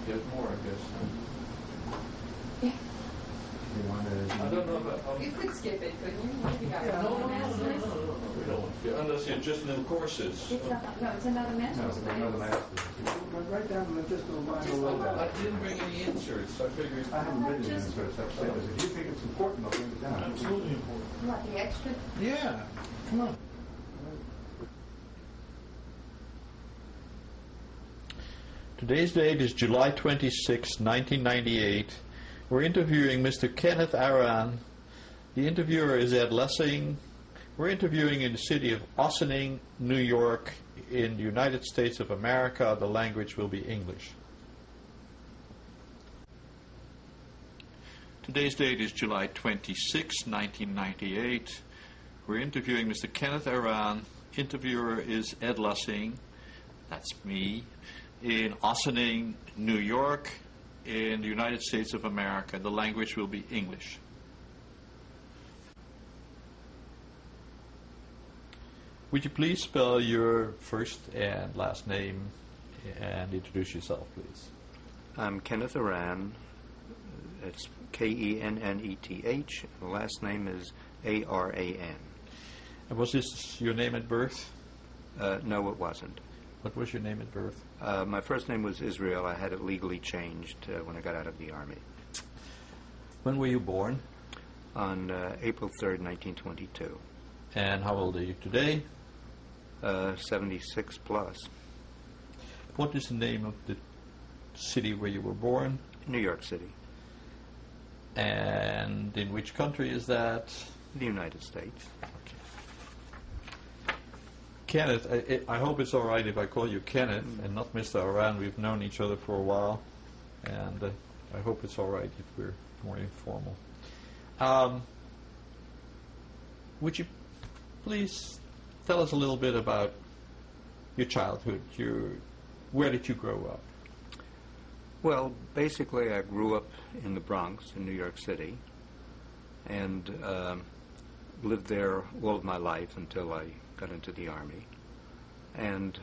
get more, I guess. Yeah. You want to? I don't know about. You could skip it, couldn't you? You got No, we don't want to. Unless you're just new courses. It's not, no, it's another master's. No, another master's. Write down just a line below that. I didn't bring any inserts. I figured. I haven't written any inserts upstairs. If you think it's important, I'll bring it down. Absolutely important. You want the extra? Yeah. Come on. Today's date is July 26, 1998. We're interviewing Mr. Kenneth Aran. The interviewer is Ed Lessing. We're interviewing in the city of Ossining, New York, in the United States of America. The language will be English. Today's date is July 26, 1998. We're interviewing Mr. Kenneth Aran. Interviewer is Ed Lessing. That's me. In Ossining, New York, in the United States of America. The language will be English. Would you please spell your first and last name and introduce yourself, please? I'm Kenneth Aran. It's K-E-N-N-E-T-H. The last name is A-R-A-N. And was this your name at birth? No, it wasn't. What was your name at birth? My first name was Israel. I had it legally changed when I got out of the Army. When were you born? On April 3rd, 1922. And how old are you today? 76 plus. What is the name of the city where you were born? New York City. And in which country is that? The United States. Kenneth, I hope it's all right if I call you Kenneth and not Mr. Aran. We've known each other for a while, and I hope it's all right if we're more informal. Would you please tell us a little bit about your childhood? Where did you grow up? Well, basically I grew up in the Bronx in New York City and lived there all of my life until I got into the Army. And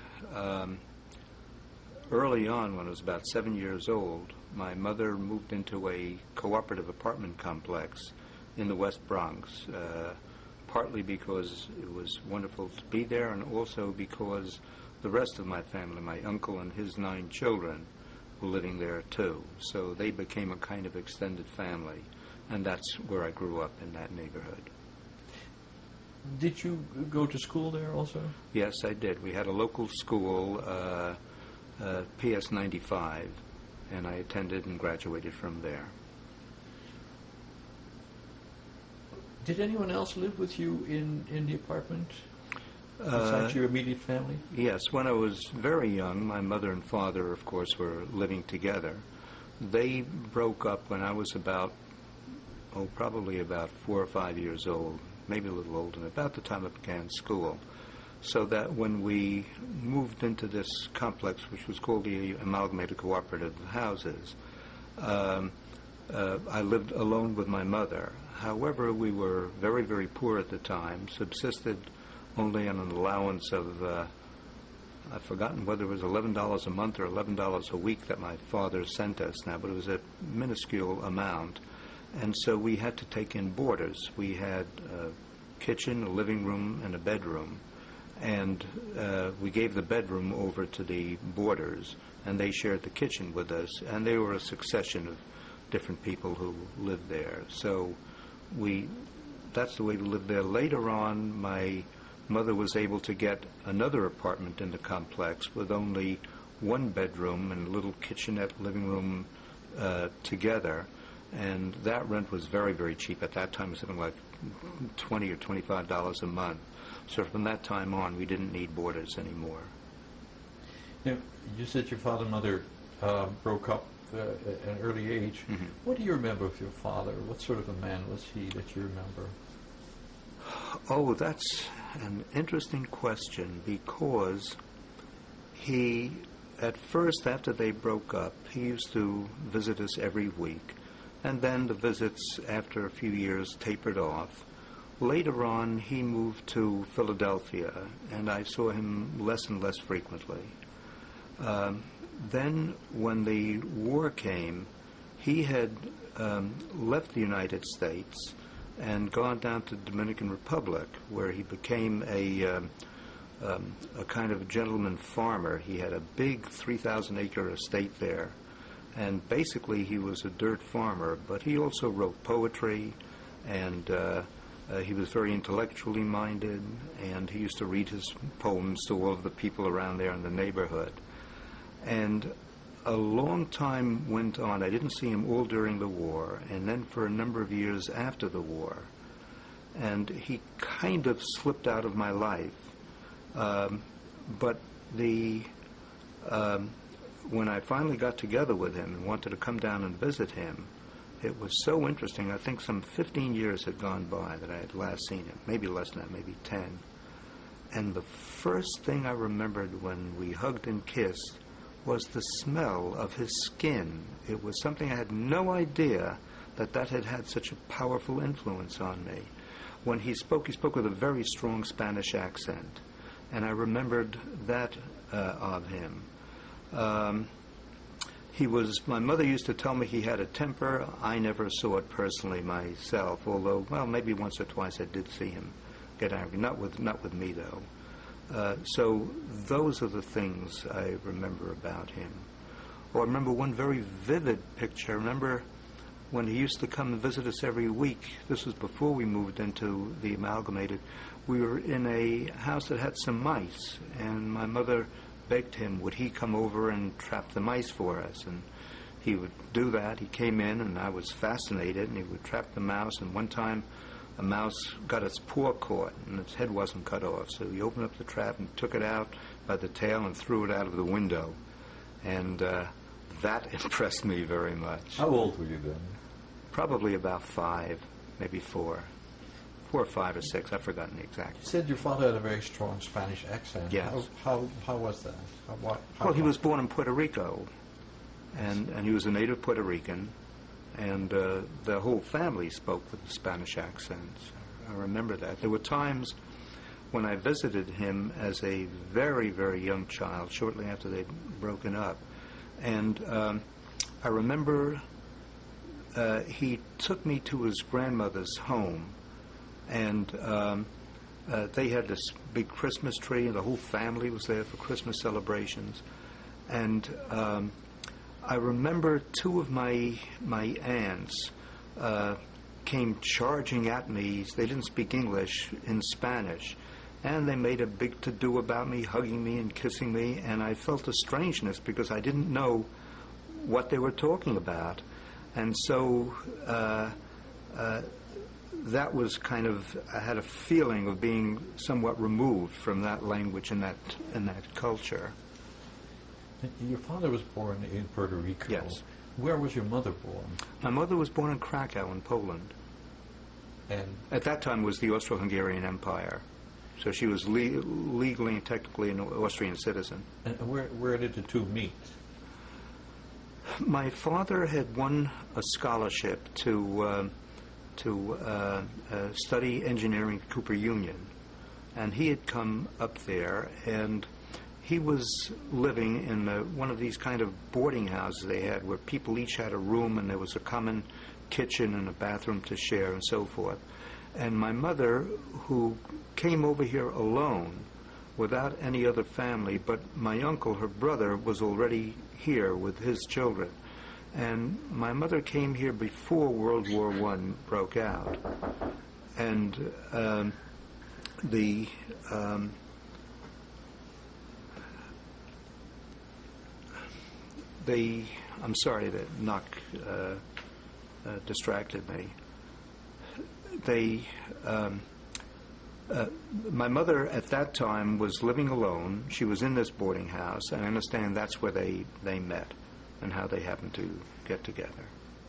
early on, when I was about 7 years old, my mother moved into a cooperative apartment complex in the West Bronx, partly because it was wonderful to be there and also because the rest of my family, my uncle and his 9 children, were living there too. So they became a kind of extended family, and that's where I grew up, in that neighborhood. Did you go to school there also? Yes, I did. We had a local school, PS 95, and I attended and graduated from there. Did anyone else live with you in the apartment besides your immediate family? Yes, when I was very young, my mother and father, of course, were living together. They broke up when I was about, probably about 4 or 5 years old, maybe a little older, about the time I began school. So that when we moved into this complex, which was called the Amalgamated Cooperative Houses, I lived alone with my mother. However, we were very, very poor at the time, subsisted only on an allowance of, I've forgotten whether it was $11 a month or $11 a week that my father sent us now, but it was a minuscule amount. And so we had to take in boarders. We had a kitchen, a living room, and a bedroom. And we gave the bedroom over to the boarders, and they shared the kitchen with us. And they were a succession of different people who lived there. So that's the way we lived there. Later on, my mother was able to get another apartment in the complex with only 1 bedroom and a little kitchenette, living room together. And that rent was very, very cheap. At that time, it was something like $20 or $25 a month. So from that time on, we didn't need boarders anymore. Now, you said your father and mother broke up at an early age. Mm-hmm. What do you remember of your father? What sort of a man was he that you remember? Oh, that's an interesting question, because he, at first, after they broke up, he used to visit us every week. And then the visits, after a few years, tapered off. Later on, he moved to Philadelphia, and I saw him less and less frequently. Then, when the war came, he had left the United States and gone down to the Dominican Republic, where he became a kind of gentleman farmer. He had a big 3,000-acre estate there, and basically he was a dirt farmer, but he also wrote poetry, and he was very intellectually minded, and he used to read his poems to all of the people around there in the neighborhood. And a long time went on. I didn't see him all during the war, and then for a number of years after the war. And he kind of slipped out of my life. But when I finally got together with him and wanted to come down and visit him, it was so interesting. I think some 15 years had gone by that I had last seen him, maybe less than that, maybe 10. And the first thing I remembered when we hugged and kissed was the smell of his skin. It was something I had no idea that had had such a powerful influence on me. When he spoke with a very strong Spanish accent, and I remembered that of him. My mother used to tell me he had a temper. I never saw it personally myself, although, well, maybe once or twice I did see him get angry. Not with me, though. So those are the things I remember about him. Or I remember one very vivid picture. I remember when he used to come and visit us every week. This was before we moved into the Amalgamated. We were in a house that had some mice, and my mother begged him, would he come over and trap the mice for us? And he would do that. He came in, and I was fascinated, and he would trap the mouse. And one time, a mouse got its paw caught, and its head wasn't cut off. So he opened up the trap and took it out by the tail and threw it out of the window. And that impressed me very much. How old were you then? Probably about 5, maybe 4. 4 or 5 or 6, I've forgotten the exact. You said your father had a very strong Spanish accent. Yes. How was that? Well, he was born in Puerto Rico, and he was a native Puerto Rican, and the whole family spoke with a Spanish accent. I remember that. There were times when I visited him as a very, very young child, shortly after they'd broken up, and I remember he took me to his grandmother's home, and they had this big Christmas tree, and the whole family was there for Christmas celebrations. And I remember 2 of my aunts came charging at me. They didn't speak English, in Spanish, and they made a big to-do about me, hugging me and kissing me, and I felt a strangeness because I didn't know what they were talking about. And so that was kind of, I had a feeling of being somewhat removed from that language and that culture. Your father was born in Puerto Rico. Yes. Where was your mother born? My mother was born in Krakow in Poland. And at that time was the Austro-Hungarian Empire. So she was legally and technically an Austrian citizen. And where did the two meet? My father had won a scholarship to study engineering at Cooper Union, and he had come up there, and he was living in one of these kind of boarding houses they had where people each had a room and there was a common kitchen and a bathroom to share and so forth. And my mother, who came over here alone without any other family, but my uncle, her brother, was already here with his children. And my mother came here before World War I broke out. And I'm sorry, that knock distracted me. My mother at that time was living alone. She was in this boarding house, and I understand that's where they met and how they happened to get together.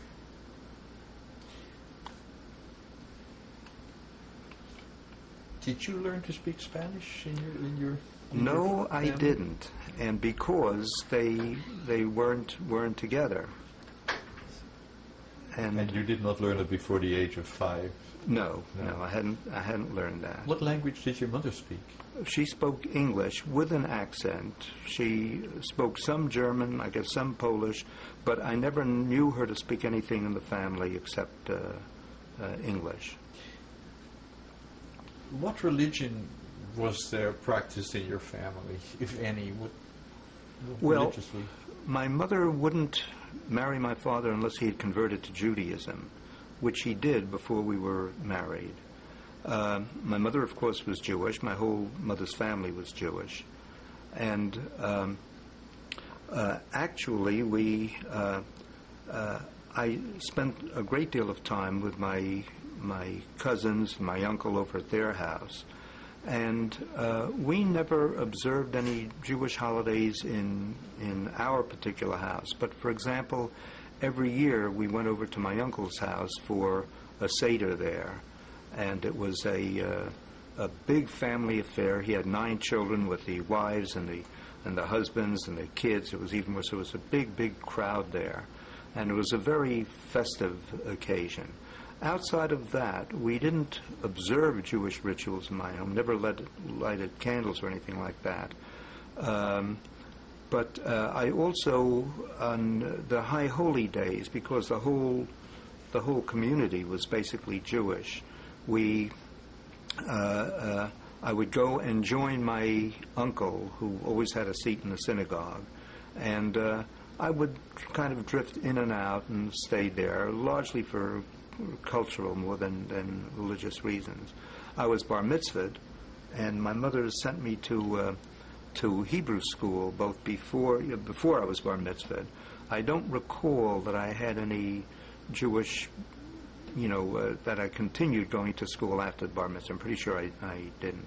Did you learn to speak Spanish in your No, I family? didn't, and because they weren't together. And you did not learn it before the age of 5? No, I hadn't learned that. What language did your mother speak? She spoke English with an accent. She spoke some German, I guess some Polish, but I never knew her to speak anything in the family except English. What religion was there practiced in your family, if any? Well, religiously? My mother wouldn't marry my father unless he had converted to Judaism, which he did before we were married. My mother, of course, was Jewish. My whole mother's family was Jewish. And actually, I spent a great deal of time with my cousins, my uncle over at their house. And we never observed any Jewish holidays in our particular house. But, for example, every year we went over to my uncle's house for a Seder there. And it was a big family affair. He had 9 children with the wives and the husbands and the kids. It was a big crowd there. And it was a very festive occasion. Outside of that, we didn't observe Jewish rituals in my home, never lighted candles or anything like that. But I also, on the High Holy Days, because the whole community was basically Jewish, I would go and join my uncle, who always had a seat in the synagogue, and I would kind of drift in and out and stay there, largely for cultural more than religious reasons. I was bar mitzvahed, and my mother sent me to Hebrew school both before I was bar mitzvahed. I don't recall that I had any Jewish, that I continued going to school after bar mitzvah. I'm pretty sure I didn't.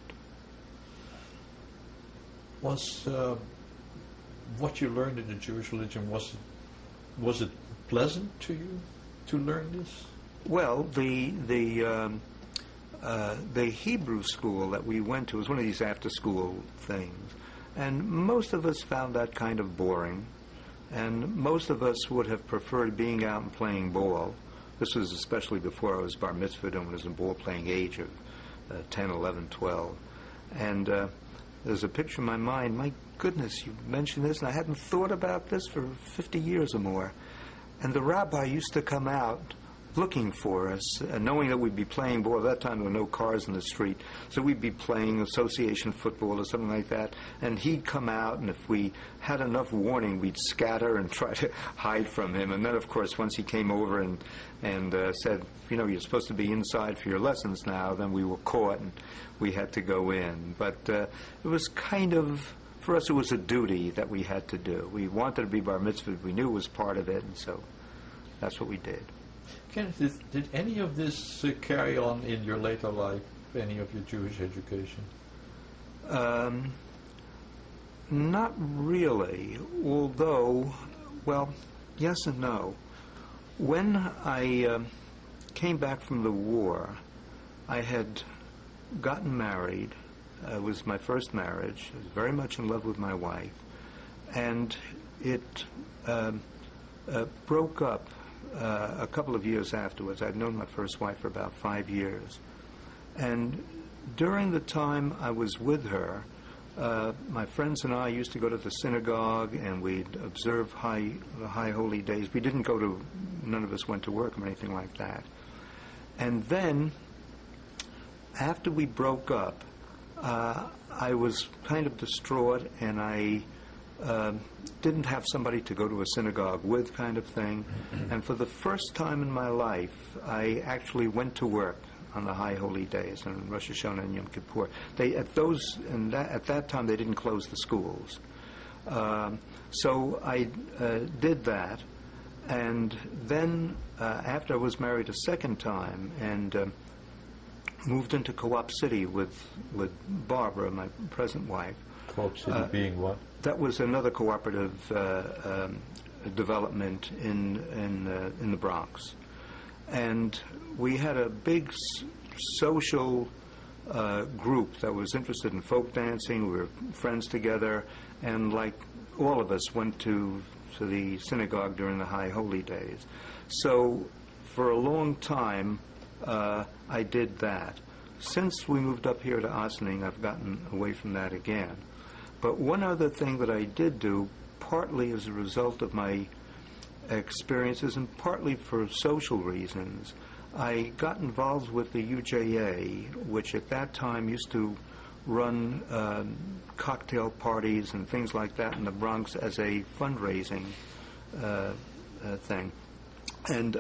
Was what you learned in the Jewish religion, was it pleasant to you to learn this? Well, the Hebrew school that we went to was one of these after-school things, and most of us found that kind of boring, and most of us would have preferred being out and playing ball. This was especially before I was bar mitzvahed and was in ball-playing age of 10, 11, 12. And there's a picture in my mind, my goodness, you mentioned this, and I hadn't thought about this for 50 years or more. And the rabbi used to come out looking for us, knowing that we'd be playing ball. At that time, there were no cars in the street, so we'd be playing association football or something like that, and he'd come out, and if we had enough warning, we'd scatter and try to hide from him. And then, of course, once he came over and said, you're supposed to be inside for your lessons now, then we were caught, and we had to go in. But it was kind of, for us, it was a duty that we had to do. We wanted to be bar mitzvah. We knew it was part of it, and so that's what we did. Kenneth, did any of this carry on in your later life, any of your Jewish education? Not really, although, well, yes and no. When I came back from the war, I had gotten married. It was my first marriage. I was very much in love with my wife. And it broke up a couple of years afterwards. I'd known my first wife for about 5 years. And during the time I was with her, my friends and I used to go to the synagogue, and we'd observe the high holy days. We didn't none of us went to work or anything like that. And then, after we broke up, I was kind of distraught, and I didn't have somebody to go to a synagogue with, kind of thing. And for the first time in my life, I actually went to work on the high holy days, on Rosh Hashanah and Yom Kippur. At that time, they didn't close the schools. So I did that. And then, after I was married a second time and moved into Co-op City with Barbara, my present wife. Co-op City being what? That was another cooperative development in the Bronx. And we had a big social group that was interested in folk dancing. We were friends together, and like all of us went to the synagogue during the high holy days. So for a long time, I did that. Since we moved up here to Ossining, I've gotten away from that again. But one other thing that I did do, partly as a result of my experiences and partly for social reasons, I got involved with the UJA, which at that time used to run cocktail parties and things like that in the Bronx as a fundraising thing. And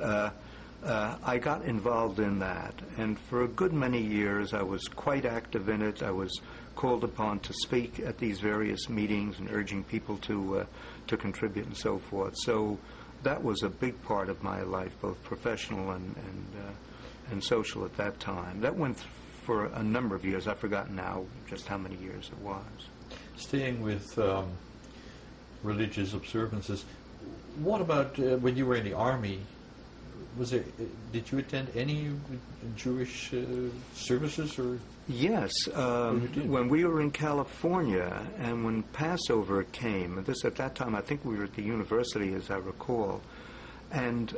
I got involved in that. And for a good many years, I was quite active in it. I was called upon to speak at these various meetings and urging people to contribute and so forth. So that was a big part of my life, both professional and social at that time. That went for a number of years. I've forgotten now just how many years it was. Staying with religious observances, what about when you were in the Army? Did you attend any Jewish services or? Yes, when we were in California and when Passover came, at that time I think we were at the university, as I recall, and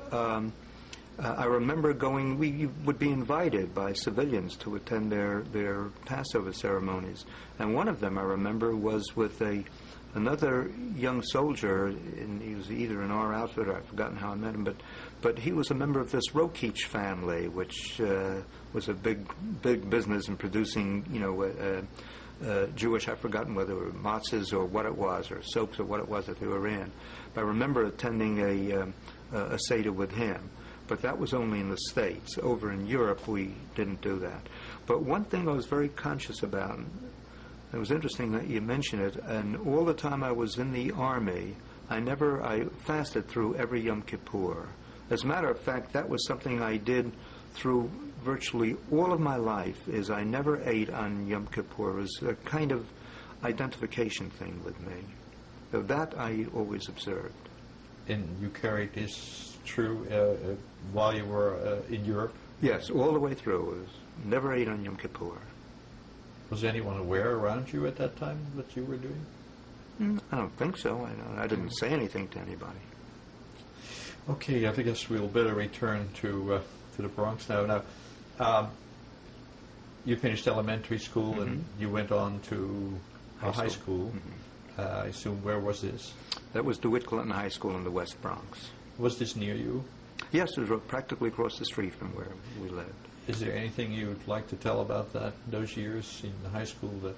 I remember going. We would be invited by civilians to attend their Passover ceremonies, and one of them I remember was with another young soldier, and he was either in our outfit or I've forgotten how I met him, but he was a member of this Rokeach family, which was a big business in producing, Jewish, I've forgotten whether it were matzahs or what it was, or soaps or what it was that they were in. But I remember attending a Seder with him, but that was only in the States. Over in Europe, we didn't do that. But one thing I was very conscious about, it was interesting that you mentioned it, and all the time I was in the Army, I fasted through every Yom Kippur. As a matter of fact, that was something I did through virtually all of my life, is I never ate on Yom Kippur. It was a kind of identification thing with me. So that I always observed. And you carried this through while you were in Europe? Yes, all the way through. It was never ate on Yom Kippur. Was anyone aware around you at that time that you were doing? I don't think so. I didn't say anything to anybody. Okay, I guess we'll better return to the Bronx now. Now, you finished elementary school and you went on to high school. I assume, where was this? That was DeWitt Clinton High School in the West Bronx. Was this near you? Yes, it was practically across the street from where we lived. Is there anything you'd like to tell about those years in high school that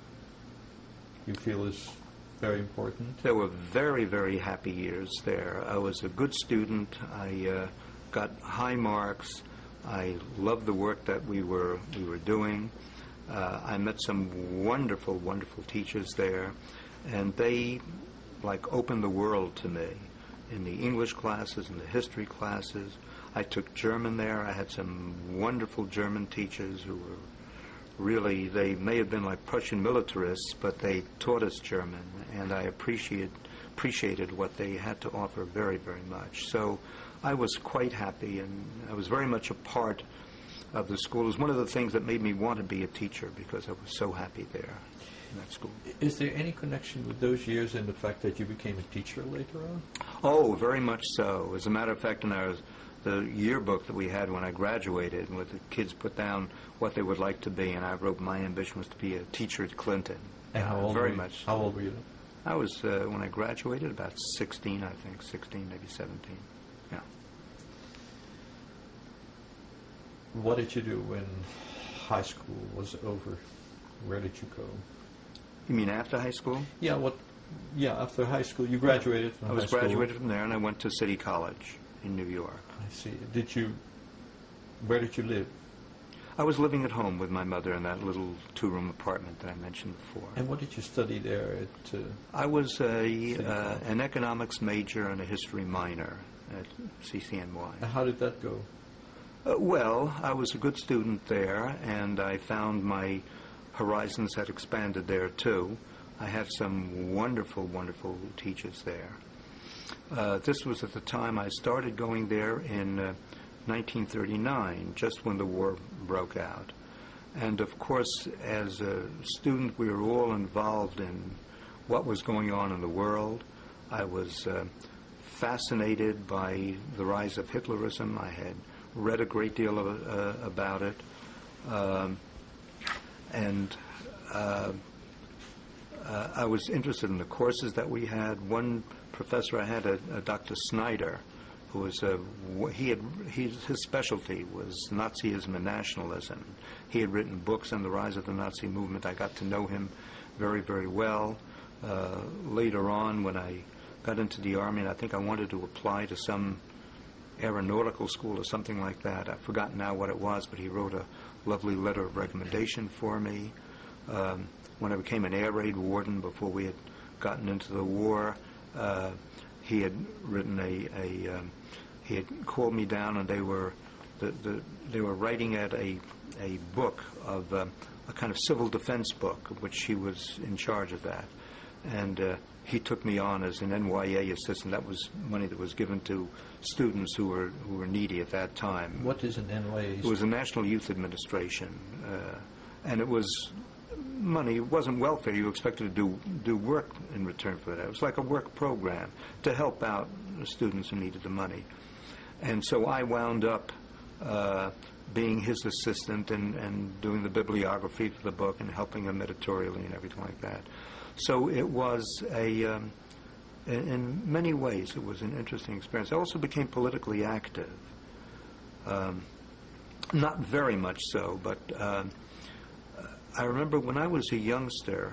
you feel is very important? There were very, very happy years there. I was a good student. I got high marks. I loved the work that we were doing. I met some wonderful, wonderful teachers there, and they opened the world to me in the English classes and the history classes. I took German there. I had some wonderful German teachers who were really, they may have been like Prussian militarists, but they taught us German, and I appreciated what they had to offer very, very much. So I was quite happy, and I was very much a part of the school. It was one of the things that made me want to be a teacher, because I was so happy there in that school. Is there any connection with those years and the fact that you became a teacher later on? Oh, very much so. As a matter of fact, the yearbook that we had when I graduated, where the kids put down what they would like to be, and I wrote my ambition was to be a teacher at Clinton. And how old very were you? much. How old were you? I was, when I graduated, about 16, I think. 16, maybe 17. Yeah. What did you do when high school was over? Where did you go? You mean after high school? Yeah, after high school. You graduated from high school. I was graduated from there, and I went to City College in New York. I see. Where did you live? I was living at home with my mother in that little two-room apartment that I mentioned before. And what did you study there at? I was an economics major and a history minor at CCNY. And how did that go? Well, I was a good student there, and I found my horizons had expanded there too. I had some wonderful, wonderful teachers there. This was at the time I started going there in 1939, just when the war broke out. And of course, as a student, we were all involved in what was going on in the world. I was fascinated by the rise of Hitlerism. I had read a great deal about it, and I was interested in the courses that we had. One professor I had, a Dr. Snyder, who was his specialty was Nazism and nationalism. He had written books on the rise of the Nazi movement. I got to know him very, very well. Later on, when I got into the Army, and I think I wanted to apply to some aeronautical school or something like that. I've forgotten now what it was, but he wrote a lovely letter of recommendation for me. When I became an air raid warden before we had gotten into the war, he had written he had called me down, and they were writing at a book of a kind of civil defense book, of which he was in charge of that, and he took me on as an NYA assistant. That was money that was given to students who were needy at that time. What is an NYA? It was the National Youth Administration, and it was money. It wasn't welfare. You were expected to do work in return for that. It was like a work program to help out the students who needed the money. And so I wound up being his assistant and doing the bibliography for the book and helping him editorially and everything like that. So it was in many ways, it was an interesting experience. I also became politically active. Not very much so, but I remember when I was a youngster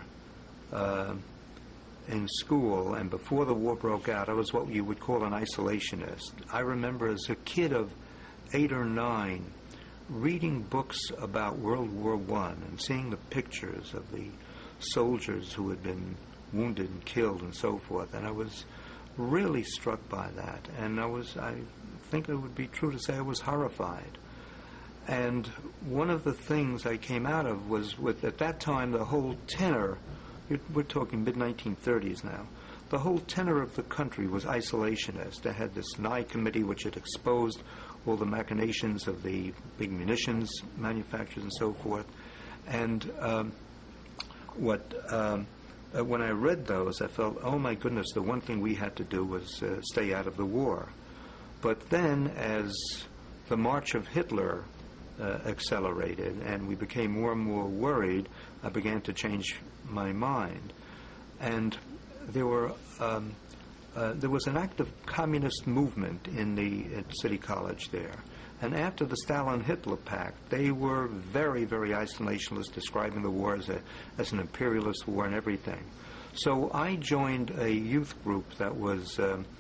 in school, and before the war broke out, I was what you would call an isolationist. I remember as a kid of 8 or 9 reading books about World War I and seeing the pictures of the soldiers who had been wounded and killed and so forth, and I was really struck by that, and I think it would be true to say I was horrified. And one of the things I came out of was with, at that time, the whole tenor, we're talking mid-1930s now, the whole tenor of the country was isolationist. They had this Nye committee which had exposed all the machinations of the big munitions manufacturers and so forth. And when I read those, I felt, oh my goodness, the one thing we had to do was stay out of the war. But then as the march of Hitler accelerated and we became more and more worried, I began to change my mind. And there was an active communist movement at City College there. And after the Stalin-Hitler Pact, they were very, very isolationist, describing the war as an imperialist war and everything. So I joined a youth group that was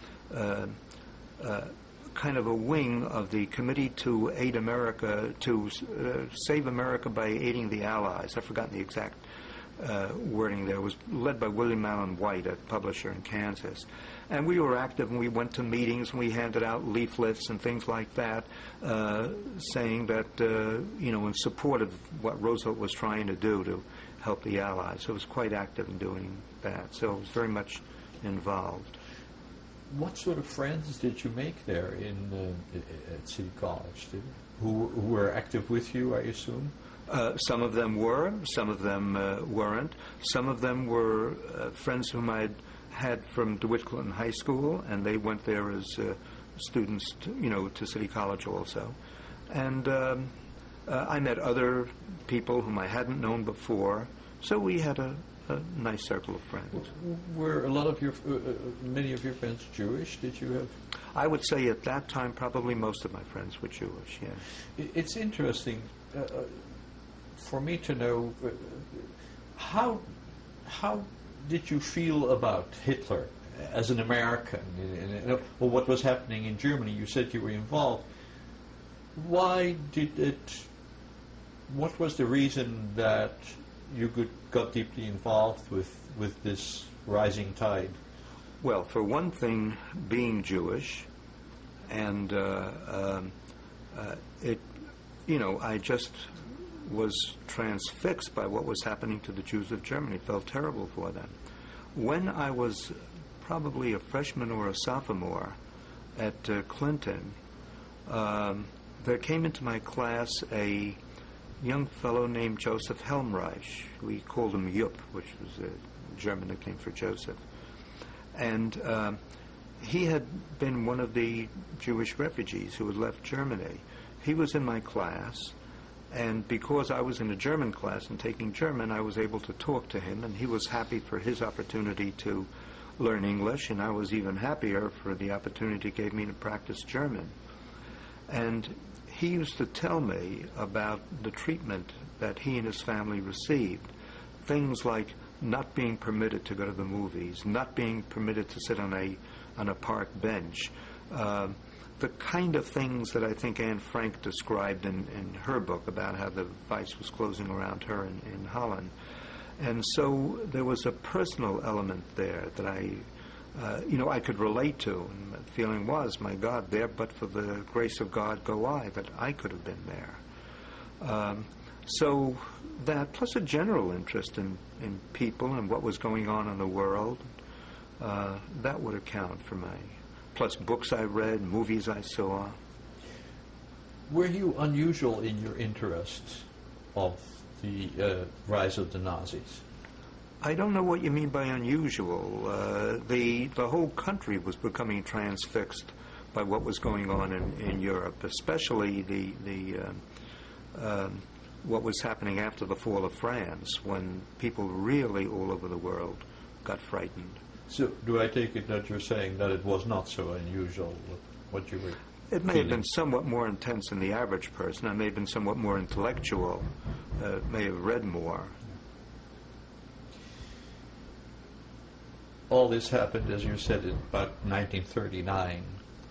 kind of a wing of the Committee to Aid America, to Save America by Aiding the Allies. I've forgotten the exact wording there. It was led by William Allen White, a publisher in Kansas. And we were active, and we went to meetings, and we handed out leaflets and things like that, saying that, in support of what Roosevelt was trying to do to help the Allies. So I was quite active in doing that. So I was very much involved. What sort of friends did you make there at City College? Who were active with you, I assume? Some of them were, some of them weren't. Some of them were friends whom I'd had from DeWitt Clinton High School, and they went there as students, to City College also. And I met other people whom I hadn't known before, so we had a nice circle of friends. Were many of your friends Jewish? Did you have? I would say at that time probably most of my friends were Jewish, yes. It's interesting for me to know how did you feel about Hitler as an American? Or what was happening in Germany? You said you were involved. Why did it? What was the reason that you got deeply involved with this rising tide? Well, for one thing, being Jewish, and I just was transfixed by what was happening to the Jews of Germany. Felt terrible for them. When I was probably a freshman or a sophomore at Clinton, there came into my class a young fellow named Joseph Helmreich. We called him Jupp, which was a German nickname for Joseph. And he had been one of the Jewish refugees who had left Germany. he was in my class, and because I was in a German class and taking German, I was able to talk to him, and he was happy for his opportunity to learn English, and I was even happier for the opportunity it gave me to practice German. And he used to tell me about the treatment that he and his family received. Things like not being permitted to go to the movies, not being permitted to sit on a park bench, the kind of things that I think Anne Frank described in her book about how the vice was closing around her in Holland. And so there was a personal element there that I could relate to. And the feeling was, my God, there but for the grace of God go I, that I could have been there. So that, plus a general interest in people and what was going on in the world, that would account for my... Plus books I read, movies I saw. Were you unusual in your interest of the rise of the Nazis? I don't know what you mean by unusual. The whole country was becoming transfixed by what was going on in Europe, especially what was happening after the fall of France, when people really all over the world got frightened. So, do I take it that you're saying that it was not so unusual, what you were It may feeling? have been somewhat more intense than the average person. I may have been somewhat more intellectual, may have read more. All this happened, as you said, in about 1939.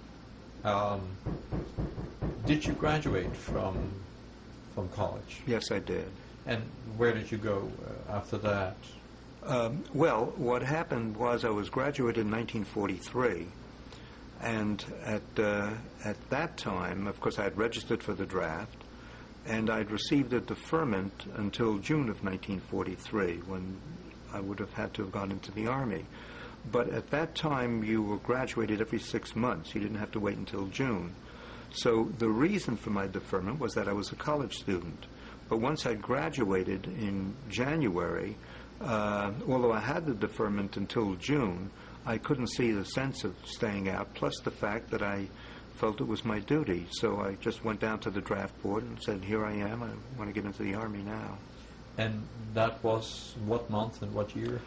Did you graduate from college? Yes, I did. And where did you go after that? Well, what happened was I was graduated in 1943, and at that time, of course, I had registered for the draft, and I'd received a deferment until June of 1943, when I would have had to have gone into the Army. But at that time, you were graduated every 6 months. You didn't have to wait until June. So the reason for my deferment was that I was a college student. But once I'd graduated in January, although I had the deferment until June, I couldn't see the sense of staying out, plus the fact that I felt it was my duty. So I just went down to the draft board and said, here I am, I want to get into the Army now. And that was what month and what year?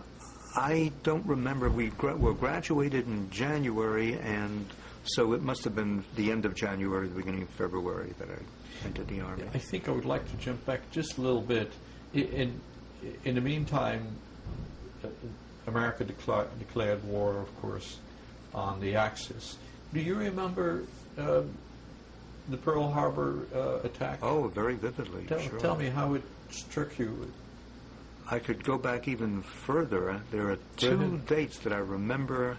I don't remember. We were graduated in January, and so it must have been the end of January, the beginning of February that I entered the Army. I think I would like to jump back just a little bit. In the meantime, America declared war, of course, on the Axis. Do you remember the Pearl Harbor attack? Oh, very vividly, sure. Tell me how it struck you. I could go back even further. There are two dates that I remember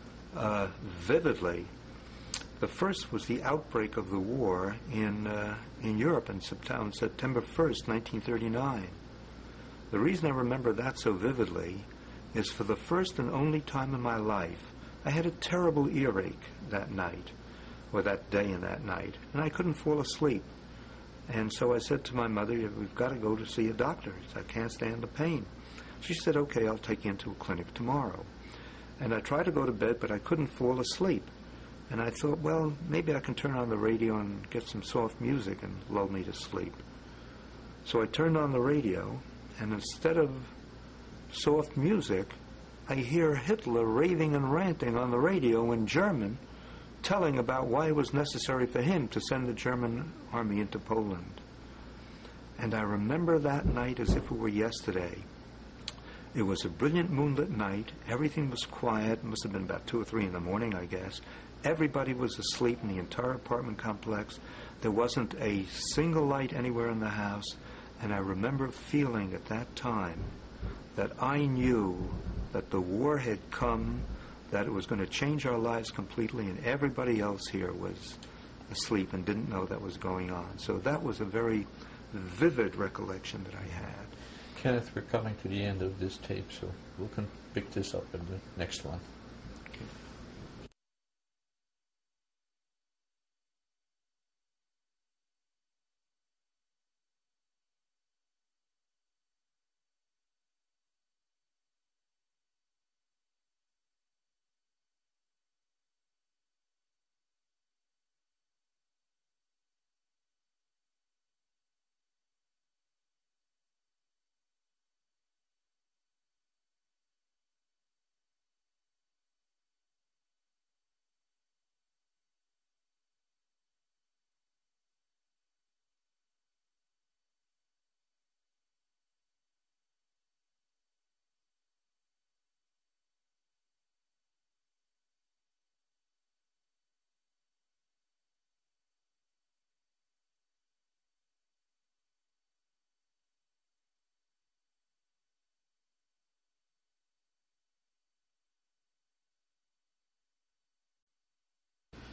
vividly. The first was the outbreak of the war in Europe on September 1st, 1939. The reason I remember that so vividly is for the first and only time in my life, I had a terrible earache that night, or that day and that night, and I couldn't fall asleep. And so I said to my mother, we've got to go to see a doctor. I can't stand the pain. She said, okay, I'll take you into a clinic tomorrow. And I tried to go to bed, but I couldn't fall asleep. And I thought, well, maybe I can turn on the radio and get some soft music and lull me to sleep. So I turned on the radio, and instead of soft music, I hear Hitler raving and ranting on the radio in German, telling about why it was necessary for him to send the German army into Poland. And I remember that night as if it were yesterday. It was a brilliant moonlit night. Everything was quiet. It must have been about 2 or 3 in the morning, I guess. Everybody was asleep in the entire apartment complex. There wasn't a single light anywhere in the house. And I remember feeling at that time that I knew that the war had come, that it was going to change our lives completely, and everybody else here was asleep and didn't know that was going on. So that was a very vivid recollection that I had. Kenneth, we're coming to the end of this tape, so we can pick this up in the next one.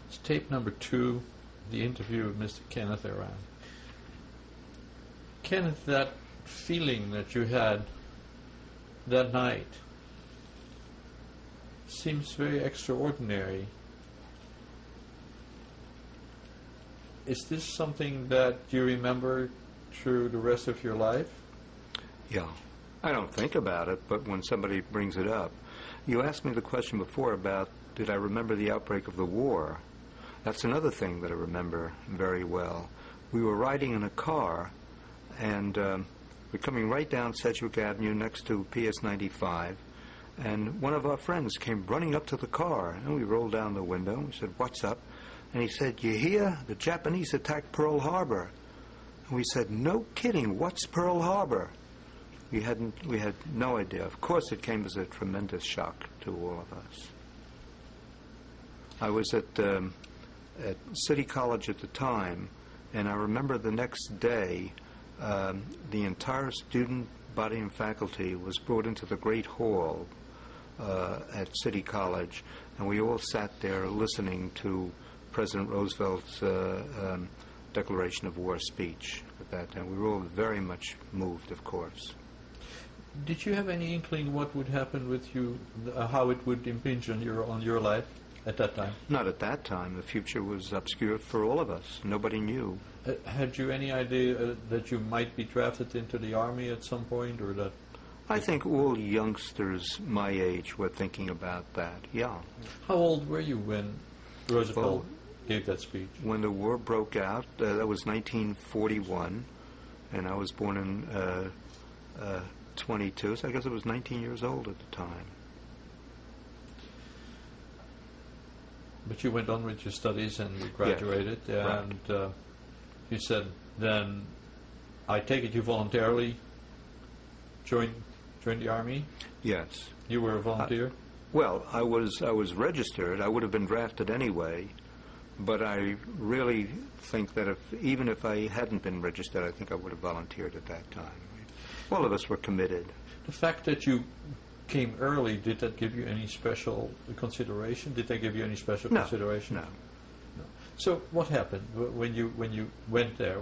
It's tape number 2, the interview with Mr. Kenneth Aran. Kenneth, that feeling that you had that night seems very extraordinary. Is this something that you remember through the rest of your life? Yeah. I don't think about it, but when somebody brings it up. You asked me the question before about did I remember the outbreak of the war. That's another thing that I remember very well. We were riding in a car, and we're coming right down Sedgwick Avenue next to PS 95, and one of our friends came running up to the car, and we rolled down the window, and we said, "What's up?" And he said, "You hear? The Japanese attacked Pearl Harbor." And we said, "No kidding, what's Pearl Harbor?" We had no idea. Of course, it came as a tremendous shock to all of us. I was at City College at the time, and I remember the next day, the entire student body and faculty was brought into the Great Hall at City College, and we all sat there listening to President Roosevelt's declaration of war speech at that time. We were all very much moved, of course. Did you have any inkling what would happen with you, how it would impinge on your life at that time? Not at that time. The future was obscure for all of us. Nobody knew. Had you any idea that you might be drafted into the Army at some point, or that? I think all youngsters my age were thinking about that, yeah. How old were you when Roosevelt gave that speech? When the war broke out, that was 1941, and I was born in 22, so I guess I was 19 years old at the time. But you went on with your studies and you graduated, yes, and you said then, I take it you voluntarily joined the Army? Yes. You were a volunteer? Well, I was registered. I would have been drafted anyway, but I really think that even if I hadn't been registered, I think I would have volunteered at that time. All of us were committed. The fact that you came early, did that give you any special consideration? Did they give you any special consideration? No. So what happened when you went there?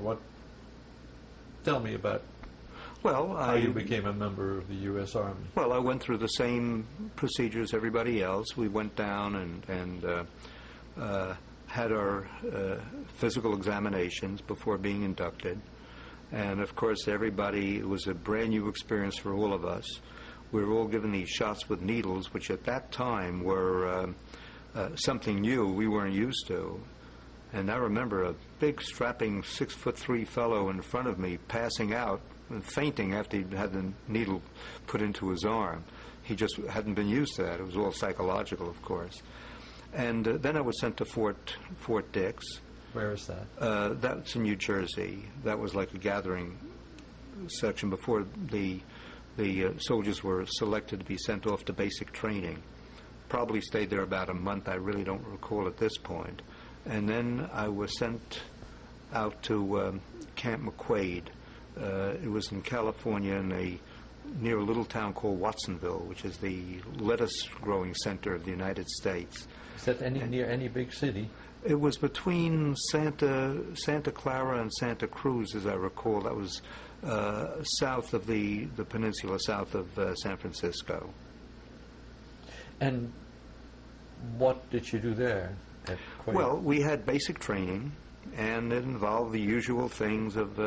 Tell me about how you became a member of the U.S. Army. Well, I went through the same procedure as everybody else. We went down and had our physical examinations before being inducted. And, of course, it was a brand new experience for all of us. We were all given these shots with needles, which at that time were something new we weren't used to. And I remember a big, strapping 6'3" fellow in front of me passing out and fainting after he'd had the needle put into his arm. He just hadn't been used to that. It was all psychological, of course. And then I was sent to Fort Dix. Where is that? That's in New Jersey. That was like a gathering section before the soldiers were selected to be sent off to basic training. Probably stayed there about a month. I really don't recall at this point. And then I was sent out to Camp McQuaid. It was in California near a little town called Watsonville, which is the lettuce growing center of the United States. Is that near any big city? It was between Santa Clara and Santa Cruz, as I recall. That was south of the peninsula, south of San Francisco. And what did you do there at Quaid? Well, we had basic training, and it involved the usual things of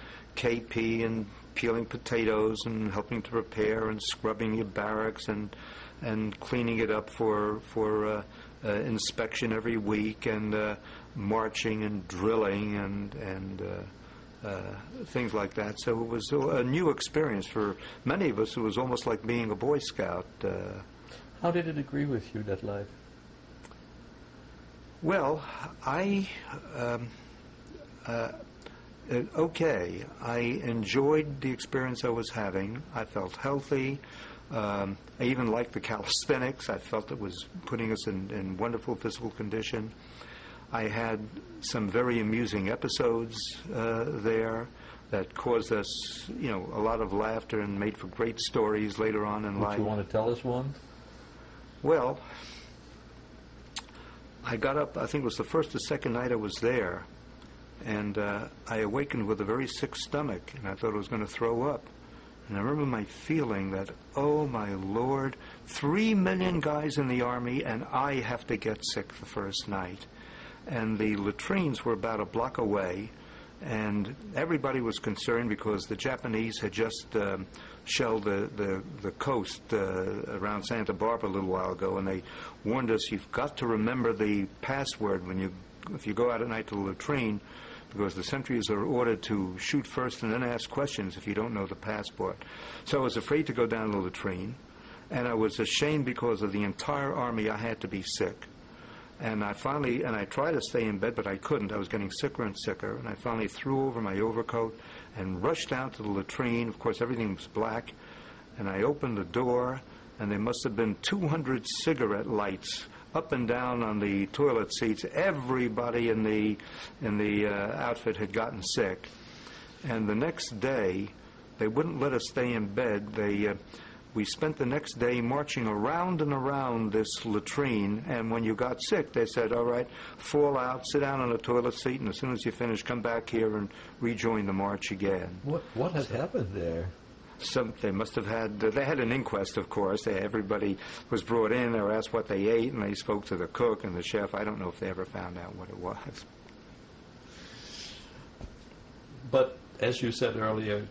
KP and peeling potatoes and helping to repair and scrubbing your barracks and cleaning it up for inspection every week, and marching and drilling and things like that. So it was a new experience for many of us. It was almost like being a Boy Scout. How did it agree with you, that life? Well, I enjoyed the experience I was having. I felt healthy. I even liked the calisthenics. I felt it was putting us in wonderful physical condition. I had some very amusing episodes there that caused us, a lot of laughter and made for great stories later on in life. Would you want to tell us one? Well, I got up, I think it was the first or second night I was there, and I awakened with a very sick stomach, and I thought I was going to throw up. And I remember my feeling that, oh my Lord, 3 million guys in the Army, and I have to get sick the first night. And the latrines were about a block away, and everybody was concerned because the Japanese had just shelled the coast around Santa Barbara a little while ago, and they warned us, you've got to remember the password if you go out at night to the latrine, because the sentries are ordered to shoot first and then ask questions if you don't know the passport. So I was afraid to go down the latrine, and I was ashamed because of the entire Army I had to be sick. And I tried to stay in bed, but I couldn't. I was getting sicker and sicker, and I finally threw over my overcoat and rushed down to the latrine. Of course, everything was black, and I opened the door, and there must have been 200 cigarette lights up and down on the toilet seats. Everybody in the outfit had gotten sick. And the next day, they wouldn't let us stay in bed. We spent the next day marching around and around this latrine, and when you got sick, they said, all right, fall out, sit down on the toilet seat, and as soon as you finish, come back here and rejoin the march again. What had happened there? They must have had, they had an inquest, of course. Everybody was brought in, they were asked what they ate, and they spoke to the cook and the chef. I don't know if they ever found out what it was. But, as you said earlier,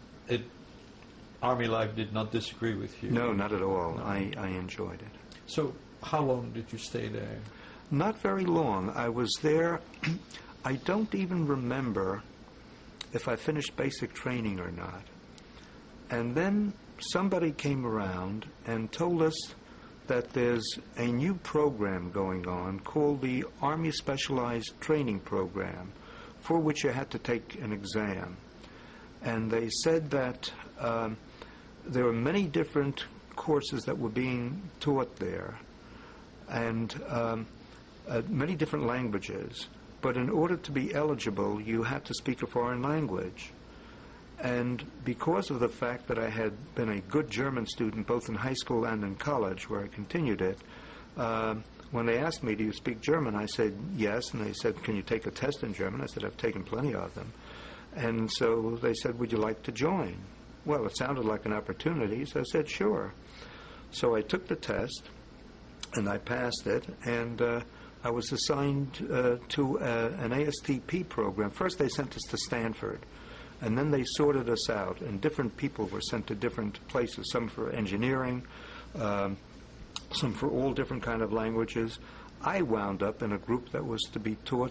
Army life did not disagree with you. No, not at all. No. I enjoyed it. So, how long did you stay there? Not very long. I was there, I don't even remember if I finished basic training or not. And then somebody came around and told us that there's a new program going on called the Army Specialized Training Program, for which you had to take an exam. And they said that there were many different courses that were being taught there, and many different languages. But in order to be eligible, you had to speak a foreign language. And because of the fact that I had been a good German student both in high school and in college, where I continued it, when they asked me, do you speak German, I said yes, and they said, can you take a test in German? I said, I've taken plenty of them. And so they said, would you like to join? Well, it sounded like an opportunity, so I said, sure. So I took the test, and I passed it, and I was assigned to an ASTP program. First they sent us to Stanford, and then they sorted us out, and different people were sent to different places, some for engineering, some for all different kind of languages. I wound up in a group that was to be taught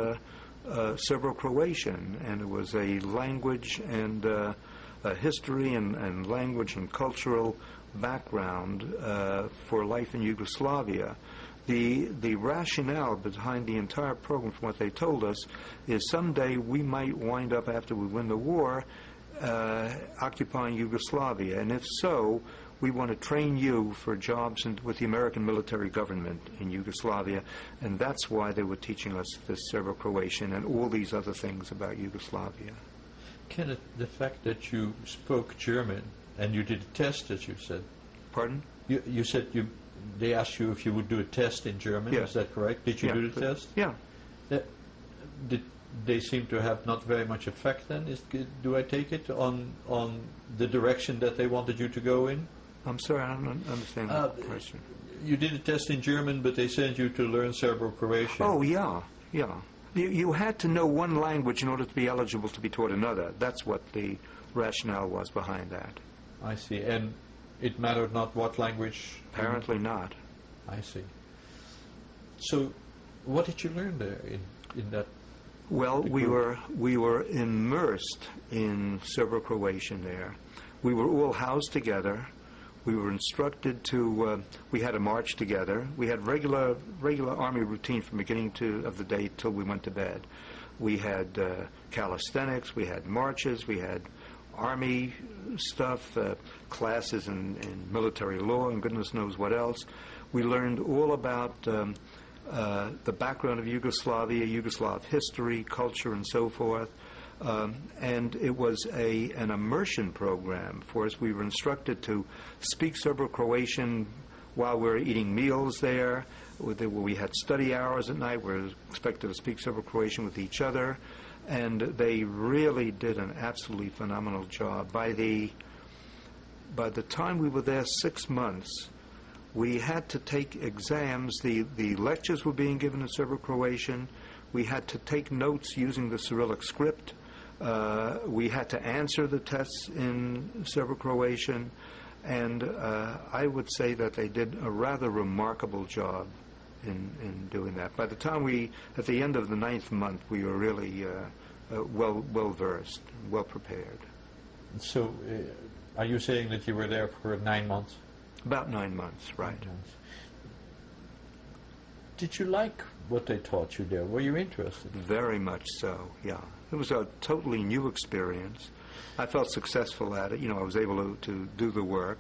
Serbo-Croatian, and it was a language and a history and language and cultural background for life in Yugoslavia. The rationale behind the entire program, from what they told us, is someday we might wind up, after we win the war, occupying Yugoslavia. And if so, we want to train you for jobs with the American military government in Yugoslavia. And that's why they were teaching us this Serbo-Croatian and all these other things about Yugoslavia. Kenneth, the fact that you spoke German and you did a test, as you said. Pardon? You said they asked you if you would do a test in German. Yes. Is that correct? Did you do the test? Yeah. Did they seem to have not very much effect then? Do I take it on the direction that they wanted you to go in? I'm sorry, I don't understand the question. You did a test in German, but they sent you to learn Serbo-Croatian. Oh, yeah. You had to know one language in order to be eligible to be taught another. That's what the rationale was behind that. I see. And it mattered not what language? Apparently not. I see. So, what did you learn there in that? Well, we were immersed in Serbo-Croatian there. We were all housed together. We were instructed to. We had a march together. We had regular Army routine from beginning of the day till we went to bed. We had calisthenics. We had marches. We had Army stuff, classes in military law, and goodness knows what else. We learned all about the background of Yugoslavia, Yugoslav history, culture, and so forth. And it was an immersion program for us. We were instructed to speak Serbo-Croatian while we were eating meals there. We had study hours at night. We were expected to speak Serbo-Croatian with each other, and they really did an absolutely phenomenal job. By the time we were there 6 months, we had to take exams. The lectures were being given in Serbo-Croatian. We had to take notes using the Cyrillic script. We had to answer the tests in Serbo-Croatian. And I would say that they did a rather remarkable job in doing that. By the time at the end of the 9th month, we were really well-versed, well-prepared. So, are you saying that you were there for 9 months? About 9 months, right. 9 months. Did you like what they taught you there? Were you interested? Very much so, yeah. It was a totally new experience. I felt successful at it. I was able to do the work.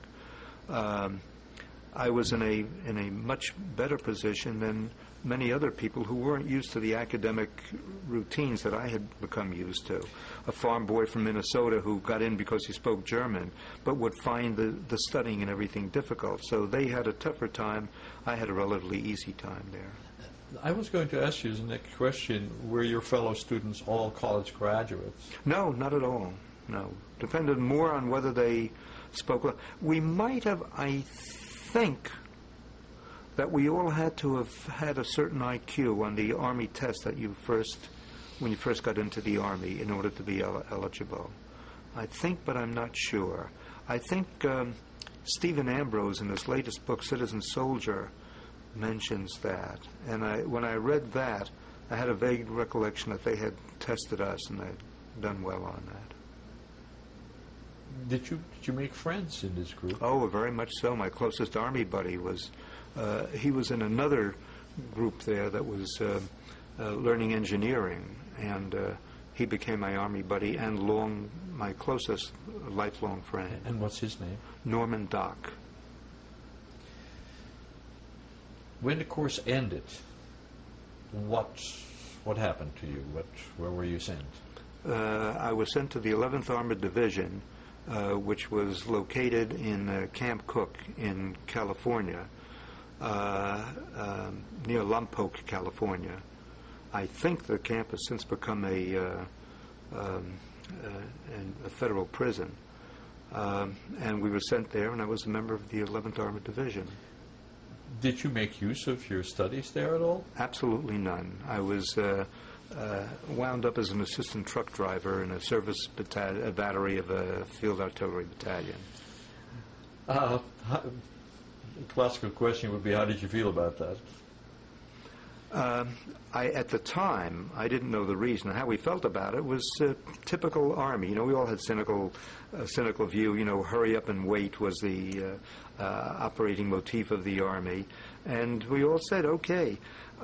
I was in a much better position than many other people who weren't used to the academic routines that I had become used to. A farm boy from Minnesota who got in because he spoke German, but would find the studying and everything difficult. So they had a tougher time. I had a relatively easy time there. I was going to ask you as the next question, were your fellow students all college graduates? No, not at all. No. Depended more on whether they spoke. We might have, I think, that we all had to have had a certain IQ on the Army test that when you first got into the Army in order to be eligible. I think, but I'm not sure. I think Stephen Ambrose in his latest book, Citizen Soldier, mentions that. And when I read that, I had a vague recollection that they had tested us and they'd done well on that. Did you make friends in this group? Oh, very much so. My closest Army buddy he was in another group there that was learning engineering, and he became my Army buddy and my closest lifelong friend. And what's his name? Norman Dock. When the course ended, what happened to you? Where were you sent? I was sent to the 11th Armored Division, which was located in Camp Cook in California, near Lompoc, California. I think the camp has since become a federal prison. And we were sent there, and I was a member of the 11th Armored Division. Did you make use of your studies there at all? Absolutely none. I was wound up as an assistant truck driver in a service battery of a field artillery battalion. The classical question would be, how did you feel about that? At the time, I didn't know the reason. How we felt about it was typical Army. We all had cynical view. Hurry up and wait was the operating motif of the Army, and we all said, okay.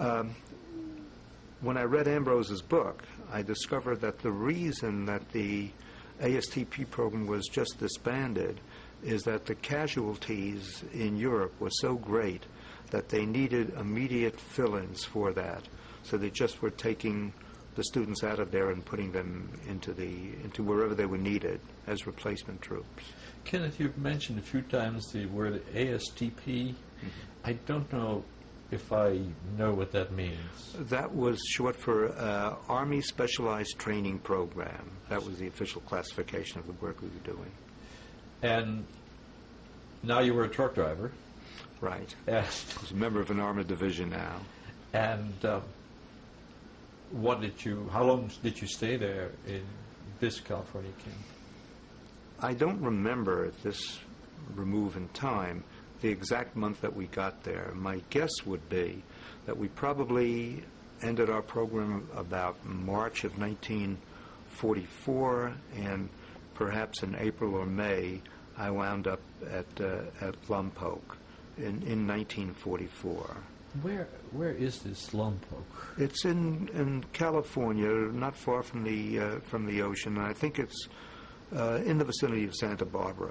When I read Ambrose's book, I discovered that the reason that the ASTP program was just disbanded is that the casualties in Europe were so great that they needed immediate fill-ins for that. So they just were taking the students out of there and putting them into wherever they were needed as replacement troops. Kenneth, you've mentioned a few times the word ASTP. Mm-hmm. I don't know if I know what that means. That was short for Army Specialized Training Program. That was the official classification of the work we were doing. And now you were a truck driver. Right. I was a member of an armored division now. And how long did you stay there in this California camp? I don't remember at this remove in time the exact month that we got there. My guess would be that we probably ended our program about March of 1944, and perhaps in April or May I wound up at Lompoc in 1944. Where is this Lompoc? It's in California, not far from the ocean. I think it's in the vicinity of Santa Barbara.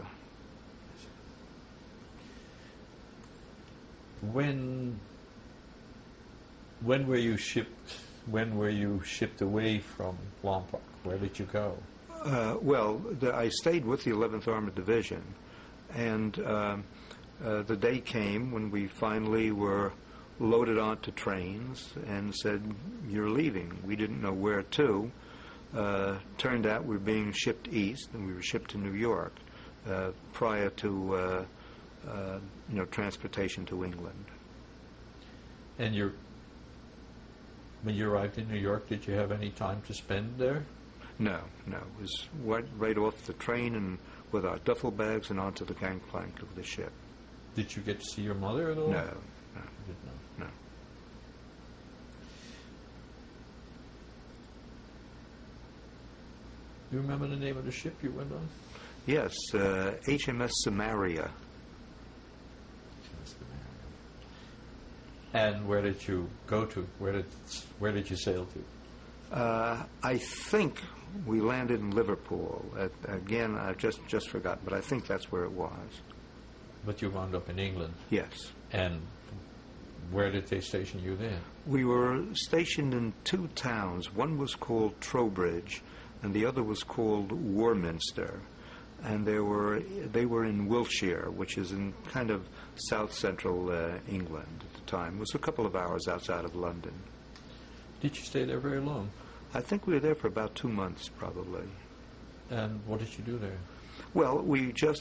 When were you shipped? When were you shipped away from Lompoc? Where did you go? I stayed with the 11th Armored Division, and the day came when we finally were loaded onto trains and said, "You're leaving." We didn't know where to. Turned out we were being shipped east, and we were shipped to New York prior to transportation to England. And when you arrived in New York, did you have any time to spend there? No. It was right off the train and with our duffel bags and onto the gangplank of the ship. Did you get to see your mother at all? No. You did not. No. Do you remember the name of the ship you went on? Yes, HMS Samaria. And where did you go to? Where did you sail to? I think we landed in Liverpool. Again, I just forgot, but I think that's where it was. But you wound up in England. Yes. And where did they station you then? We were stationed in two towns. One was called Trowbridge, and the other was called Warminster. And they were in Wiltshire, which is in kind of south-central England at the time. It was a couple of hours outside of London. Did you stay there very long? I think we were there for about 2 months, probably. And what did you do there? Well, we just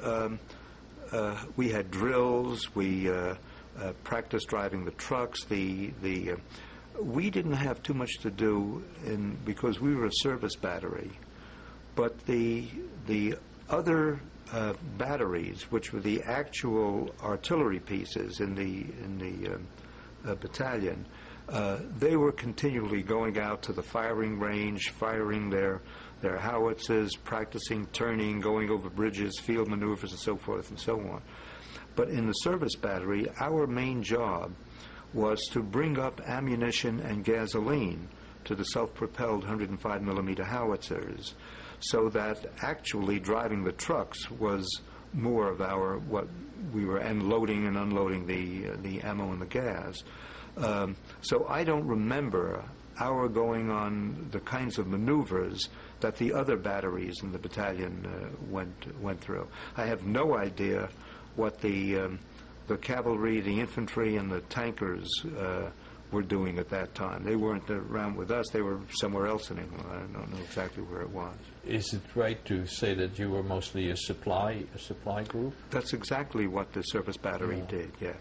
we had drills. We practiced driving the trucks. We didn't have too much to do because we were a service battery. But the other batteries, which were the actual artillery pieces in the battalion, they were continually going out to the firing range, firing their howitzers, practicing turning, going over bridges, field maneuvers, and so forth and so on. But in the service battery, our main job was to bring up ammunition and gasoline to the self-propelled 105 millimeter howitzers, so that actually driving the trucks was more of what we were, and loading and unloading the ammo and the gas. So I don't remember our going on the kinds of maneuvers that the other batteries in the battalion went through. I have no idea what the cavalry, the infantry, and the tankers were doing at that time. They weren't around with us. They were somewhere else in England. I don't know exactly where it was. Is it right to say that you were mostly a supply group? That's exactly what the service battery did, yes.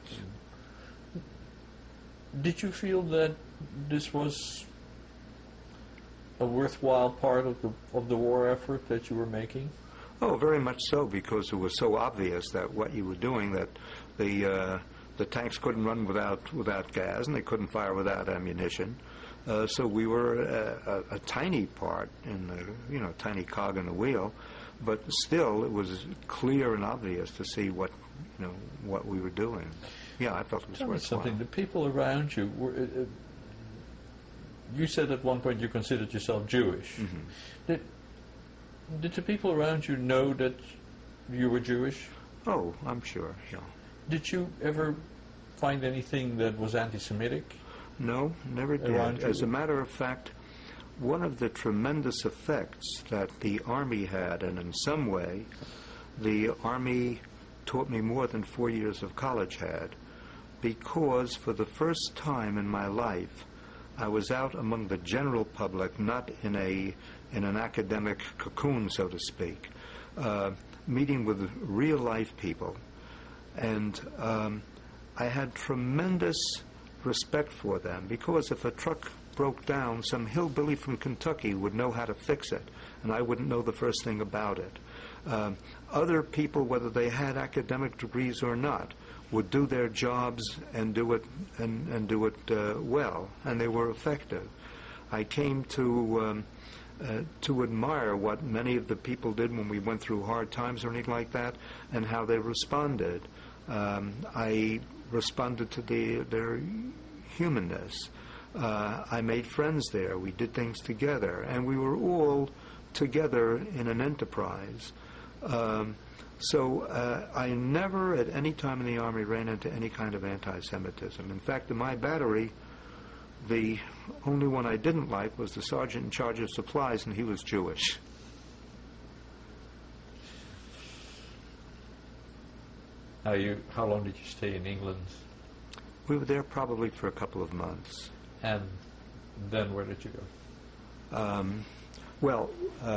Did you feel that this was a worthwhile part of the war effort that you were making? Oh, very much so, because it was so obvious that what you were doing, that the tanks couldn't run without gas, and they couldn't fire without ammunition. So we were a tiny part in the tiny cog in the wheel, but still it was clear and obvious to see what we were doing. Yeah, I felt it was Tell me worthwhile. something. The people around you were. You said at one point you considered yourself Jewish. Mm-hmm. Did the people around you know that you were Jewish? Oh, I'm sure, yeah. Did you ever find anything that was anti-Semitic? No, never did. As a matter of fact, one of the tremendous effects that the Army had, and in some way the Army taught me more than 4 years of college had, because for the first time in my life I was out among the general public, not in an academic cocoon, so to speak, meeting with real-life people. And I had tremendous respect for them, because if a truck broke down, some hillbilly from Kentucky would know how to fix it, and I wouldn't know the first thing about it. Other people, whether they had academic degrees or not, would do their jobs and do it well, and they were effective. I came to admire what many of the people did when we went through hard times or anything like that, and how they responded. I responded to their humanness. I made friends there. We did things together, and we were all together in an enterprise. So I never at any time in the Army ran into any kind of anti-Semitism. In fact, in my battery, the only one I didn't like was the sergeant in charge of supplies, and he was Jewish. How long did you stay in England? We were there probably for a couple of months. And then where did you go? Well,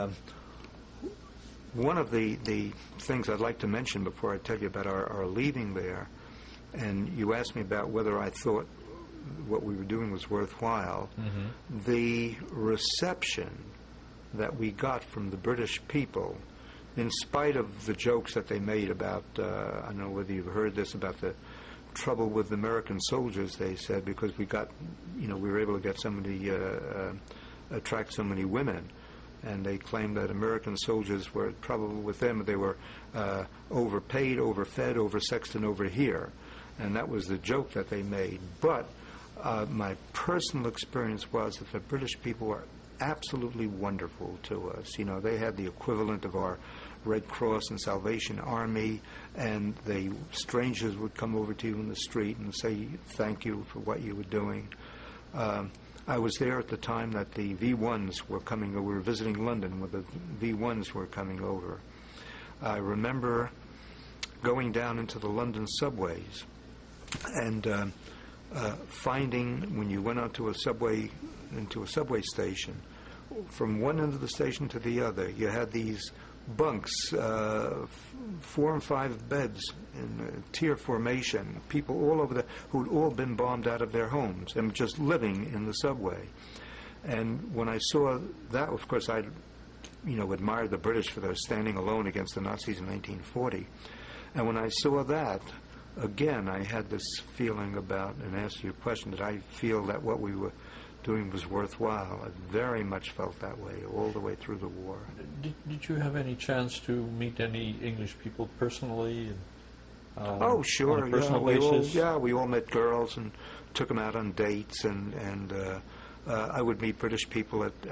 one of the things I'd like to mention before I tell you about our leaving there, and you asked me about whether I thought what we were doing was worthwhile, the reception that we got from the British people, in spite of the jokes that they made about, I don't know whether you've heard this, about the trouble with American soldiers, they said, because we got, we were able to get attract so many women. And they claimed that American soldiers were trouble with them. They were overpaid, overfed, oversexed, and over here. And that was the joke that they made. But my personal experience was that the British people were absolutely wonderful to us. They had the equivalent of our Red Cross and Salvation Army, and strangers would come over to you in the street and say thank you for what you were doing. I was there at the time that the V1s were coming over. We were visiting London when the V1s were coming over. I remember going down into the London subways and finding, when you went onto into a subway station, from one end of the station to the other, you had these bunks, 4 and 5 beds in tier formation, people all over who'd all been bombed out of their homes and just living in the subway. And when I saw that, of course, I admired the British for their standing alone against the Nazis in 1940. And when I saw that, again, I had this feeling about, and asked you a question, did I feel that what we were doing was worthwhile? I very much felt that way all the way through the war. Did you have any chance to meet any English people personally? Oh, sure. On a personal basis? We all met girls and took them out on dates, and I would meet British people at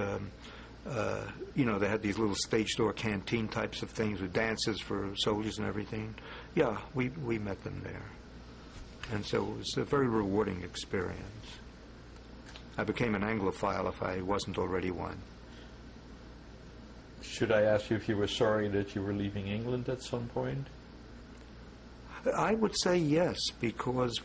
they had these little stage door canteen types of things with dances for soldiers and everything. Yeah, we met them there. And so it was a very rewarding experience. I became an Anglophile if I wasn't already one. Should I ask you if you were sorry that you were leaving England at some point? I would say yes, because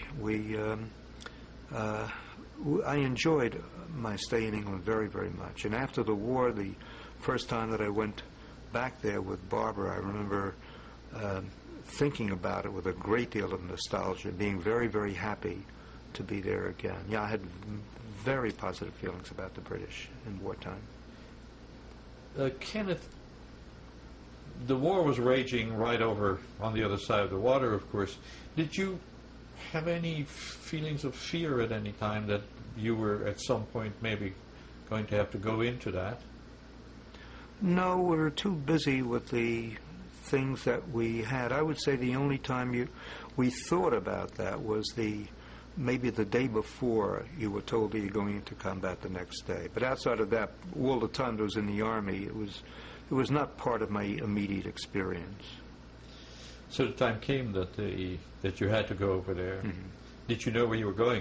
I enjoyed my stay in England very, very much. And after the war, the first time that I went back there with Barbara, I remember thinking about it with a great deal of nostalgia, being very, very happy to be there again. Yeah, I had very positive feelings about the British in wartime. Kenneth, the war was raging right over on the other side of the water, of course. Did you have any feelings of fear at any time that you were at some point maybe going to have to go into that? No, we were too busy with the things that we had. I would say the only time we thought about that was maybe the day before you were told that you're going into combat the next day. But outside of that, all the time I was in the Army, it was not part of my immediate experience. So the time came that you had to go over there. Mm-hmm. Did you know where you were going?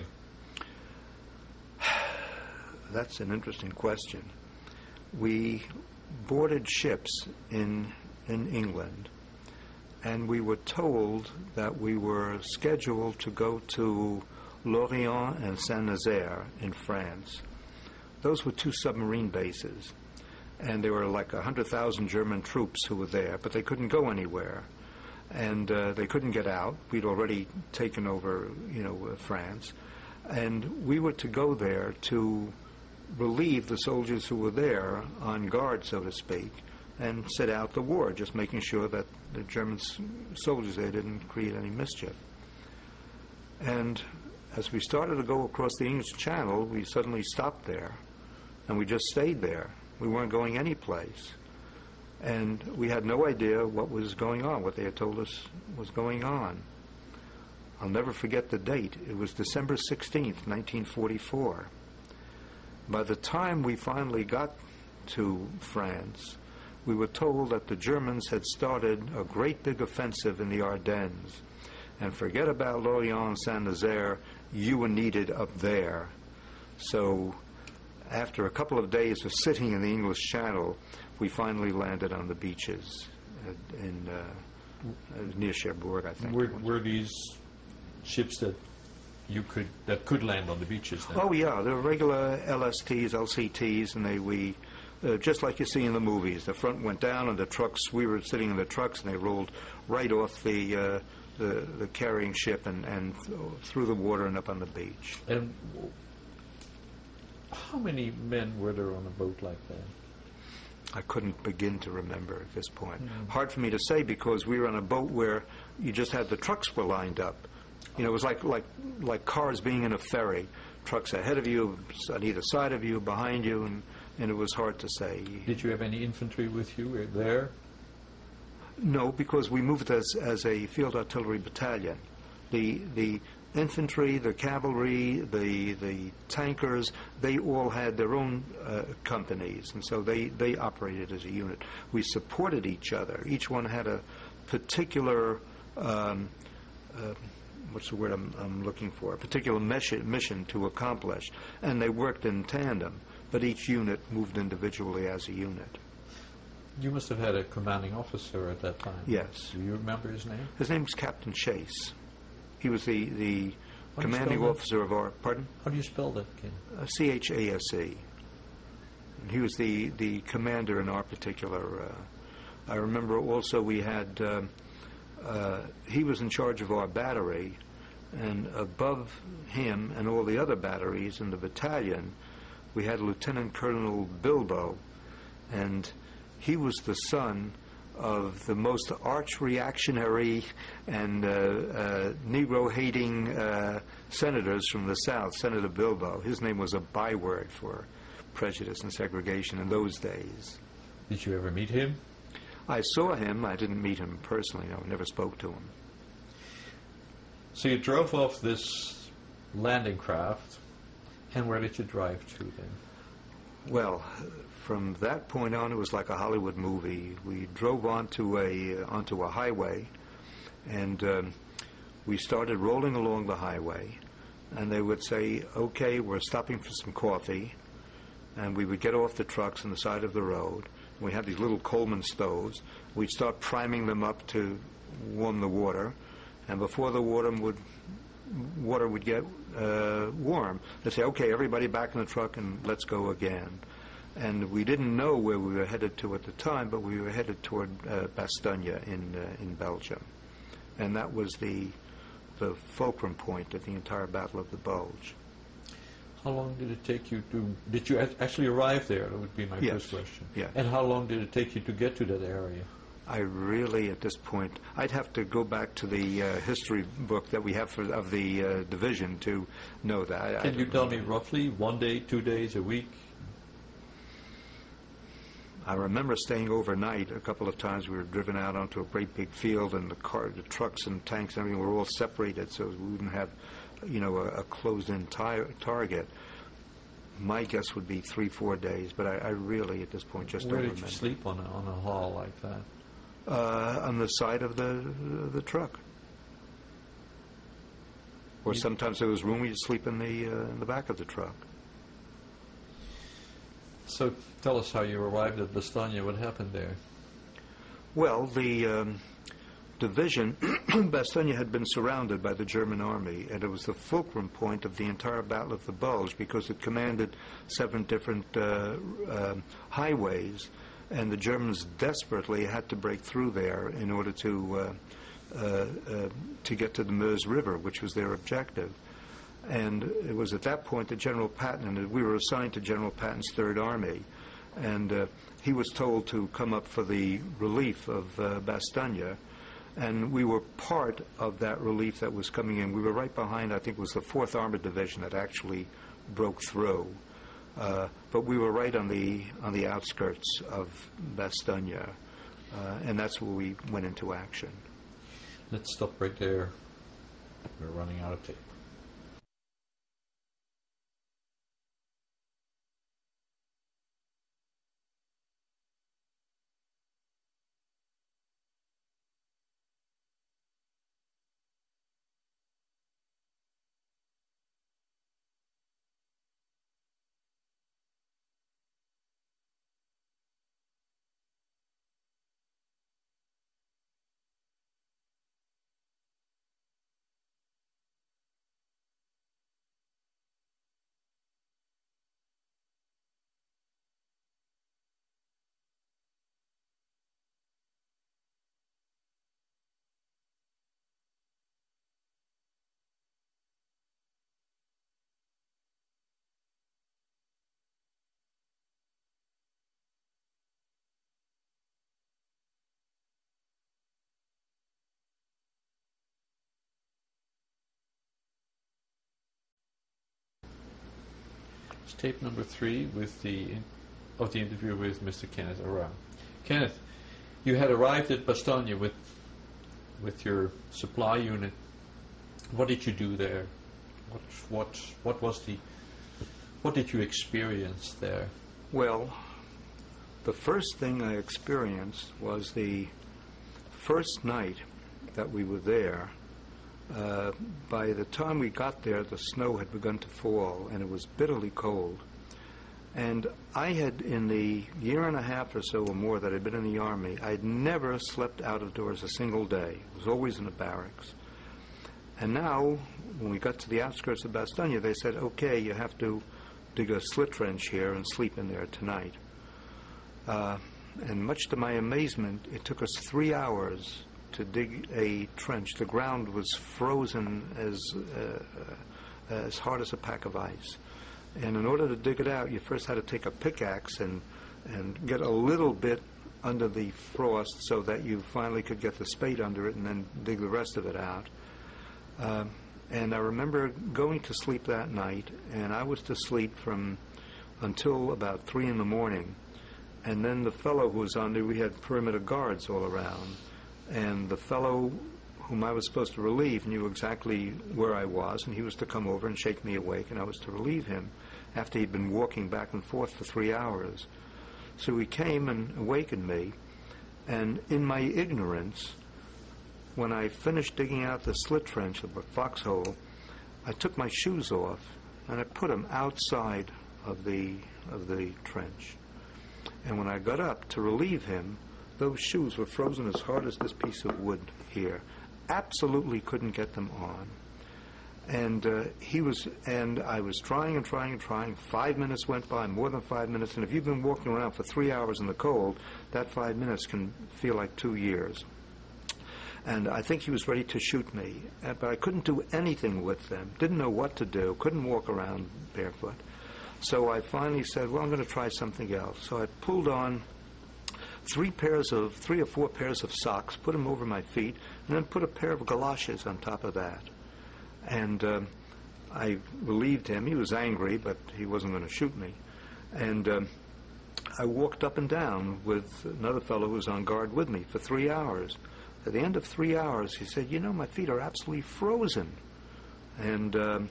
That's an interesting question. We boarded ships in England, and we were told that we were scheduled to go to Lorient and Saint-Nazaire in France. Those were 2 submarine bases, and there were like 100,000 German troops who were there, but they couldn't go anywhere, and they couldn't get out. We'd already taken over, France, and we were to go there to relieve the soldiers who were there on guard, so to speak, and sit out the war, just making sure that the German soldiers there didn't create any mischief. And as we started to go across the English Channel, we suddenly stopped there, and we just stayed there. We weren't going anyplace. And we had no idea what was going on, what they had told us was going on. I'll never forget the date. It was December 16th, 1944. By the time we finally got to France, we were told that the Germans had started a great big offensive in the Ardennes. And forget about Lorient and Saint-Nazaire, you were needed up there. So after a couple of days of sitting in the English Channel, we finally landed on the beaches near Cherbourg, I think. Were these ships that that could land on the beaches then? Oh yeah, they're regular LSTs, LCTs, and we just like you see in the movies. The front went down, and the trucks. We were sitting in the trucks, and they rolled right off the carrying ship and through the water and up on the beach. And how many men were there on a boat like that? I couldn't begin to remember at this point. Hard for me to say because we were on a boat where you just had the trucks were lined up. You know, it was like cars being in a ferry. Trucks ahead of you, on either side of you, behind you, and it was hard to say. Did you have any infantry with you there? No, because we moved as a field artillery battalion. The infantry, the cavalry, the tankers, they all had their own companies, and so they operated as a unit. We supported each other. Each one had a particular, what's the word I'm looking for, a particular mission to accomplish, and they worked in tandem, but each unit moved individually as a unit. You must have had a commanding officer at that time. Yes. Do you remember his name? His name was Captain Chase. He was the commanding officer of our... Pardon? How do you spell that, Ken? C-H-A-S-E. And he was the commander in our particular... I remember also we had... he was in charge of our battery, and above him and all the other batteries in the battalion, we had Lieutenant Colonel Bilbo, and he was the son of the most arch-reactionary and Negro-hating senators from the South, Senator Bilbo. His name was a byword for prejudice and segregation in those days. Did you ever meet him? I saw him. I didn't meet him personally. No, I never spoke to him. So you drove off this landing craft, and where did you drive to then? Well, from that point on, it was like a Hollywood movie. We drove onto a highway, and we started rolling along the highway. And they would say, "Okay, we're stopping for some coffee," and we would get off the trucks on the side of the road. We had these little Coleman stoves. We'd start priming them up to warm the water, and before the water would get warm, they'd say, "Okay, everybody back in the truck and let's go again." And we didn't know where we were headed to at the time, but we were headed toward Bastogne in Belgium, and that was the fulcrum point of the entire Battle of the Bulge. How long did it take you to... Did you actually arrive there? That would be my first question. Yes. And how long did it take you to get to that area? I really, at this point, I'd have to go back to the history book that we have of the division to know that. Can you tell me roughly 1 day, 2 days, a week? I remember staying overnight a couple of times. We were driven out onto a great big field, and the trucks and tanks and everything were all separated, so we wouldn't have, a closed-in target. My guess would be 3-4 days, but I really, at this point, just don't remember. Where did you sleep on a hall like that? On the side of the truck. Or sometimes there was room where you'd sleep in the back of the truck. So tell us how you arrived at Bastogne. What happened there? Well, the division, Bastogne had been surrounded by the German army, and it was the fulcrum point of the entire Battle of the Bulge because it commanded 7 different highways, and the Germans desperately had to break through there in order to get to the Meuse River, which was their objective. And it was at that point that General Patton, and we were assigned to General Patton's Third Army, and he was told to come up for the relief of Bastogne, and we were part of that relief that was coming in. We were right behind, I think it was the 4th Armored Division that actually broke through, but we were right on the outskirts of Bastogne, and that's where we went into action. Let's stop right there. We're running out of tape. It's tape number 3 of the interview with Mr. Kenneth Aran. Kenneth, you had arrived at Bastogne with your supply unit. What did you do there? What did you experience there? Well, the first thing I experienced was the first night that we were there. By the time we got there, the snow had begun to fall, and it was bitterly cold. And I had, in the year and a half or so or more that I'd been in the Army, I'd never slept out of doors a single day. I was always in the barracks. And now, when we got to the outskirts of Bastogne, they said, okay, you have to dig a slit trench here and sleep in there tonight. And much to my amazement, it took us 3 hours to dig a trench. The ground was frozen as hard as a pack of ice. And in order to dig it out, you first had to take a pickaxe and get a little bit under the frost so that you finally could get the spade under it and then dig the rest of it out. And I remember going to sleep that night, and I was to sleep until about 3 in the morning. And then the fellow who was on there, we had perimeter guards all around. And the fellow whom I was supposed to relieve knew exactly where I was, and he was to come over and shake me awake, and I was to relieve him after he'd been walking back and forth for 3 hours. So he came and awakened me, and in my ignorance, when I finished digging out the slit trench of a foxhole, I took my shoes off and I put them outside of the trench. And when I got up to relieve him, those shoes were frozen as hard as this piece of wood here. Absolutely couldn't get them on. And I was trying and trying and trying. 5 minutes went by, more than 5 minutes. And if you've been walking around for 3 hours in the cold, that 5 minutes can feel like 2 years. And I think he was ready to shoot me. But I couldn't do anything with them. Didn't know what to do. Couldn't walk around barefoot. So I finally said, well, I'm going to try something else. So I pulled on 3 or 4 pairs of socks, put them over my feet, and then put a pair of galoshes on top of that. And I relieved him. He was angry, but he wasn't going to shoot me. And I walked up and down with another fellow who was on guard with me for 3 hours. At the end of 3 hours, he said, you know, my feet are absolutely frozen. And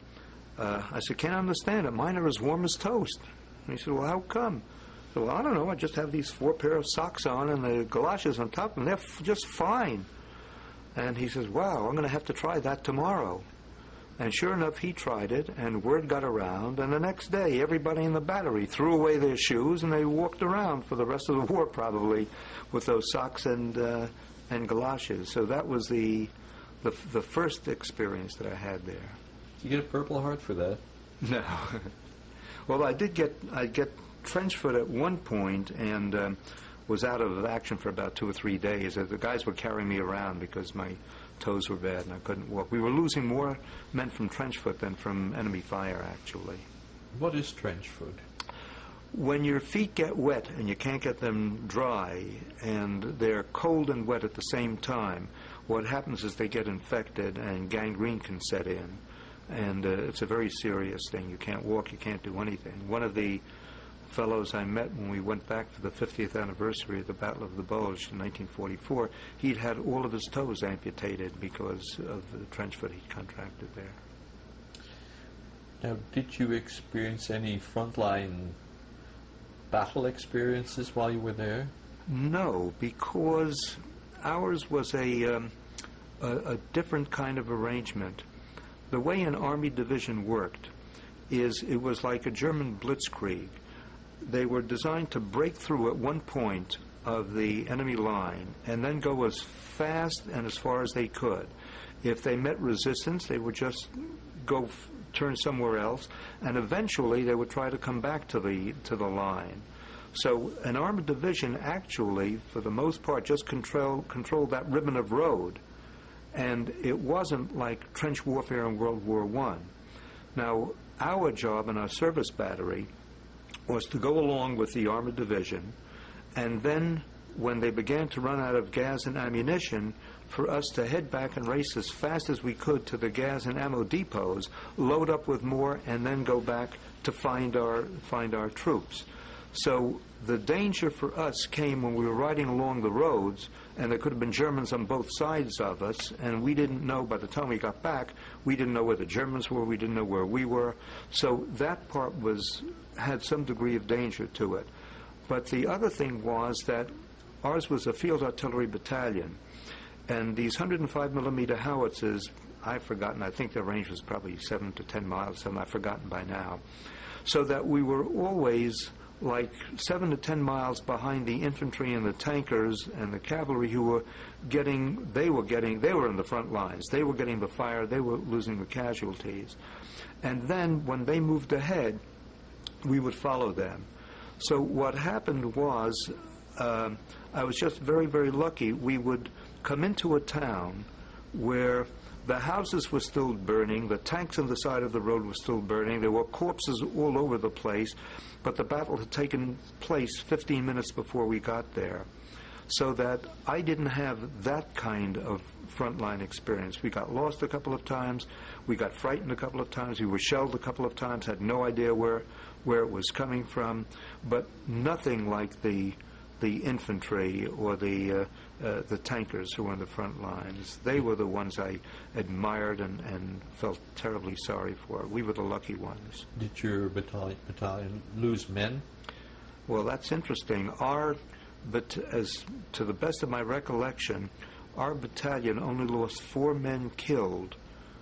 I said, can't understand it. Mine are as warm as toast. And he said, well, how come? I said, well, I don't know. I just have these 4 pair of socks on and the galoshes on top, and they're just fine. And he says, wow, I'm going to have to try that tomorrow. And sure enough, he tried it, and word got around, and the next day, everybody in the battery threw away their shoes, and they walked around for the rest of the war, probably, with those socks and galoshes. So that was the first experience that I had there. Did you get a Purple Heart for that? No. Well, I'd get trench foot at one point, and was out of action for about 2 or 3 days. The guys were carrying me around because my toes were bad and I couldn't walk. We were losing more men from trench foot than from enemy fire, actually. What is trench foot? When your feet get wet and you can't get them dry, and they're cold and wet at the same time, what happens is they get infected and gangrene can set in. And it's a very serious thing. You can't walk, you can't do anything. One of the fellows I met when we went back for the 50th anniversary of the Battle of the Bulge in 1944, he'd had all of his toes amputated because of the trench foot he'd contracted there. Now, did you experience any frontline battle experiences while you were there? No, because ours was a different kind of arrangement. The way an Army division worked is it was like a German blitzkrieg. They were designed to break through at one point of the enemy line and then go as fast and as far as they could. If they met resistance, they would just turn somewhere else, and eventually they would try to come back to the line. So an armored division actually, for the most part, just controlled that ribbon of road, and it wasn't like trench warfare in World War I. Now, our job in our service battery was to go along with the armored division, and then when they began to run out of gas and ammunition, for us to head back and race as fast as we could to the gas and ammo depots, load up with more, and then go back to find our troops. So the danger for us came when we were riding along the roads, and there could have been Germans on both sides of us, and we didn't know, by the time we got back, we didn't know where the Germans were, we didn't know where we were. So that part had some degree of danger to it. But the other thing was that ours was a field artillery battalion, and these 105 millimeter howitzers, I've forgotten, I think their range was probably 7 to 10 miles, something I've forgotten by now. So that we were always like 7 to 10 miles behind the infantry and the tankers and the cavalry who were they were in the front lines. They were getting the fire, they were losing the casualties. And then when they moved ahead, we would follow them. So what happened was, I was just very, very lucky. We would come into a town where the houses were still burning, the tanks on the side of the road were still burning, there were corpses all over the place, but the battle had taken place 15 minutes before we got there. So that I didn't have that kind of frontline experience. We got lost a couple of times, we got frightened a couple of times, we were shelled a couple of times, had no idea where it was coming from, but nothing like the infantry or the tankers who were on the front lines. They were the ones I admired and felt terribly sorry for. We were the lucky ones. Did your battalion lose men? Well, that's interesting. But as to the best of my recollection, our battalion only lost 4 men killed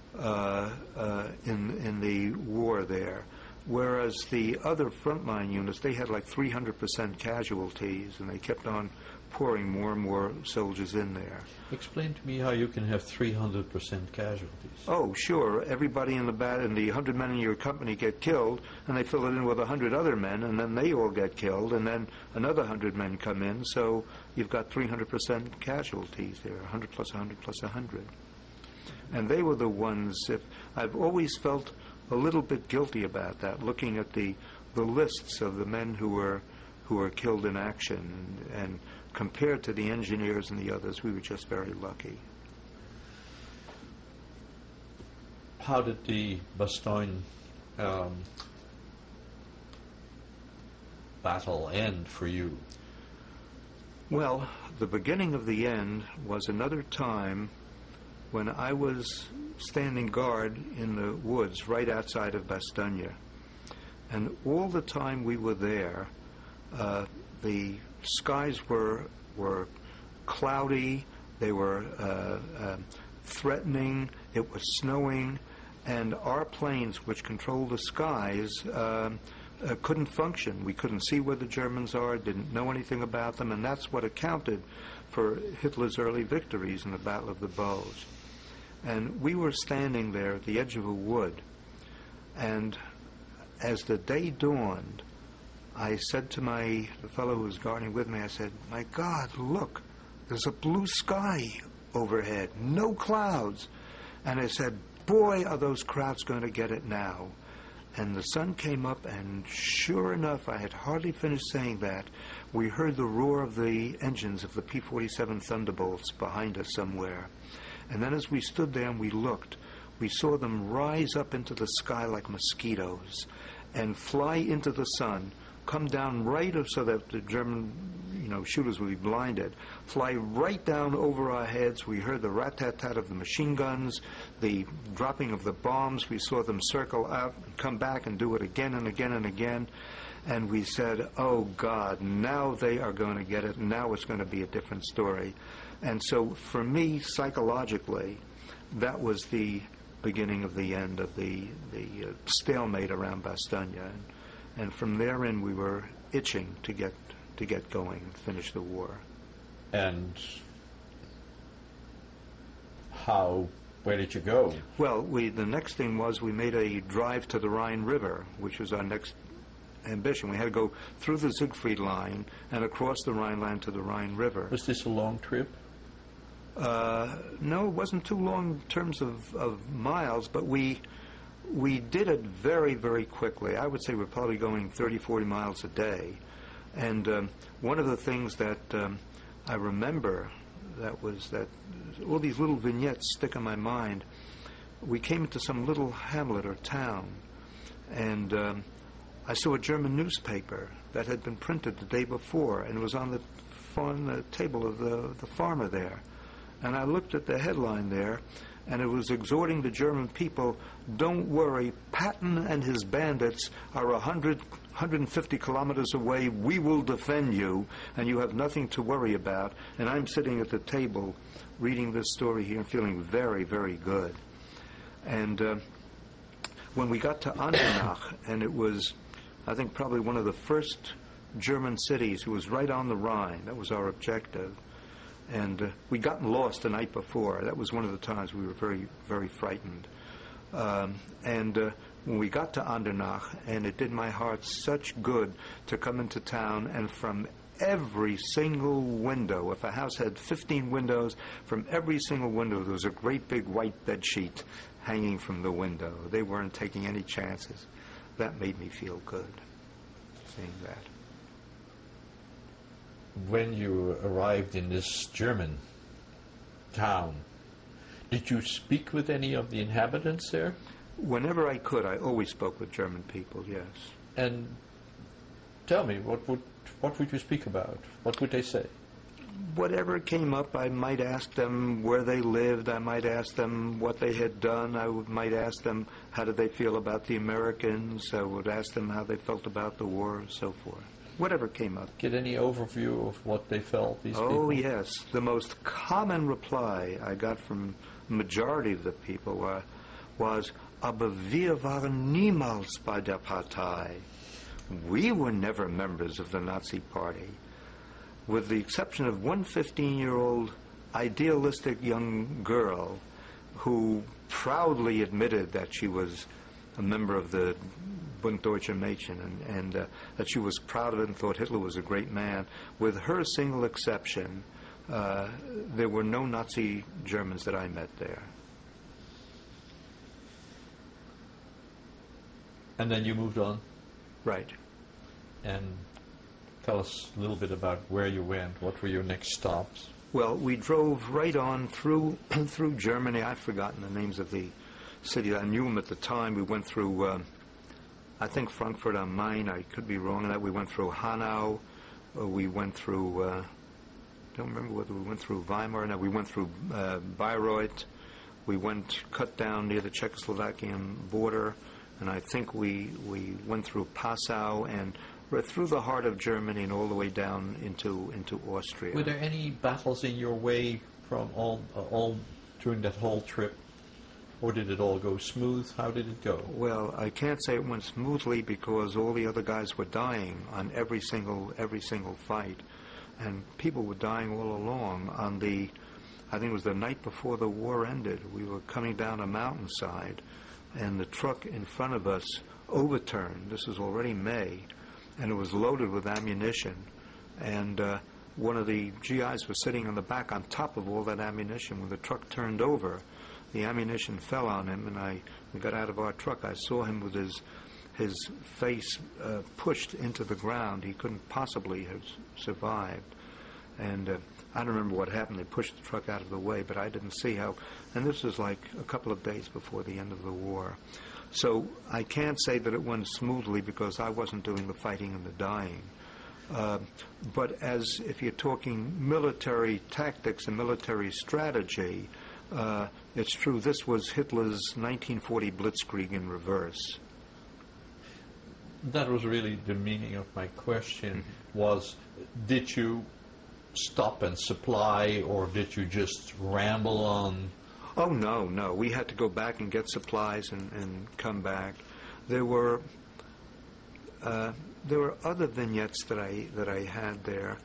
in the war there, whereas the other frontline units, they had like 300% casualties, and they kept on pouring more and more soldiers in there. Explain to me how you can have 300% casualties. Oh, sure. Everybody in the 100 men in your company get killed, and they fill it in with 100 other men, and then they all get killed, and then another 100 men come in, so you've got 300% casualties there, 100 plus 100 plus 100. And they were the ones, I've always felt a little bit guilty about that, looking at the lists of the men who were killed in action, and compared to the engineers and the others, we were just very lucky. How did the Bastogne battle end for you? Well, the beginning of the end was another time when I was standing guard in the woods right outside of Bastogne. And all the time we were there, the skies were cloudy, they were threatening, it was snowing, and our planes, which control the skies, couldn't function. We couldn't see where the Germans are, didn't know anything about them, and that's what accounted for Hitler's early victories in the Battle of the Bulge. And we were standing there at the edge of a wood, and as the day dawned, I said to the fellow who was guarding with me, I said, "My God, look, there's a blue sky overhead, no clouds." And I said, "Boy, are those Krauts going to get it now." And the sun came up, and sure enough, I had hardly finished saying that, we heard the roar of the engines of the P-47 Thunderbolts behind us somewhere. And then as we stood there and we looked, we saw them rise up into the sky like mosquitoes and fly into the sun, come down right so that the German shooters would be blinded, fly right down over our heads. We heard the rat-tat-tat of the machine guns, the dropping of the bombs. We saw them circle out and come back and do it again and again and again. And we said, "Oh, God, now they are going to get it. Now it's going to be a different story." And so for me, psychologically, that was the beginning of the end of the stalemate around Bastogne. And from there in, we were itching to get going and finish the war. And where did you go? Well, the next thing was we made a drive to the Rhine River, which was our next ambition. We had to go through the Siegfried Line and across the Rhineland to the Rhine River. Was this a long trip? No, it wasn't too long in terms of miles, but we did it very, very quickly. I would say we're probably going 30, 40 miles a day. And one of the things that I remember that all these little vignettes stick in my mind. We came into some little hamlet or town, and I saw a German newspaper that had been printed the day before, and it was on the table of the farmer there. And I looked at the headline there, and it was exhorting the German people, don't worry, Patton and his bandits are 150 kilometers away. We will defend you, and you have nothing to worry about. And I'm sitting at the table reading this story here and feeling very, very good. And when we got to Andernach, and it was, I think, probably one of the first German cities, it was right on the Rhine. That was our objective. And we'd gotten lost the night before. That was one of the times we were very, very frightened. When we got to Andernach, and it did my heart such good to come into town, and from every single window, if a house had 15 windows, from every single window there was a great big white bed sheet hanging from the window. They weren't taking any chances. That made me feel good, seeing that. When you arrived in this German town, did you speak with any of the inhabitants there? Whenever I could, I always spoke with German people, yes. And tell me, what would you speak about? What would they say? Whatever came up, I might ask them where they lived. I might ask them what they had done. I might ask them how did they feel about the Americans. I would ask them how they felt about the war and so forth. Whatever came up. Get any overview of what they felt, these people? Oh, yes. The most common reply I got from the majority of the people was, aber wir waren niemals bei der Partei. We were never members of the Nazi Party. With the exception of one 15-year-old idealistic young girl who proudly admitted that she was a member of the Bund Deutscher Mädchen, and that she was proud of it and thought Hitler was a great man. With her single exception, there were no Nazi Germans that I met there. And then you moved on? Right. And tell us a little bit about where you went. What were your next stops? Well, we drove right on through Germany. I've forgotten the names of the cities. I knew them at the time. We went through, I think, Frankfurt am Main. I could be wrong on that. We went through Hanau. We went through, I don't remember whether we went through Weimar. No, we went through Bayreuth. We cut down near the Czechoslovakian border. And I think we went through Passau and through the heart of Germany and all the way down into Austria. Were there any battles in your way from all during that whole trip, or did it all go smooth? How did it go? Well, I can't say it went smoothly because all the other guys were dying on every single fight, and people were dying all along. I think it was the night before the war ended. We were coming down a mountainside, and the truck in front of us overturned. This was already May, and it was loaded with ammunition. And one of the GIs was sitting on the back on top of all that ammunition. When the truck turned over, the ammunition fell on him, and we got out of our truck. I saw him with his face pushed into the ground. He couldn't possibly have survived. And I don't remember what happened. They pushed the truck out of the way, but I didn't see how. And this was like a couple of days before the end of the war. So I can't say that it went smoothly because I wasn't doing the fighting and the dying. But if you're talking military tactics and military strategy, it's true. This was Hitler's 1940 blitzkrieg in reverse. That was really the meaning of my question. Was, did you stop and supply, or did you just ramble on? Oh, no. We had to go back and get supplies and come back. There were other vignettes that I had there.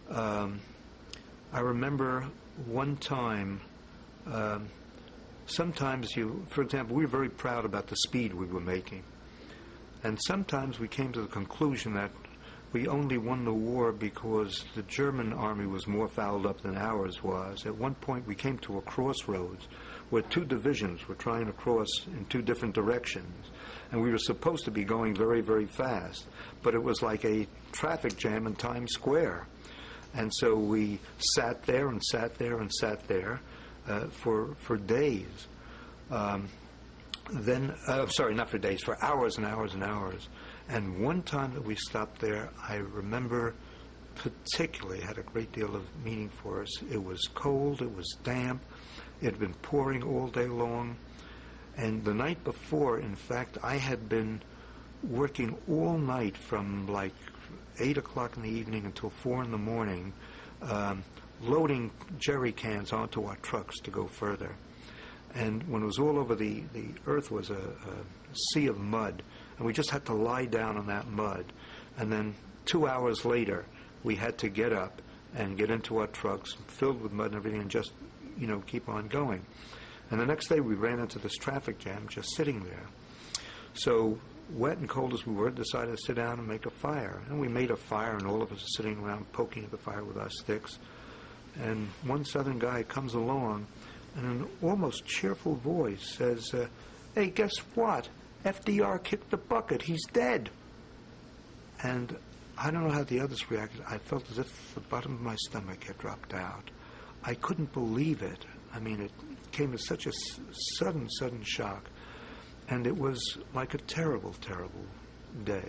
I remember one time, sometimes for example, we were very proud about the speed we were making. And sometimes we came to the conclusion that we only won the war because the German army was more fouled up than ours was. At one point we came to a crossroads where two divisions were trying to cross in two different directions. And we were supposed to be going very, very fast. But it was like a traffic jam in Times Square. And so we sat there and sat there and sat there for days. Sorry, not for days, for hours and hours and hours. And one time that we stopped there, I remember particularly had a great deal of meaning for us. It was cold, it was damp, it had been pouring all day long. And the night before, in fact, I had been working all night from like 8 o'clock in the evening until 4 in the morning, loading jerry cans onto our trucks to go further. And when it was all over, the earth was a sea of mud, and we just had to lie down on that mud. And then 2 hours later, we had to get up and get into our trucks filled with mud and everything and just, keep on going. And the next day we ran into this traffic jam just sitting there. So wet and cold as we were, decided to sit down and make a fire. And we made a fire, and all of us are sitting around poking at the fire with our sticks. And one Southern guy comes along and in an almost cheerful voice says, hey, guess what? FDR kicked the bucket. He's dead. And I don't know how the others reacted. I felt as if the bottom of my stomach had dropped out. I couldn't believe it. I mean, it came as such a sudden shock. And it was like a terrible, terrible day.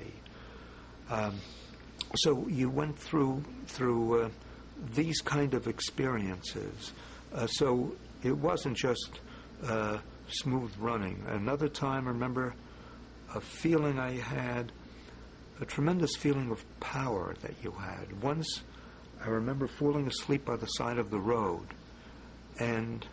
So you went through these kind of experiences. So it wasn't just smooth running. Another time, I remember a feeling I had, a tremendous feeling of power that you had. Once, I remember falling asleep by the side of the road, and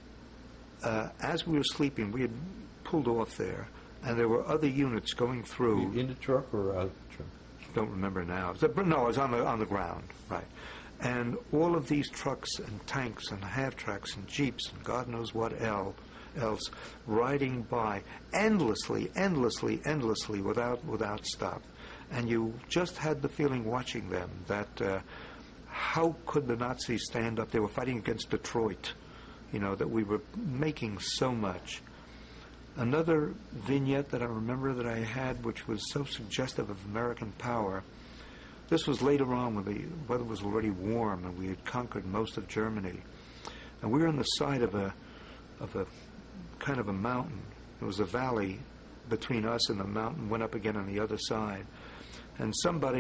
as we were sleeping, we had pulled off there, and there were other units going through. Were you in the truck or out of the truck? Don't remember now. No, I was on the ground, right. And all of these trucks and tanks and half-tracks and jeeps and God knows what else riding by endlessly without stop. And you just had the feeling watching them that how could the Nazis stand up? They were fighting against Detroit, that we were making so much. Another vignette that I remember that I had, which was so suggestive of American power, this was later on when the weather was already warm and we had conquered most of Germany. And we were on the side of a kind of a mountain. There was a valley between us and the mountain, went up again on the other side. And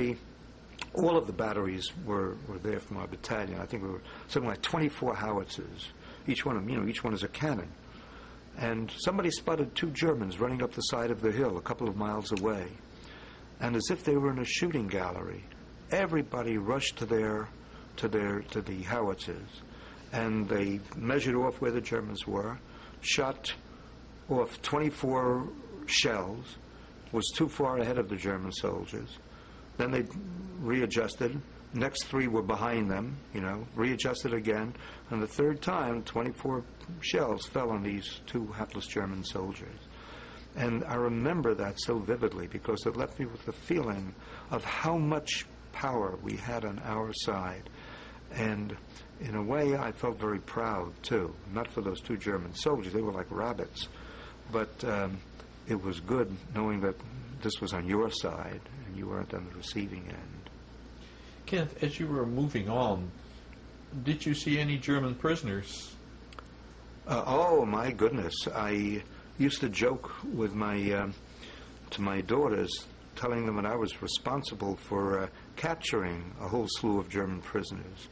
all of the batteries were there from our battalion. I think we were something like 24 howitzers. Each one is a cannon. And somebody spotted 2 Germans running up the side of the hill a couple of miles away. And as if they were in a shooting gallery, everybody rushed to the howitzers, and they measured off where the Germans were, shot off 24 shells, was too far ahead of the German soldiers. Then they readjusted. Next 3 were behind them, readjusted again. And the third time, 24 shells fell on these 2 hapless German soldiers. And I remember that so vividly because it left me with the feeling of how much power we had on our side. And in a way, I felt very proud, too. Not for those 2 German soldiers. They were like rabbits. But it was good knowing that this was on your side and you weren't on the receiving end. Kenneth, as you were moving on, did you see any German prisoners? Oh, my goodness. I used to joke with to my daughters, telling them that I was responsible for capturing a whole slew of German prisoners.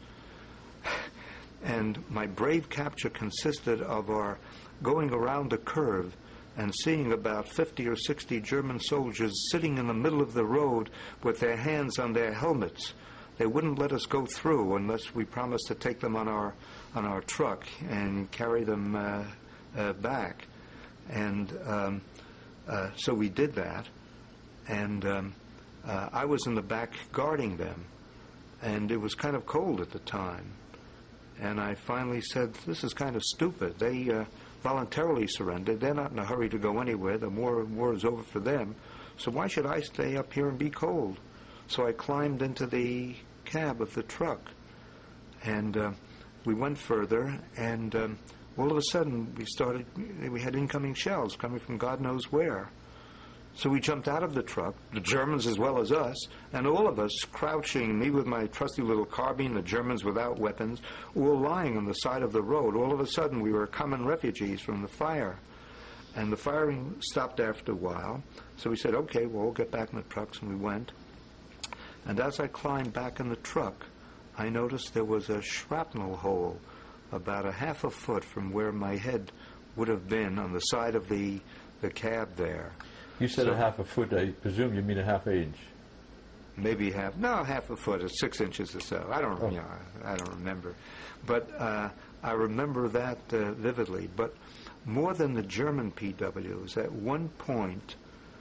And my brave capture consisted of our going around a curve and seeing about 50 or 60 German soldiers sitting in the middle of the road with their hands on their helmets. They wouldn't let us go through unless we promised to take them on our truck and carry them back. And so we did that. And I was in the back guarding them. And it was kind of cold at the time. And I finally said, this is kind of stupid. They voluntarily surrendered. They're not in a hurry to go anywhere. The war is over for them. So why should I stay up here and be cold? So I climbed into the cab of the truck. And we went further. And all of a sudden, we had incoming shells coming from God knows where. So we jumped out of the truck, the Germans as well as us, and all of us crouching, me with my trusty little carbine, the Germans without weapons, all lying on the side of the road. All of a sudden, we were common refugees from the fire. And the firing stopped after a while. So we said, okay, we'll all get back in the trucks, and we went. And as I climbed back in the truck, I noticed there was a shrapnel hole about a half a foot from where my head would have been on the side of the cab there. You said a half a foot. I presume you mean a half inch. Maybe half a foot, or 6 inches or so. I don't, I don't remember. But I remember that vividly. But more than the German PWs, at one point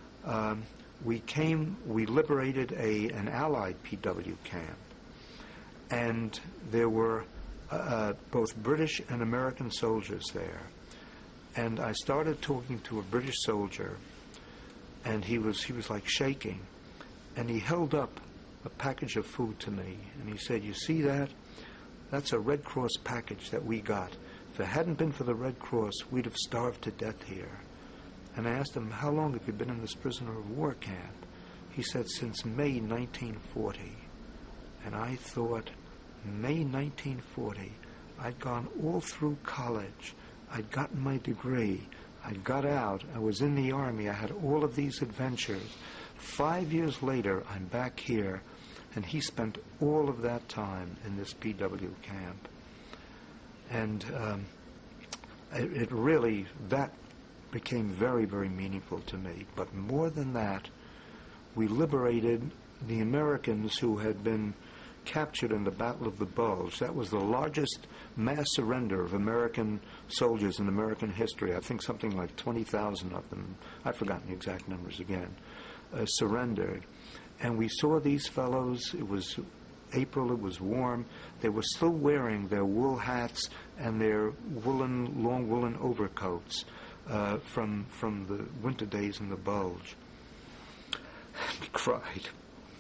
we liberated an Allied PW camp, and there were both British and American soldiers there. And I started talking to a British soldier, and he was like shaking, and he held up a package of food to me, and he said, "You see that? That's a Red Cross package that we got. If it hadn't been for the Red Cross, we'd have starved to death here." And I asked him, "How long have you been in this prisoner of war camp?" He said, "Since May 1940. And I thought, May 1940, I'd gone all through college. I'd gotten my degree. I'd got out. I was in the Army. I had all of these adventures. 5 years later, I'm back here, and he spent all of that time in this PW camp." And it really, that became very, very meaningful to me. But more than that, we liberated the Americans who had been captured in the Battle of the Bulge. That was the largest mass surrender of American soldiers in American history. I think something like 20,000 of them, I've forgotten the exact numbers again, surrendered. And we saw these fellows. It was April, it was warm. They were still wearing their wool hats and their long woolen overcoats from the winter days in the Bulge. We cried.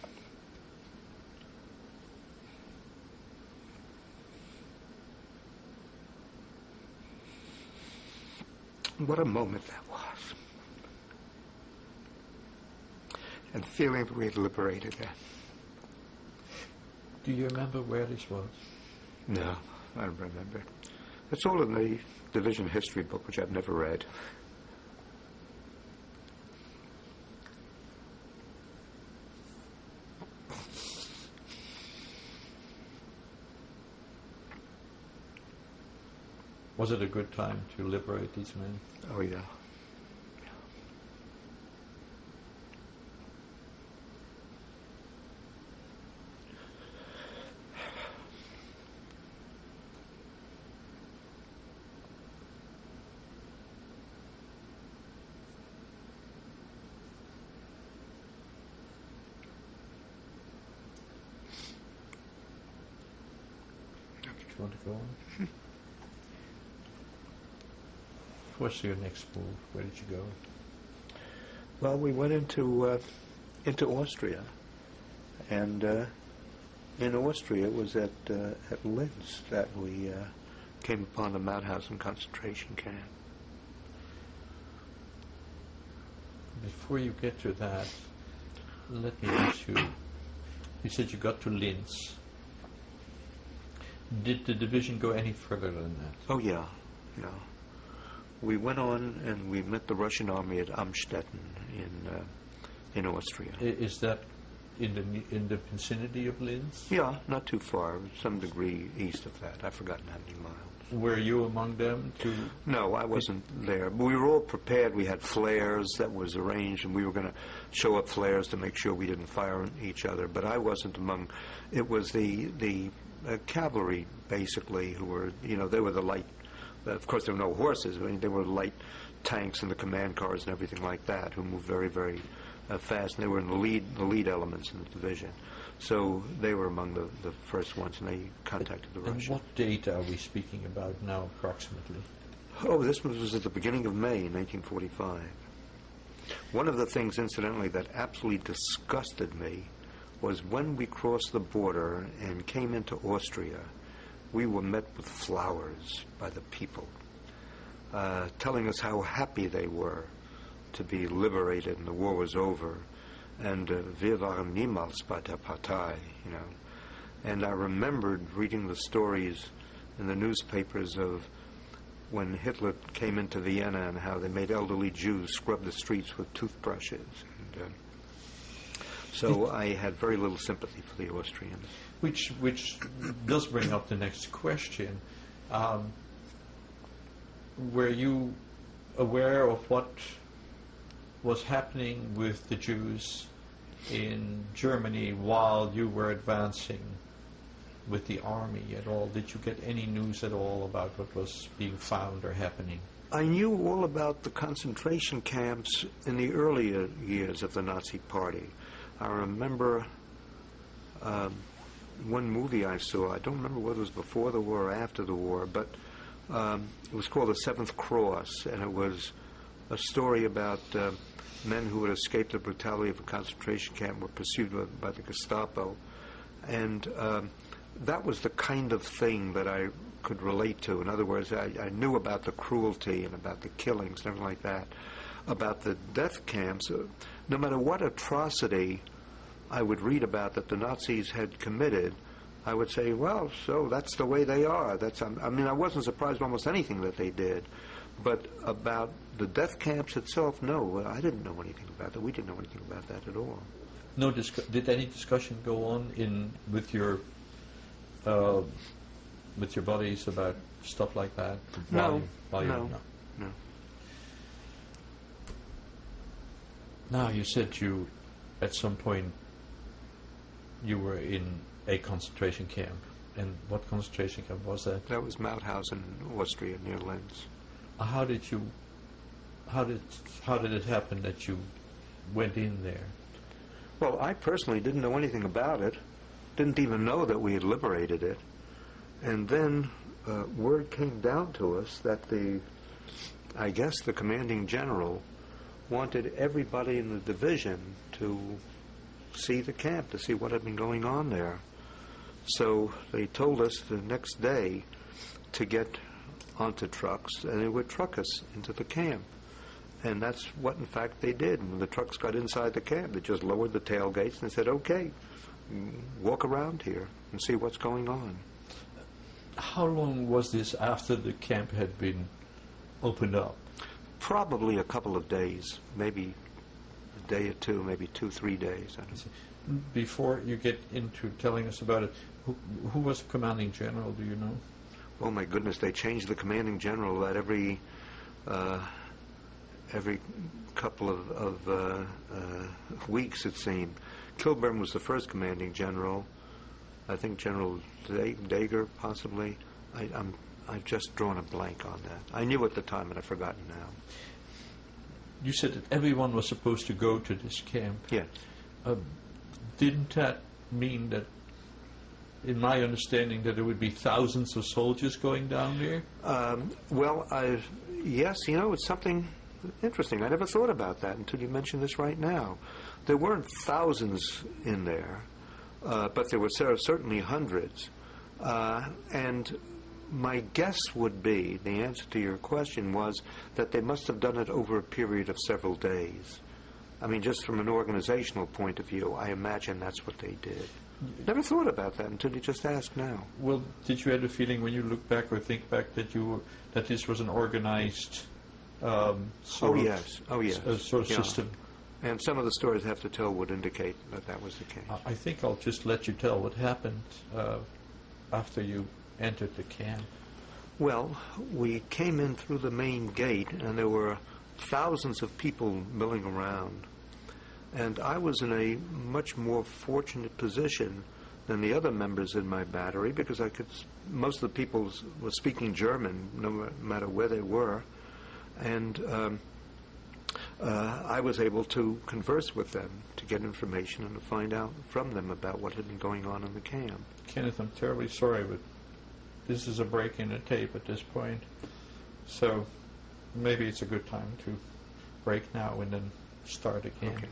What a moment that was. And feeling that we had liberated them. Do you remember where this was? No, I don't remember. It's all in the division history book, which I've never read. Was it a good time to liberate these men? Oh, yeah. Do you want to go on? What's your next move? Where did you go? Well, we went into Austria, and in Austria it was at Linz that we came upon the Mauthausen concentration camp. Before you get to that, let me ask you. You said you got to Linz. Did the division go any further than that? Oh yeah, yeah. We went on and we met the Russian army at Amstetten in Austria. Is that in the vicinity of Linz? Yeah, not too far, some degree east of that. I've forgotten how many miles. Were you among them? No, I wasn't there. We were all prepared. We had flares that was arranged, and we were going to show up flares to make sure we didn't fire on each other. But I wasn't among. It was the cavalry, basically, who were, they were the light. Of course, there were no horses. I mean, there were light tanks and the command cars and everything like that, who moved very, very fast. And they were in the lead elements in the division. So they were among the first ones, and they contacted the Russians. And what date are we speaking about now, approximately? Oh, this was at the beginning of May, 1945. One of the things, incidentally, that absolutely disgusted me was when we crossed the border and came into Austria, we were met with flowers by the people, telling us how happy they were to be liberated and the war was over. And wir waren niemals bei der Partei, And I remembered reading the stories in the newspapers of when Hitler came into Vienna and how they made elderly Jews scrub the streets with toothbrushes. And, so I had very little sympathy for the Austrians. Which does bring up the next question. Were you aware of what was happening with the Jews in Germany while you were advancing with the army at all? Did you get any news at all about what was being found or happening? I knew all about the concentration camps in the earlier years of the Nazi Party. I remember one movie I saw. I don't remember whether it was before the war or after the war, but it was called The Seventh Cross, and it was a story about men who had escaped the brutality of a concentration camp, were pursued by the Gestapo, and that was the kind of thing that I could relate to. In other words, I knew about the cruelty and about the killings and everything like that. About the death camps, no matter what atrocity I would read about that the Nazis had committed, I would say, well, so that's the way they are. I mean, I wasn't surprised by almost anything that they did. But about the death camps itself, no, I didn't know anything about that. We didn't know anything about that at all. No, did any discussion go on with your buddies about stuff like that? No. Now, you said at some point, you were in a concentration camp. And what concentration camp was that? That was Mauthausen, Austria, near Linz. How did it happen that you went in there? Well, I personally didn't know anything about it. Didn't even know that we had liberated it. And then word came down to us that the commanding general wanted everybody in the division to see the camp, to see what had been going on there. So they told us the next day to get onto trucks, and they would truck us into the camp. And that's what, in fact, they did. When the trucks got inside the camp, they just lowered the tailgates and said, okay, walk around here and see what's going on. How long was this after the camp had been opened up? Probably a couple of days, maybe a day or two, maybe 2-3 days. I don't know. Before you get into telling us about it, who was the commanding general, do you know? Oh my goodness, they changed the commanding general at every couple of weeks, it seemed. Kilburn was the first commanding general. I think General Dager, possibly. I've just drawn a blank on that. I knew at the time, and I've forgotten now. You said that everyone was supposed to go to this camp. Yes. Didn't that mean that, in my understanding, that there would be thousands of soldiers going down there? Yes, it's something interesting. I never thought about that until you mentioned this right now. There weren't thousands in there, but there were certainly hundreds. And my guess would be, the answer to your question was that they must have done it over a period of several days. I mean, just from an organizational point of view, I imagine that's what they did. Never thought about that until you just asked now. Well, did you have the feeling when you look back or think back that this was an organized sort of system? And some of the stories I have to tell would indicate that was the case. I think I'll just let you tell what happened after you entered the camp. Well, we came in through the main gate, and there were thousands of people milling around. And I was in a much more fortunate position than the other members in my battery because most of the people were speaking German, no matter where they were. And I was able to converse with them, to get information and to find out from them about what had been going on in the camp. Kenneth, I'm terribly sorry, but this is a break in the tape at this point. So maybe it's a good time to break now and then start again. Okay.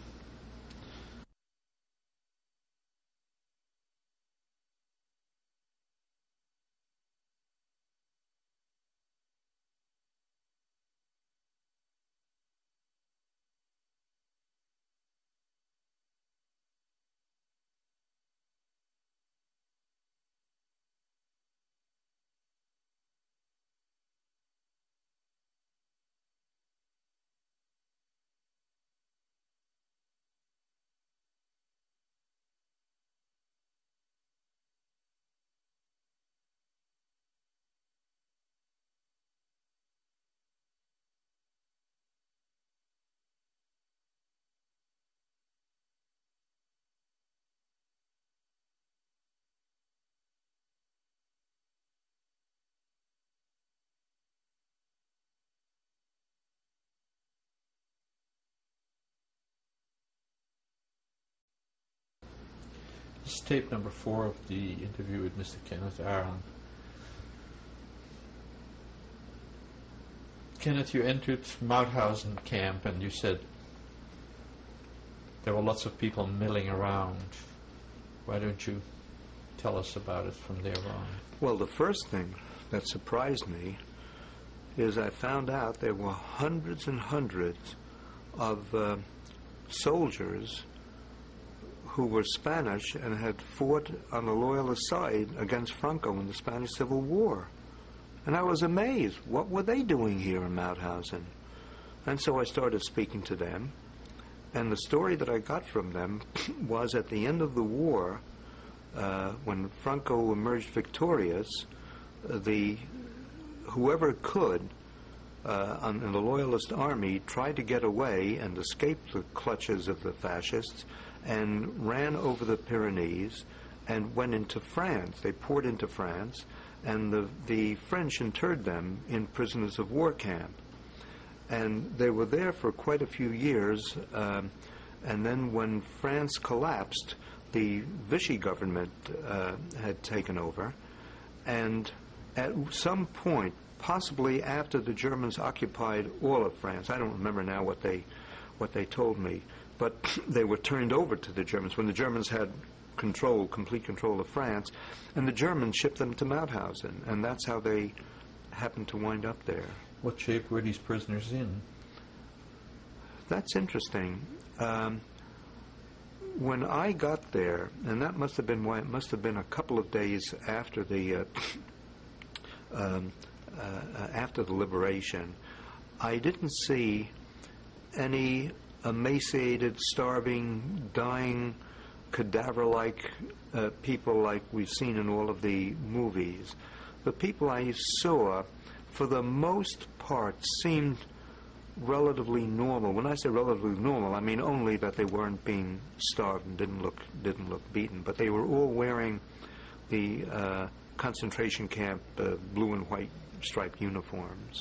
This is tape number 4 of the interview with Mr. Kenneth Aran. Kenneth, you entered Mauthausen camp and you said there were lots of people milling around. Why don't you tell us about it from there on? Well, the first thing that surprised me is I found out there were hundreds and hundreds of soldiers who were Spanish and had fought on the Loyalist side against Franco in the Spanish Civil War. And I was amazed. What were they doing here in Mauthausen? And so I started speaking to them. And the story that I got from them was at the end of the war, when Franco emerged victorious, whoever could in the Loyalist army tried to get away and escape the clutches of the fascists and ran over the Pyrenees and went into France. They poured into France, and the French interred them in prisoners of war camp. And they were there for quite a few years, and then when France collapsed, the Vichy government had taken over, and at some point, possibly after the Germans occupied all of France, I don't remember now what they told me, but they were turned over to the Germans when the Germans had complete control of France, and the Germans shipped them to Mauthausen, and that's how they happened to wind up there. What shape were these prisoners in? That's interesting. When I got there, and that must have been why it must have been a couple of days after the liberation, I didn't see any emaciated, starving, dying, cadaver-like people like we've seen in all of the movies. The people I saw, for the most part, seemed relatively normal. When I say relatively normal, I mean only that they weren't being starved and didn't look beaten, but they were all wearing the concentration camp blue and white striped uniforms.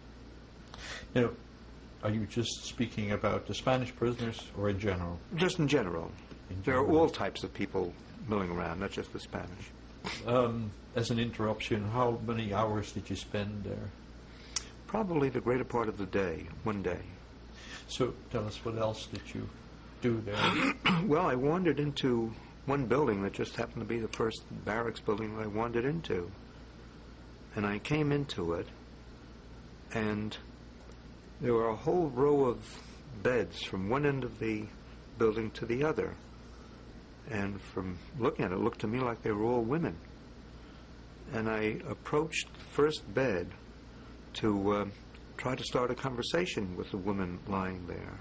Now, are you just speaking about the Spanish prisoners or in general? Just in general. There are general. all types of people milling around, not just the Spanish. As an interruption, how many hours did you spend there? Probably the greater part of the day, one day. So tell us, what else did you do there? Well, I wandered into one building that just happened to be the first barracks building that I wandered into. And I came into it, and there were a whole row of beds from one end of the building to the other. And from looking at it, it looked to me like they were all women. And I approached the first bed to try to start a conversation with the woman lying there.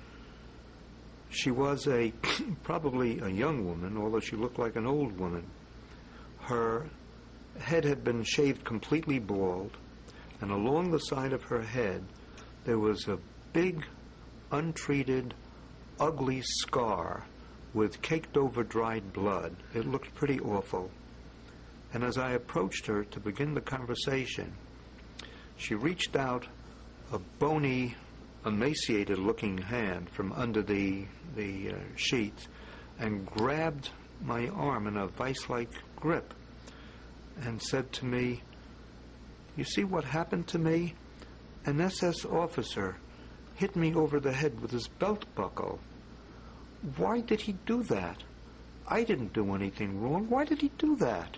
She was probably a young woman, although she looked like an old woman. Her head had been shaved completely bald, and along the side of her head there was a big, untreated, ugly scar with caked-over dried blood. It looked pretty awful. And as I approached her to begin the conversation, she reached out a bony, emaciated-looking hand from under the sheets and grabbed my arm in a vice-like grip and said to me, "You see what happened to me? An SS officer hit me over the head with his belt buckle. Why did he do that? I didn't do anything wrong. Why did he do that?"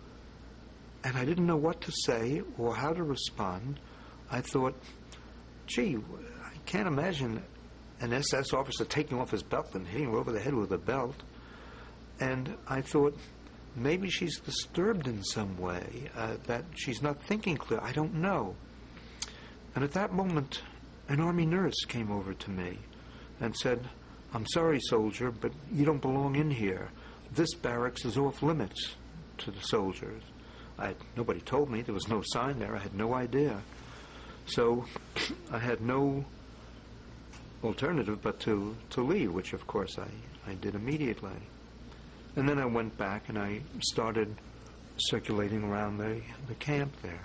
And I didn't know what to say or how to respond. I thought, gee, I can't imagine an SS officer taking off his belt and hitting her over the head with a belt. And I thought, maybe she's disturbed in some way, that she's not thinking clear. I don't know. And at that moment, an Army nurse came over to me and said, "I'm sorry, soldier, but you don't belong in here. This barracks is off limits to the soldiers." Nobody told me. There was no sign there. I had no idea. So I had no alternative but to leave, which of course I did immediately. And then I went back and I started circulating around the camp there.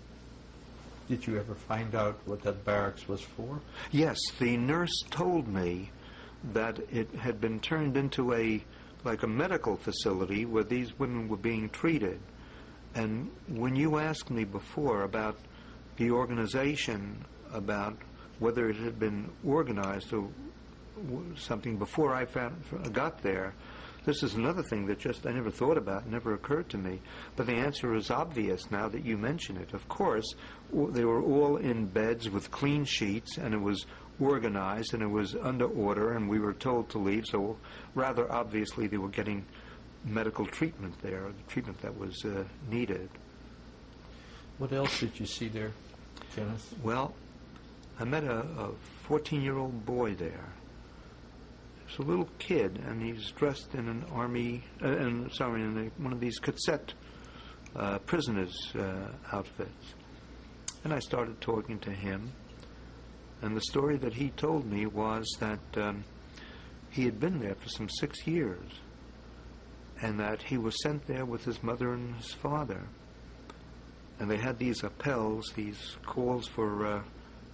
Did you ever find out what that barracks was for? Yes, the nurse told me that it had been turned into a like a medical facility where these women were being treated. And when you asked me before about the organization, about whether it had been organized or something before I got there, this is another thing that just I never thought about, never occurred to me. But the answer is obvious now that you mention it. Of course, they were all in beds with clean sheets, and it was organized, and it was under order, and we were told to leave. So rather obviously they were getting medical treatment there, the treatment that was needed. What else did you see there, Kenneth? Well, I met a 14-year-old boy there. He's a little kid, and he's dressed in an army, in one of these cassette prisoners' outfits. And I started talking to him, and the story that he told me was that he had been there for some 6 years, and that he was sent there with his mother and his father. And they had these appels, these calls for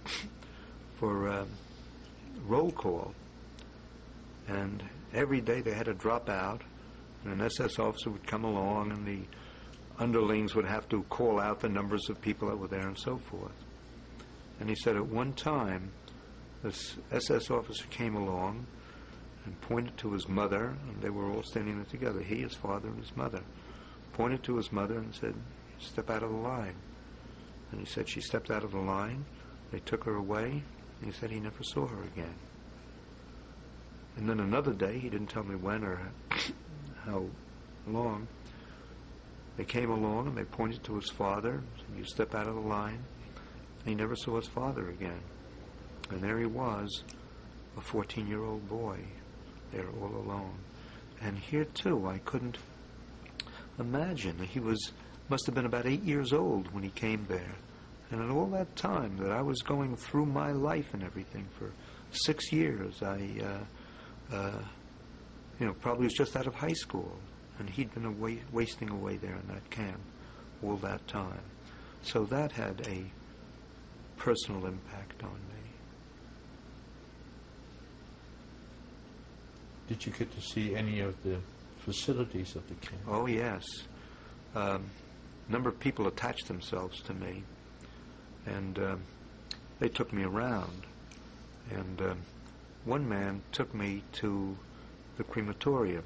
roll call. And every day they had to drop out, and an SS officer would come along, and the underlings would have to call out the numbers of people that were there and so forth. And he said at one time, this SS officer came along and pointed to his mother, and they were all standing there together, he, his father, and his mother. Pointed to his mother and said, "Step out of the line." And he said she stepped out of the line, they took her away, and he said he never saw her again. And then another day, he didn't tell me when or how long, they came along and they pointed to his father and said, "You step out of the line." And he never saw his father again. And there he was, a 14-year-old boy, there all alone. And here, too, I couldn't imagine. He must have been about 8 years old when he came there. And in all that time that I was going through my life and everything for 6 years, I probably was just out of high school. And he'd been wasting away there in that camp all that time. So that had a personal impact on me. Did you get to see any of the facilities of the camp? Oh, yes. A number of people attached themselves to me, and they took me around. And one man took me to the crematorium.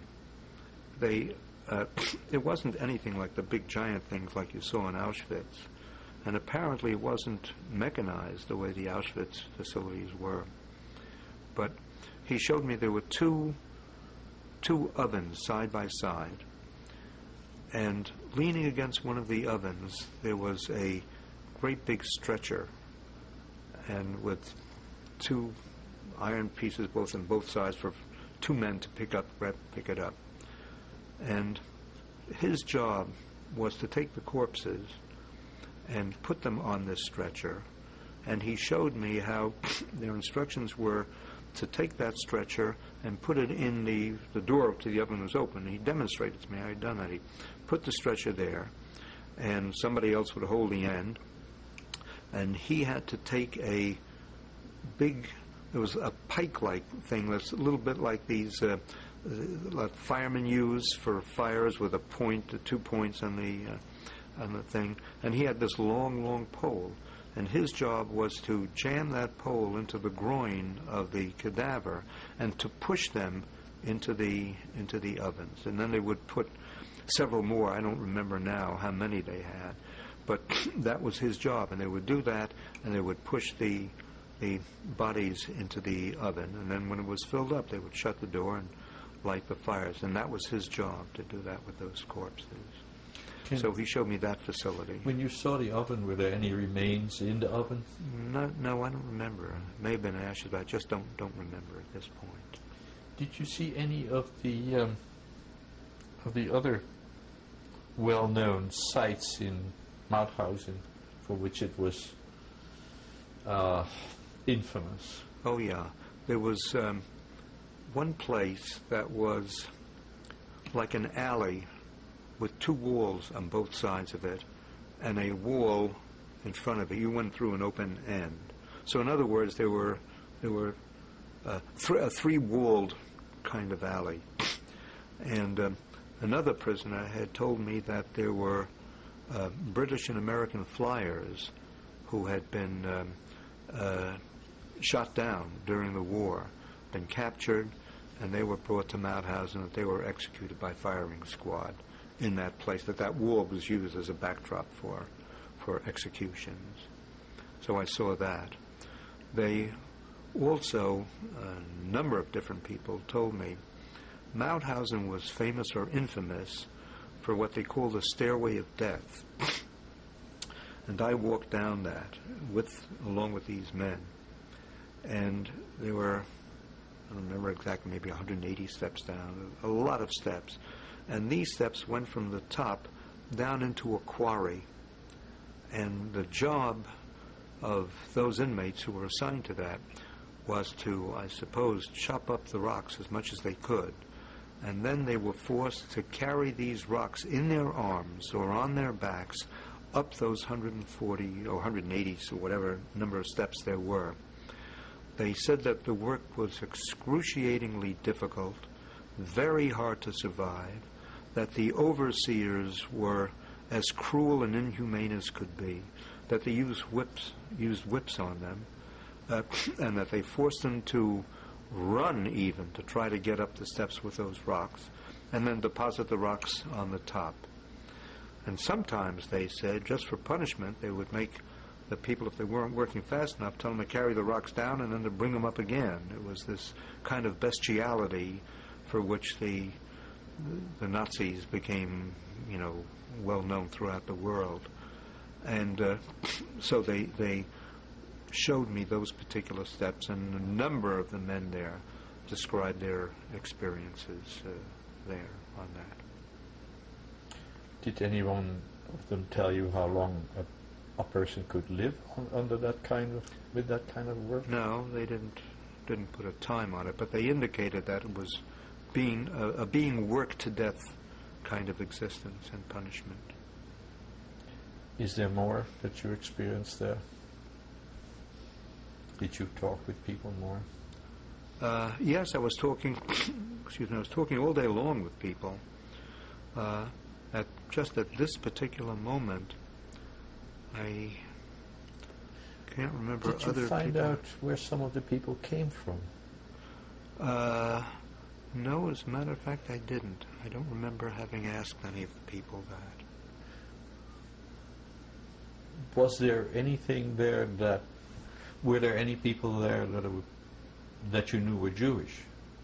It wasn't anything like the big giant things like you saw in Auschwitz, and apparently it wasn't mechanized the way the Auschwitz facilities were. But he showed me there were two ovens side by side, and leaning against one of the ovens there was a great big stretcher, and with two iron pieces both on both sides for two men to pick it up. And his job was to take the corpses and put them on this stretcher, and he showed me how their instructions were to take that stretcher and put it in the door to the oven was open. He demonstrated to me how he'd done that. He put the stretcher there, and somebody else would hold the end, and he had to take a big, there was a pike-like thing that's a little bit like these like firemen use for fires, with a point, 2 points on the thing, and he had this long pole, and his job was to jam that pole into the groin of the cadaver and to push them into the ovens. And then they would put several more. I don't remember now how many they had, but that was his job. And they would do that, and they would push the bodies into the oven. And then when it was filled up, they would shut the door and light the fires. And that was his job, to do that with those corpses. So he showed me that facility. When you saw the oven, were there any remains in the oven? No, I don't remember. It may have been ashes, but I just don't remember at this point. Did you see any of the other well-known sites in Mauthausen for which it was infamous? Oh, yeah. There was one place that was like an alley with two walls on both sides of it, and a wall in front of it. You went through an open end. So in other words, there were a three-walled kind of alley. And another prisoner had told me that there were British and American flyers who had been shot down during the war, been captured, and they were brought to Mauthausen, that they were executed by firing squad in that place, that war was used as a backdrop for executions. So I saw that. They also, a number of different people told me, Mauthausen was famous or infamous for what they call the Stairway of Death. And I walked down that along with these men. And there were, I don't remember exactly, maybe 180 steps down, a lot of steps. And these steps went from the top down into a quarry. And the job of those inmates who were assigned to that was to, I suppose, chop up the rocks as much as they could. And then they were forced to carry these rocks in their arms or on their backs up those 140 or 180, so whatever number of steps there were. They said that the work was excruciatingly difficult, very hard to survive, that the overseers were as cruel and inhumane as could be, that they used whips on them, and that they forced them to run even to try to get up the steps with those rocks, and then deposit the rocks on the top. And sometimes, they said, just for punishment, they would make the people, if they weren't working fast enough, tell them to carry the rocks down and then to bring them up again. It was this kind of bestiality for which the Nazis became, well known throughout the world. And so they showed me those particular steps, and a number of the men there described their experiences there on that. Did anyone of them tell you how long a person could live with that kind of work? No, they didn't put a time on it, but they indicated that it was being worked to death kind of existence and punishment. Is there more that you experienced there? Did you talk with people more? Yes, I was talking. I was talking all day long with people. At this particular moment, I can't remember other people. Did you find out where some of the people came from? No, as a matter of fact, I didn't. I don't remember having asked any of the people that. Was there anything there were there any people there that you knew were Jewish?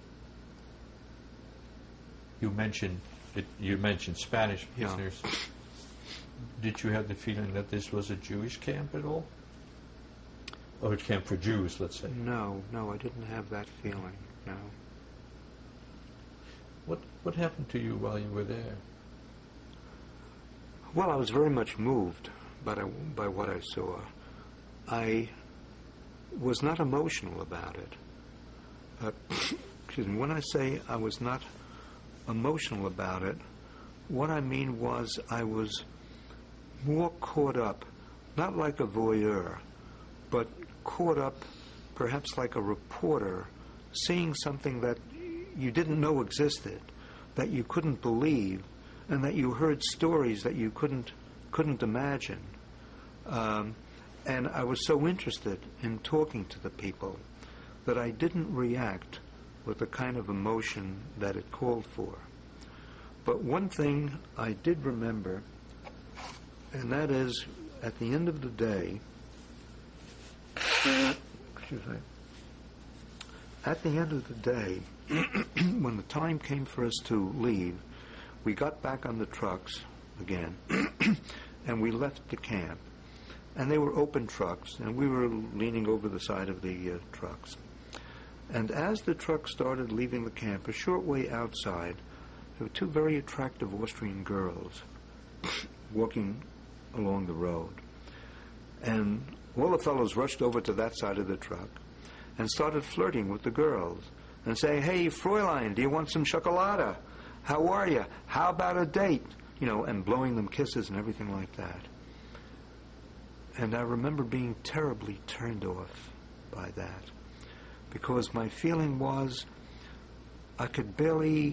You mentioned Spanish prisoners. Yeah. Did you have the feeling that this was a Jewish camp at all? Or a camp for Jews, let's say? No, I didn't have that feeling, no. What happened to you while you were there? Well, I was very much moved by what I saw. I was not emotional about it. Excuse me. When I say I was not emotional about it, what I mean was I was more caught up, not like a voyeur, but caught up perhaps like a reporter, seeing something that you didn't know existed, that you couldn't believe, and that you heard stories that you couldn't imagine. And I was so interested in talking to the people that I didn't react with the kind of emotion that it called for. But one thing I did remember, and that is, at the end of the day, when the time came for us to leave, we got back on the trucks again, and we left the camp. And they were open trucks, and we were leaning over the side of the trucks. And as the truck started leaving the camp, a short way outside, there were two very attractive Austrian girls walking along the road. And all the fellows rushed over to that side of the truck and started flirting with the girls and saying, "Hey, Fräulein, do you want some chocolate? How are you? How about a date?" And blowing them kisses and everything like that. And I remember being terribly turned off by that, because my feeling was I could barely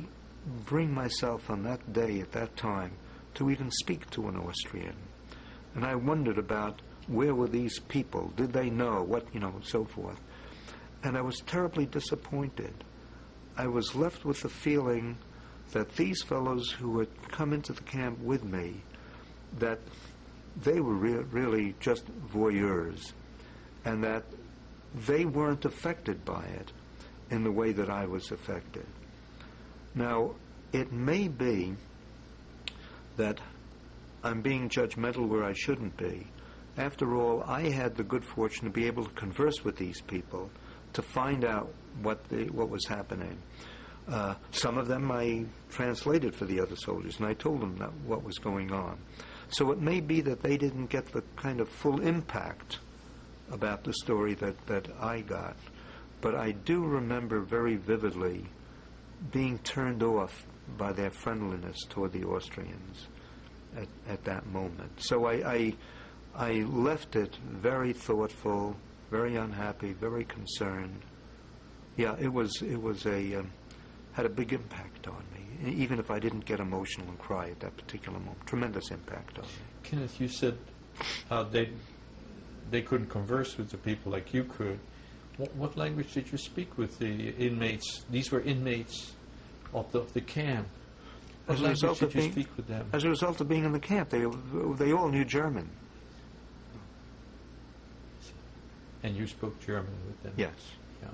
bring myself on that day, at that time, to even speak to an Austrian. And I wondered about where were these people? Did they know what, and so forth. And I was terribly disappointed. I was left with the feeling that these fellows who had come into the camp with me, that they were really just voyeurs, and that they weren't affected by it in the way that I was affected. Now, it may be that I'm being judgmental where I shouldn't be. After all, I had the good fortune to be able to converse with these people, to find out what was happening. Some of them I translated for the other soldiers, and I told them what was going on. So it may be that they didn't get the kind of full impact about the story that I got. But I do remember very vividly being turned off by their friendliness toward the Austrians at that moment. So I left it very thoughtful, very unhappy, very concerned. Yeah, it was had a big impact on me, even if I didn't get emotional and cry at that particular moment. Tremendous impact on me. Kenneth, you said they couldn't converse with the people like you could. What language did you speak with the inmates? These were inmates of the camp. What language did you speak with them? As a result of being in the camp, they all knew German. And you spoke German with them? Yes. Yeah.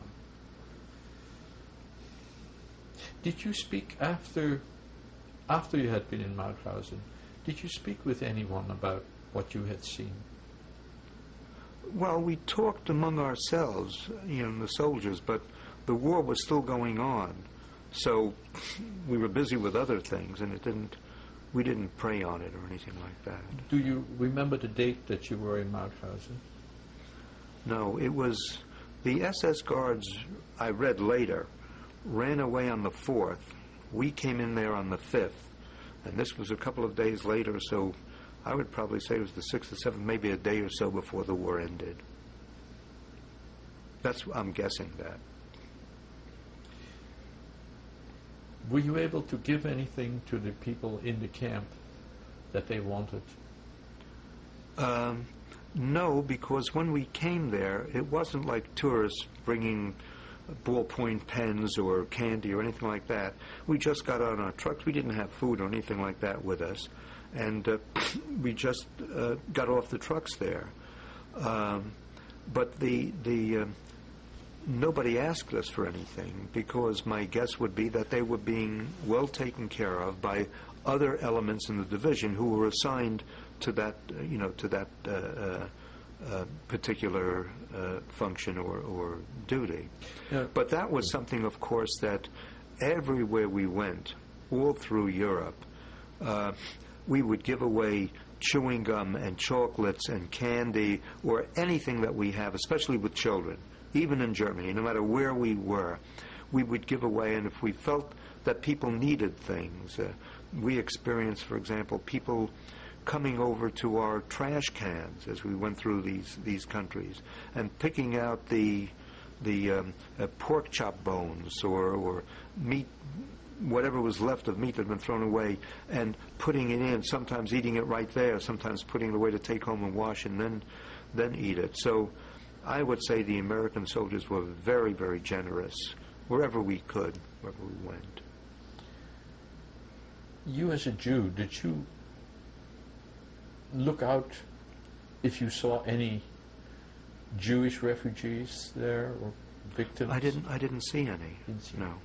Did you speak after you had been in Mauthausen? Did you speak with anyone about what you had seen? Well, we talked among ourselves, the soldiers, but the war was still going on. So we were busy with other things, and we didn't prey on it or anything like that. Do you remember the date that you were in Mauthausen? No, it was the SS guards, I read later, ran away on the 4th. We came in there on the 5th, and this was a couple of days later, so I would probably say it was the 6th or 7th, maybe a day or so before the war ended. I'm guessing that. Were you able to give anything to the people in the camp that they wanted? No, because when we came there, it wasn't like tourists bringing ballpoint pens or candy or anything like that. We just got on our trucks. We didn't have food or anything like that with us. And we just got off the trucks there. But nobody asked us for anything, because my guess would be that they were being well taken care of by other elements in the division who were assigned to that, particular function or duty. Yeah. But that was something, of course, that everywhere we went, all through Europe, we would give away chewing gum and chocolates and candy or anything that we have, especially with children. Even in Germany, no matter where we were, we would give away, and if we felt that people needed things, we experienced, for example, people coming over to our trash cans as we went through these countries and picking out the pork chop bones or meat, whatever was left of meat that had been thrown away, and putting it in, sometimes eating it right there, sometimes putting it away to take home and wash and then eat it. So I would say the American soldiers were very, very generous wherever we could, wherever we went. You as a Jew, did you look out if you saw any Jewish refugees there or victims? I didn't see any. No.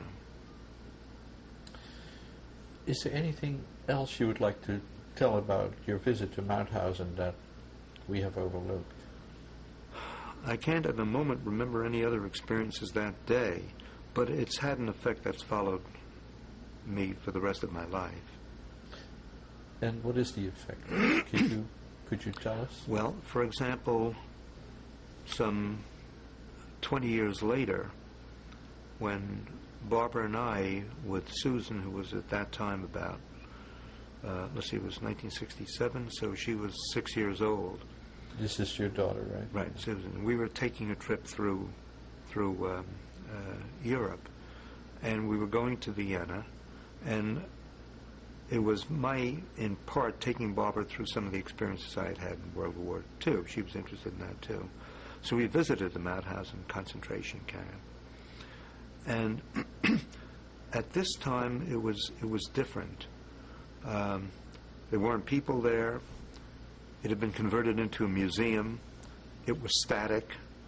Is there anything else you would like to tell about your visit to Mauthausen that we have overlooked? I can't at the moment remember any other experiences that day, but it's had an effect that's followed me for the rest of my life. And what is the effect? Could you tell us? Well, for example, some 20 years later, when Barbara and I, with Susan, who was at that time about, it was 1967, so she was 6 years old. This is your daughter, right? Right, Susan. We were taking a trip through Europe, and we were going to Vienna, And it was in part, taking Barbara through some of the experiences I had had in World War II. She was interested in that, too. So we visited the Mauthausen concentration camp. And at this time, it was different. There weren't people there. It had been converted into a museum. It was static.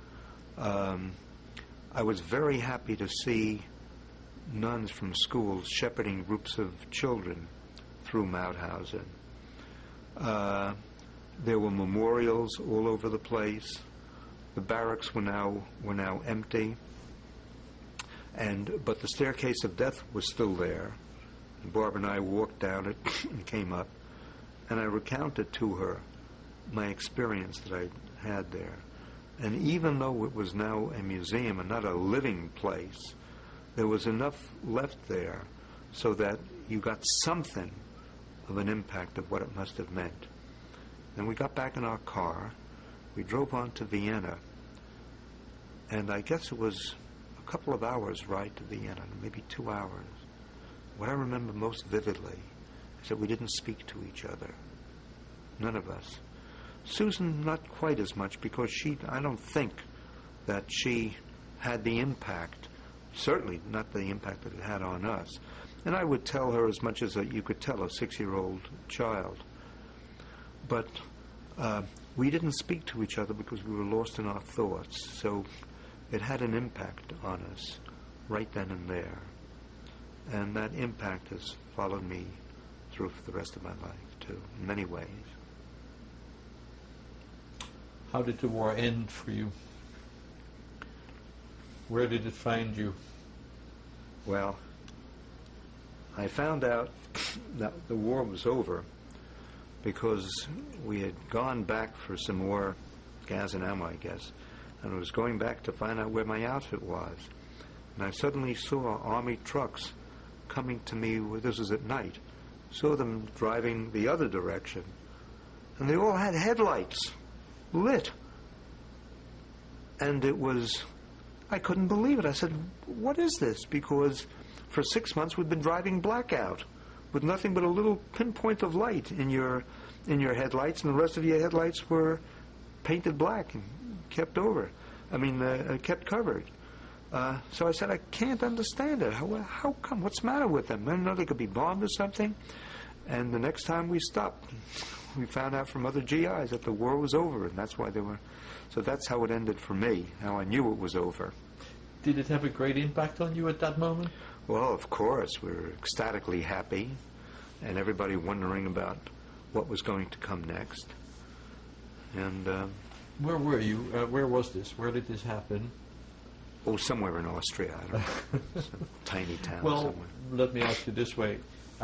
I was very happy to see nuns from schools shepherding groups of children through Mauthausen. There were memorials all over the place. The barracks were now empty, but the staircase of death was still there. And Barbara and I walked down it and came up, and I recounted to her my experience that I had there. And even though it was now a museum and not a living place, there was enough left there so that you got something of an impact of what it must have meant. Then we got back in our car. We drove on to Vienna, and I guess it was a couple of hours ride to Vienna, maybe 2 hours. What I remember most vividly is that we didn't speak to each other. None of us. Susan, not quite as much, because I don't think that she had the impact, certainly not the impact that it had on us. And I would tell her as much as you could tell a 6-year-old child. But we didn't speak to each other because we were lost in our thoughts. So it had an impact on us right then and there. And that impact has followed me through for the rest of my life, too, in many ways. How did the war end for you? Where did it find you? Well, I found out that the war was over because we had gone back for some more gas and ammo, I guess, and I was going back to find out where my outfit was. And I suddenly saw Army trucks coming to me, this was at night, saw them driving the other direction, and they all had headlights lit. And I couldn't believe it. I said, what is this? Because for 6 months we'd been driving blackout with nothing but a little pinpoint of light in your headlights, and the rest of your headlights were painted black and kept covered. So I said, I can't understand it. How come? What's the matter with them? I didn't know they could be bombed or something. And the next time we stopped, we found out from other GIs that the war was over, and that's why they were. So that's how it ended for me, how I knew it was over. Did it have a great impact on you at that moment? Well, of course. We were ecstatically happy, and everybody wondering about what was going to come next. And where were you? Where was this? Where did this happen? Oh, somewhere in Austria. I don't know. Some tiny town somewhere. Well, let me ask you this way.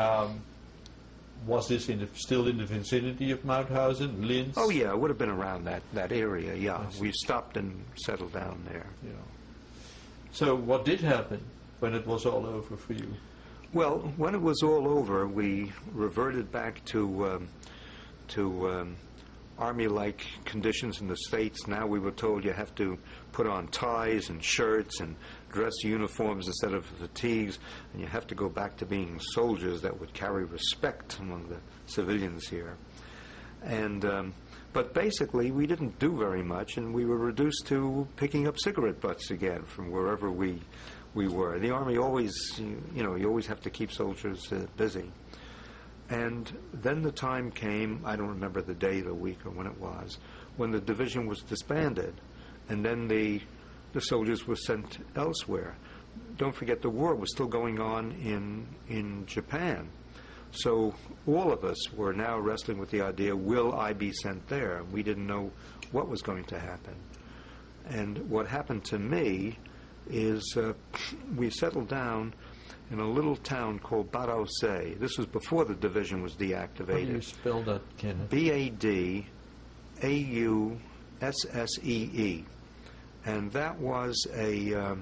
Was this still in the vicinity of Mauthausen, Linz? Oh, yeah, it would have been around that area, yeah. We stopped and settled down there. Yeah. So what did happen when it was all over for you? Well, when it was all over, we reverted back to Army-like conditions in the States. Now we were told you have to put on ties and shirts and dress uniforms instead of fatigues, and you have to go back to being soldiers that would carry respect among the civilians here. And but basically we didn't do very much, and we were reduced to picking up cigarette butts again from wherever we were. The Army always, you always have to keep soldiers busy. And then the time came, I don't remember the day, the week, or when it was, when the division was disbanded, and then the soldiers were sent elsewhere. Don't forget, the war was still going on in Japan. So all of us were now wrestling with the idea, will I be sent there? We didn't know what was going to happen. And what happened to me is we settled down in a little town called Badaussee. This was before the division was deactivated. How do you spell that, Kenneth? Badausssee. And that was a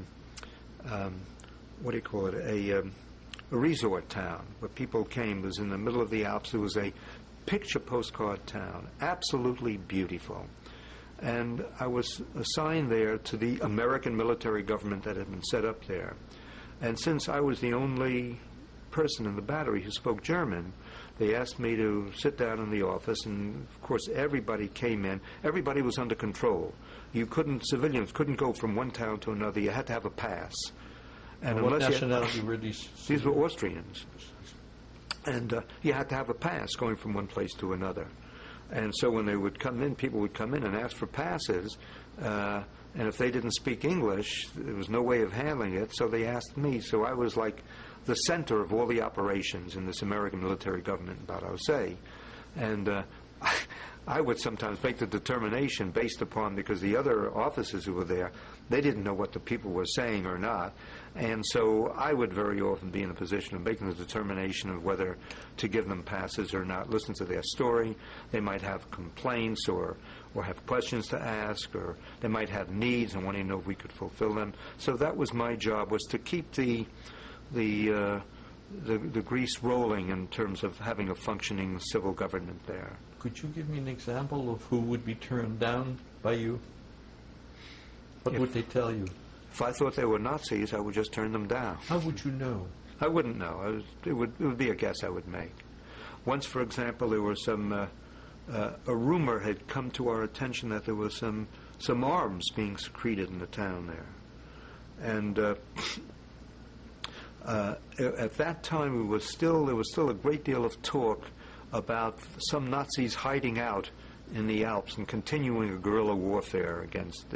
resort town where people came. It was in the middle of the Alps. It was a picture postcard town, absolutely beautiful. And I was assigned there to the American military government that had been set up there. And since I was the only person in the battery who spoke German. They asked me to sit down in the office, and of course everybody came in. Everybody was under control. Civilians couldn't go from one town to another. You had to have a pass. And what nationality were these? These were Austrians. And you had to have a pass going from one place to another. And so when they would come in, people would come in and ask for passes, and if they didn't speak English, there was no way of handling it, so they asked me. So I was like the center of all the operations in this American military government in Bad Aussee. And I would sometimes make the determination based upon, because the other officers who were there, they didn't know what the people were saying or not. And so I would very often be in a position of making the determination of whether to give them passes or not, listen to their story. They might have complaints or have questions to ask, or they might have needs and wanting to know if we could fulfill them. So that was my job, was to keep the grease rolling in terms of having a functioning civil government there. Could you give me an example of who would be turned down by you? What would they tell you? If I thought they were Nazis, I would just turn them down. How would you know? I wouldn't know. It would be a guess I would make. Once, for example, there was a rumor had come to our attention that there was some arms being secreted in the town there. And at that time, there was still a great deal of talk about some Nazis hiding out in the Alps and continuing a guerrilla warfare against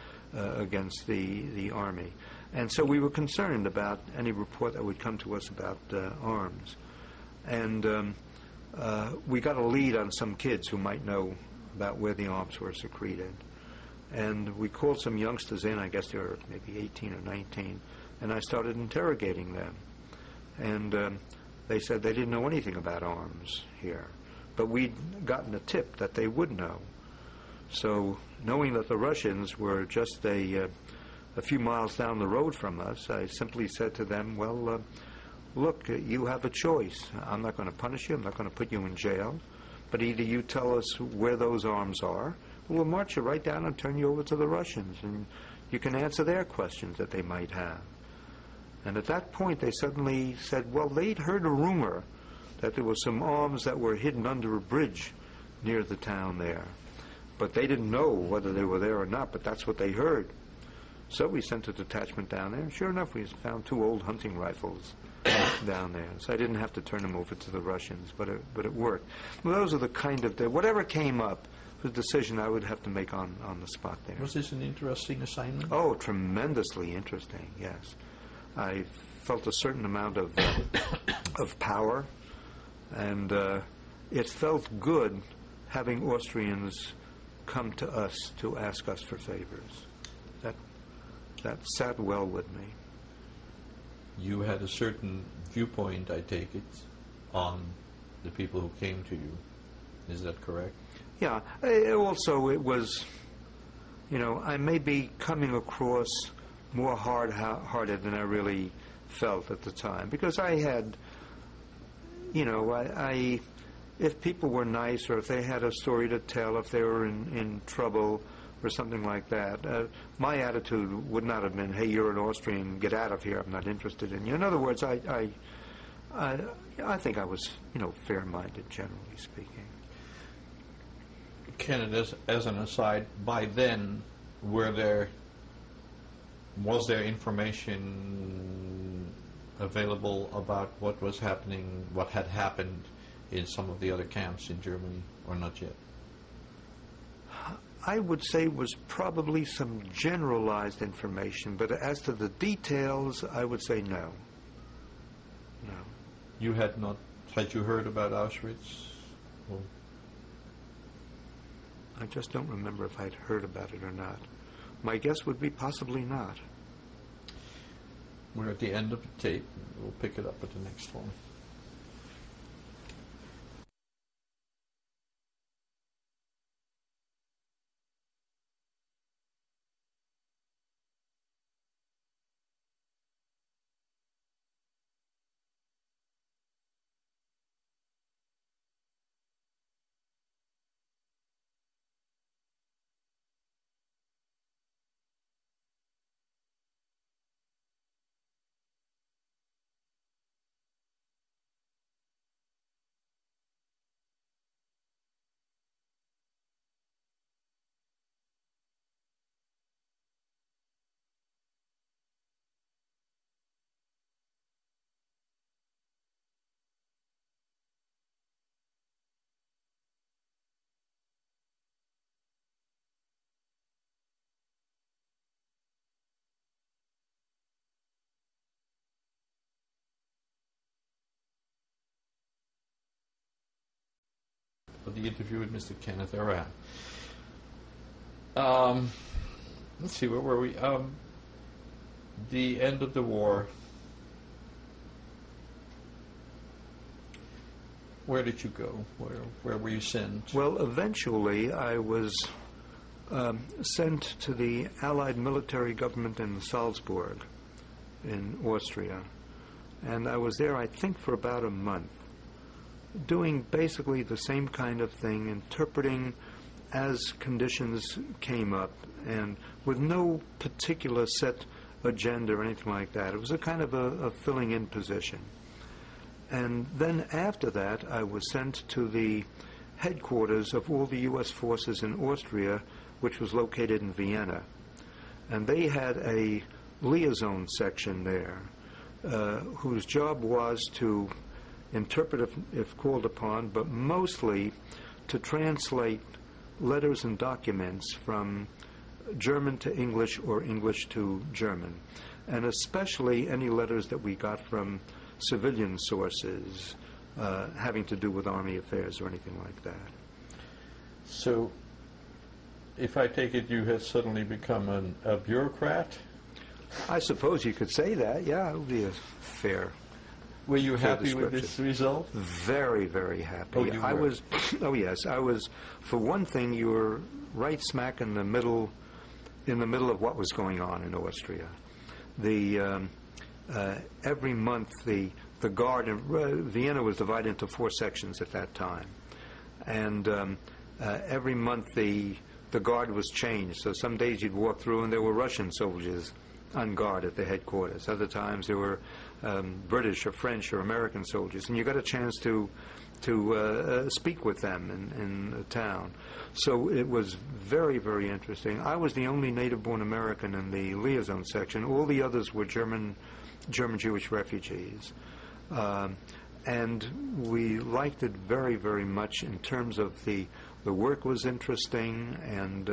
the army. And so we were concerned about any report that would come to us about arms. And we got a lead on some kids who might know about where the arms were secreted. And we called some youngsters in, I guess they were maybe 18 or 19, and I started interrogating them. And they said they didn't know anything about arms here. But we'd gotten a tip that they would know. So knowing that the Russians were just a few miles down the road from us, I simply said to them, well, look, you have a choice. I'm not going to punish you. I'm not going to put you in jail. But either you tell us where those arms are, or we'll march you right down and turn you over to the Russians, and you can answer their questions that they might have. And at that point, they suddenly said, well, they'd heard a rumor that there were some arms that were hidden under a bridge near the town there. But they didn't know whether they were there or not, but that's what they heard. So we sent a detachment down there, and sure enough, we found 2 old hunting rifles down there. So I didn't have to turn them over to the Russians, but it worked. Well, those are the kind of, whatever came up, the decision I would have to make on the spot there. Was this an interesting assignment? Oh, tremendously interesting, yes. I felt a certain amount of power, and it felt good having Austrians come to us to ask us for favors. That sat well with me. You had a certain viewpoint, I take it, on the people who came to you. Is that correct? Yeah. Also, it was, I may be coming across more hard-hearted than I really felt at the time, because I had, if people were nice, or if they had a story to tell, if they were in trouble or something like that, my attitude would not have been, hey, you're an Austrian, get out of here, I'm not interested in you. In other words, I think I was, fair-minded, generally speaking. Kenneth, as an aside, by then, was there information available about what was happening, what had happened in some of the other camps in Germany, or not yet? I would say was probably some generalized information, but as to the details, I would say no. No. You had you heard about Auschwitz? Or? I just don't remember if I'd heard about it or not. My guess would be possibly not. We're at the end of the tape. We'll pick it up at the next one. the interview with Mr. Kenneth Aran. Let's see, where were we? The end of the war. Where did you go? Where were you sent? Well, eventually I was sent to the Allied military government in Salzburg, in Austria. And I was there, I think, for about a month, doing basically the same kind of thing, interpreting as conditions came up, and with no particular set agenda or anything like that. It was a kind of a filling-in position. And then after that, I was sent to the headquarters of all the U.S. forces in Austria, which was located in Vienna. And they had a liaison section there, whose job was to interpret if called upon, but mostly to translate letters and documents from German to English or English to German, and especially any letters that we got from civilian sources having to do with Army affairs or anything like that. So, if I take it, you had suddenly become a bureaucrat? I suppose you could say that, yeah, it would be a fair. Were you happy description. with this result? Very, very happy. Oh, you were? I was, oh yes, I was, for one thing, you were right smack in the middle of what was going on in Austria. Every month the guard in Vienna was divided into 4 sections at that time, and every month the guard was changed. So some days you'd walk through and there were Russian soldiers on guard at the headquarters. Other times there were British or French or American soldiers, and you got a chance to speak with them in the town. So it was very, very interesting. I was the only native-born American in the liaison section. All the others were German Jewish refugees. And we liked it very, very much in terms of the work was interesting, and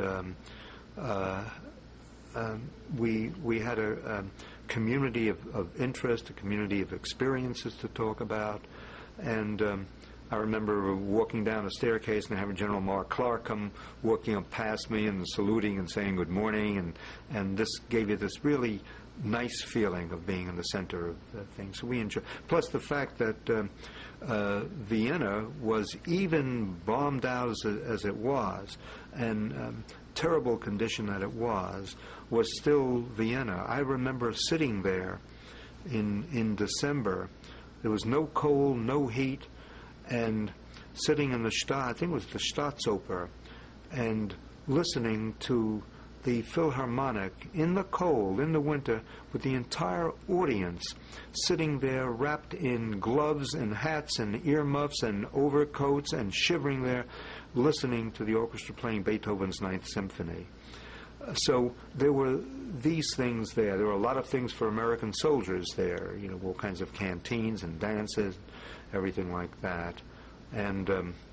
we had a community of interest, a community of experiences to talk about. And I remember walking down a staircase and having General Mark Clark come walking up past me and saluting and saying good morning, and this gave you this really nice feeling of being in the center of things. So we enjoy. Plus the fact that Vienna was, even bombed out as it was, and terrible condition that it was still Vienna. I remember sitting there in December. There was no cold, no heat, and sitting in the Stadt, I think it was the Staatsoper, and listening to the Philharmonic in the cold, in the winter, with the entire audience sitting there wrapped in gloves and hats and earmuffs and overcoats and shivering there, listening to the orchestra playing Beethoven's Ninth Symphony. So there were these things there. There were a lot of things for American soldiers there, you know, all kinds of canteens and dances, everything like that. And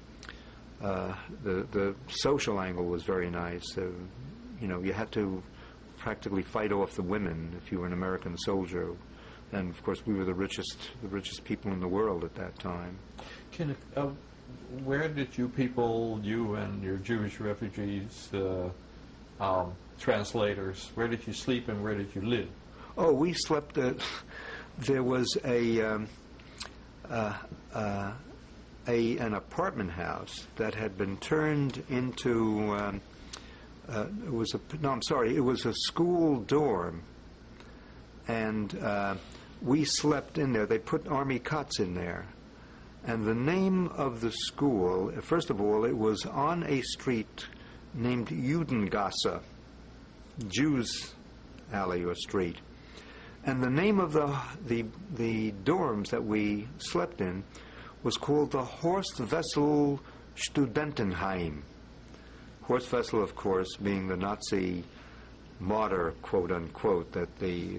the social angle was very nice. You know, you had to practically fight off the women if you were an American soldier. And, of course, we were the richest people in the world at that time. Kenneth, where did you people, you and your Jewish refugees, translators, where did you sleep and where did you live? Oh, we slept there was an apartment house that had been turned into it was a school dorm, and we slept in there. They put army cots in there, and the name of the school, first of all, it was on a street named Judengasse, Jews Alley or street, and the name of the dorms that we slept in was called the Horst Wessel Studentenheim. Horst Wessel, of course, being the Nazi martyr, quote unquote, that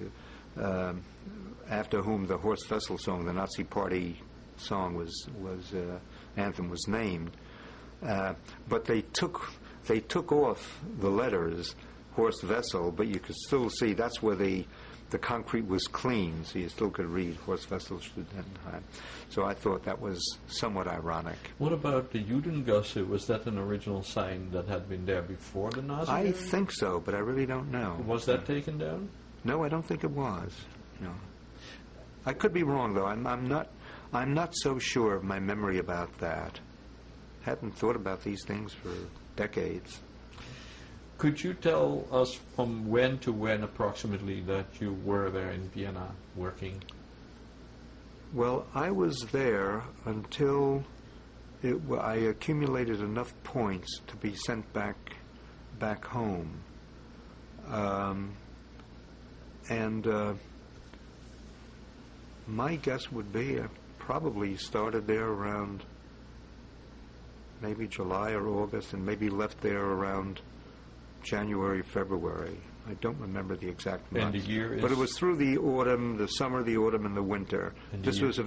after whom the Horst Wessel song, the Nazi Party song, anthem was named. But they took off the letters Horst Wessel, but you could still see that's where the the concrete was clean, so you still could read Horstwessel-Studentenheim. So I thought that was somewhat ironic. What about the Judengasse? Was that an original sign that had been there before the Nazi I era? think so, but I really don't know. Was that taken down? No, I don't think it was. No, I could be wrong though. I'm not so sure of my memory about that. Hadn't thought about these things for decades. Could you tell us from when to when approximately that you were there in Vienna working? Well, I was there until I accumulated enough points to be sent back home. My guess would be I probably started there around maybe July or August, and maybe left there around January, February. I don't remember the exact month. And the year is? But it was through the autumn, the summer, the autumn, and the winter. And this was of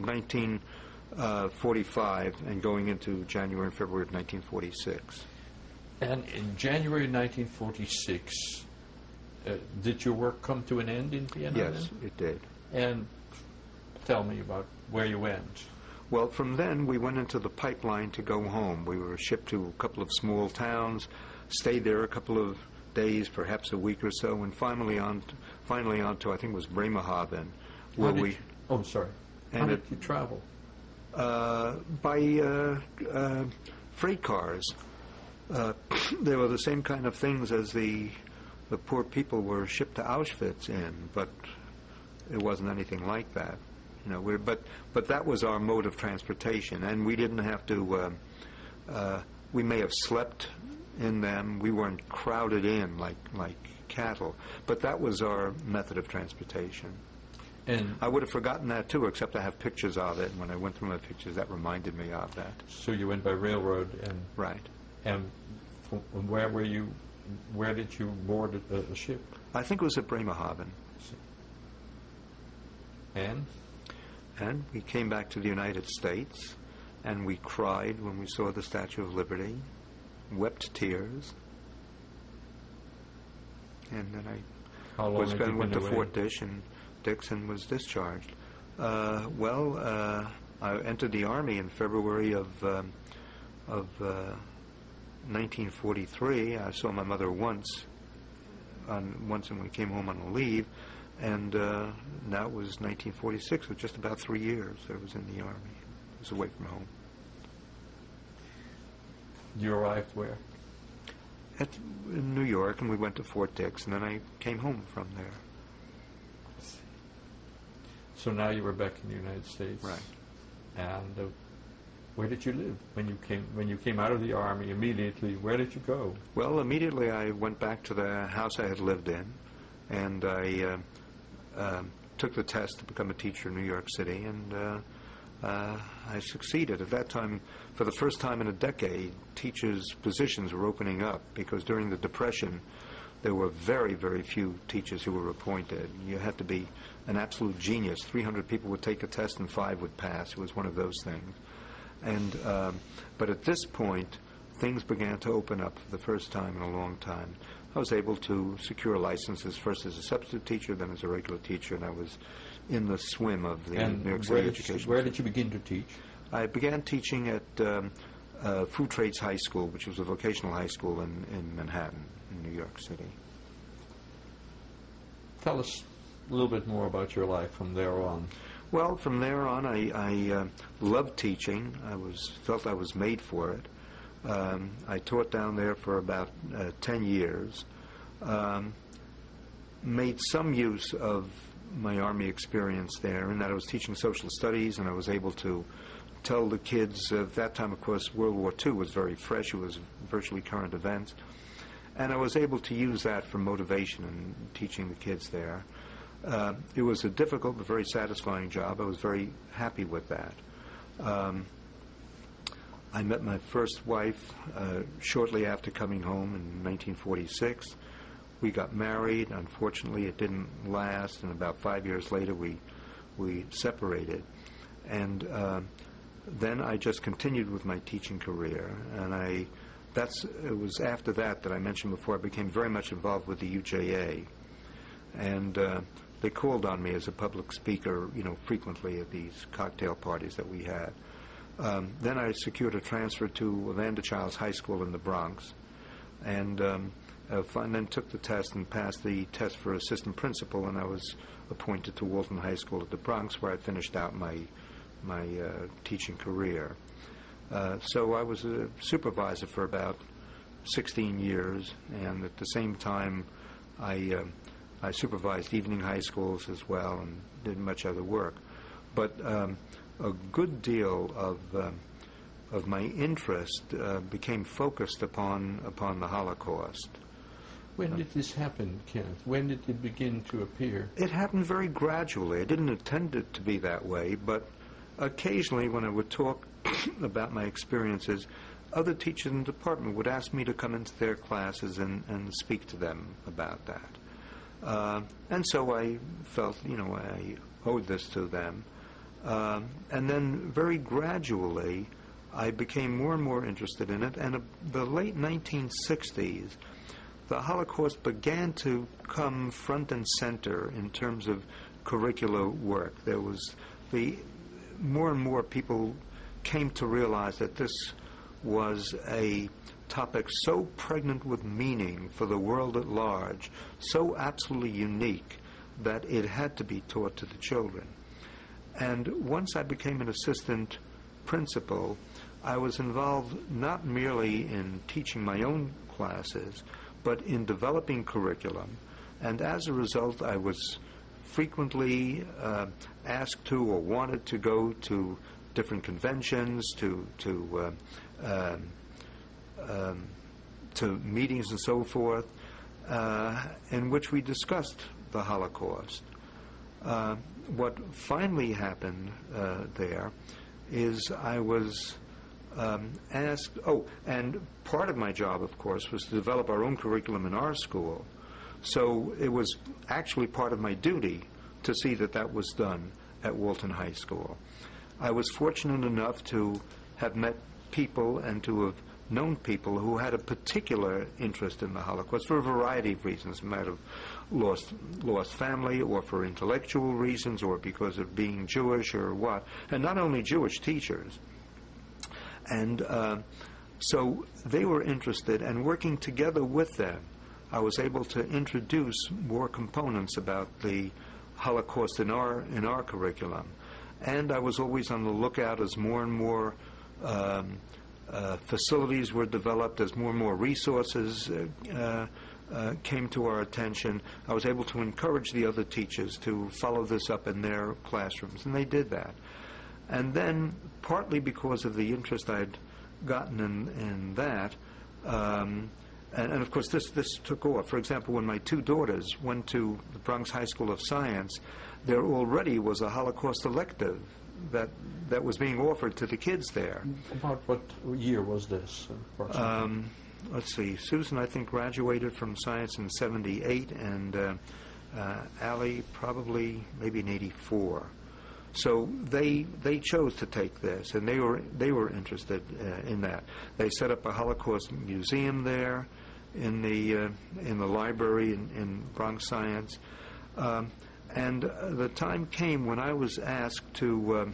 1945 and going into January and February of 1946. And in January 1946, did your work come to an end in Vienna? Yes, then? it did. And tell me about where you went. Well, from then we went into the pipeline to go home. We were shipped to a couple of small towns, stayed there a couple of days, perhaps a week or so, and finally on to I think it was Bremerhaven, where we. Oh, sorry. How did you travel? By freight cars. They were the same kind of things as the poor people were shipped to Auschwitz in, but it wasn't anything like that. You know, but that was our mode of transportation, and we didn't have to. We may have slept in them. We weren't crowded in like cattle, but that was our method of transportation. And I would have forgotten that too, except I have pictures of it. And when I went through my pictures, that reminded me of that. so you went by railroad, and Right. and where were you? Where did you board the ship? I think it was at Bremerhaven. And we came back to the United States, and we cried when we saw the Statue of Liberty, wept tears, and then How long had you went been to away? Fort Dix and was discharged. I entered the Army in February of 1943. I saw my mother once when we came home on a leave. And now it was 1946, so just about 3 years I was in the Army. I was away from home. You arrived where? In New York, and we went to Fort Dix, and then I came home from there. So now you were back in the United States. Right. And where did you live when you came out of the Army immediately? Where did you go? Well, immediately I went back to the house I had lived in, and I took the test to become a teacher in New York City, and I succeeded. At that time, for the first time in a decade, teachers' positions were opening up, because during the Depression, there were very, very few teachers who were appointed. You had to be an absolute genius. 300 people would take a test and 5 would pass. It was one of those things. And but at this point, things began to open up for the first time in a long time. I was able to secure licenses, first as a substitute teacher, then as a regular teacher, and I was in the swim of the New York City education. Where did you begin to teach? I began teaching at Food Trades High School, which was a vocational high school in Manhattan, in New York City. Tell us a little bit more about your life from there on. Well, from there on, I loved teaching. Felt I was made for it. I taught down there for about 10 years. Made some use of my Army experience there, in that I was teaching social studies, and I was able to tell the kids. At that time, of course, World War II was very fresh. It was virtually current events. And I was able to use that for motivation in teaching the kids there. It was a difficult but very satisfying job. I was very happy with that. I met my first wife shortly after coming home in 1946. We got married. Unfortunately, it didn't last, and about 5 years later, we separated. And then I just continued with my teaching career, and it was after that I mentioned before, I became very much involved with the UJA. And they called on me as a public speaker, frequently at these cocktail parties that we had. Then I secured a transfer to Evander Childs High School in the Bronx, and then took the test and passed the test for assistant principal, and I was appointed to Walton High School at the Bronx, where I finished out my teaching career. So I was a supervisor for about 16 years, and at the same time I supervised evening high schools as well and did much other work. But a good deal of my interest became focused upon the Holocaust. When did this happen, Kenneth? When did it begin to appear? It happened very gradually. I didn't intend it to be that way, but occasionally when I would talk about my experiences, other teachers in the department would ask me to come into their classes and speak to them about that. And so I felt, I owed this to them. And then very gradually, I became more and more interested in it. And in the late 1960s, the Holocaust began to come front and center in terms of curricular work. There was more and more people came to realize that this was a topic so pregnant with meaning for the world at large, so absolutely unique, that it had to be taught to the children. And once I became an assistant principal, I was involved not merely in teaching my own classes, but in developing curriculum. And as a result, I was frequently asked to or wanted to go to different conventions, to meetings and so forth, in which we discussed the Holocaust. What finally happened there is I was asked, and part of my job, of course, was to develop our own curriculum in our school. So it was actually part of my duty to see that that was done at Walton High School. I was fortunate enough to have met people and to have known people who had a particular interest in the Holocaust for a variety of reasons. They might have lost family, or for intellectual reasons, or because of being Jewish, or what. And not only Jewish teachers. And so they were interested, and working together with them, I was able to introduce more components about the Holocaust in our curriculum. And I was always on the lookout as more and more facilities were developed, as more and more resources came to our attention. I was able to encourage the other teachers to follow this up in their classrooms, and they did that. And then, partly because of the interest I'd gotten in that, and of course this took off. For example, when my two daughters went to the Bronx High School of Science, there already was a Holocaust elective that was being offered to the kids there. About what year was this? Let's see, Susan, I think, graduated from science in 78, and Allie probably maybe in 84. So they chose to take this, and they were interested in that. They set up a Holocaust museum there in the library in Bronx Science, and the time came when I was asked to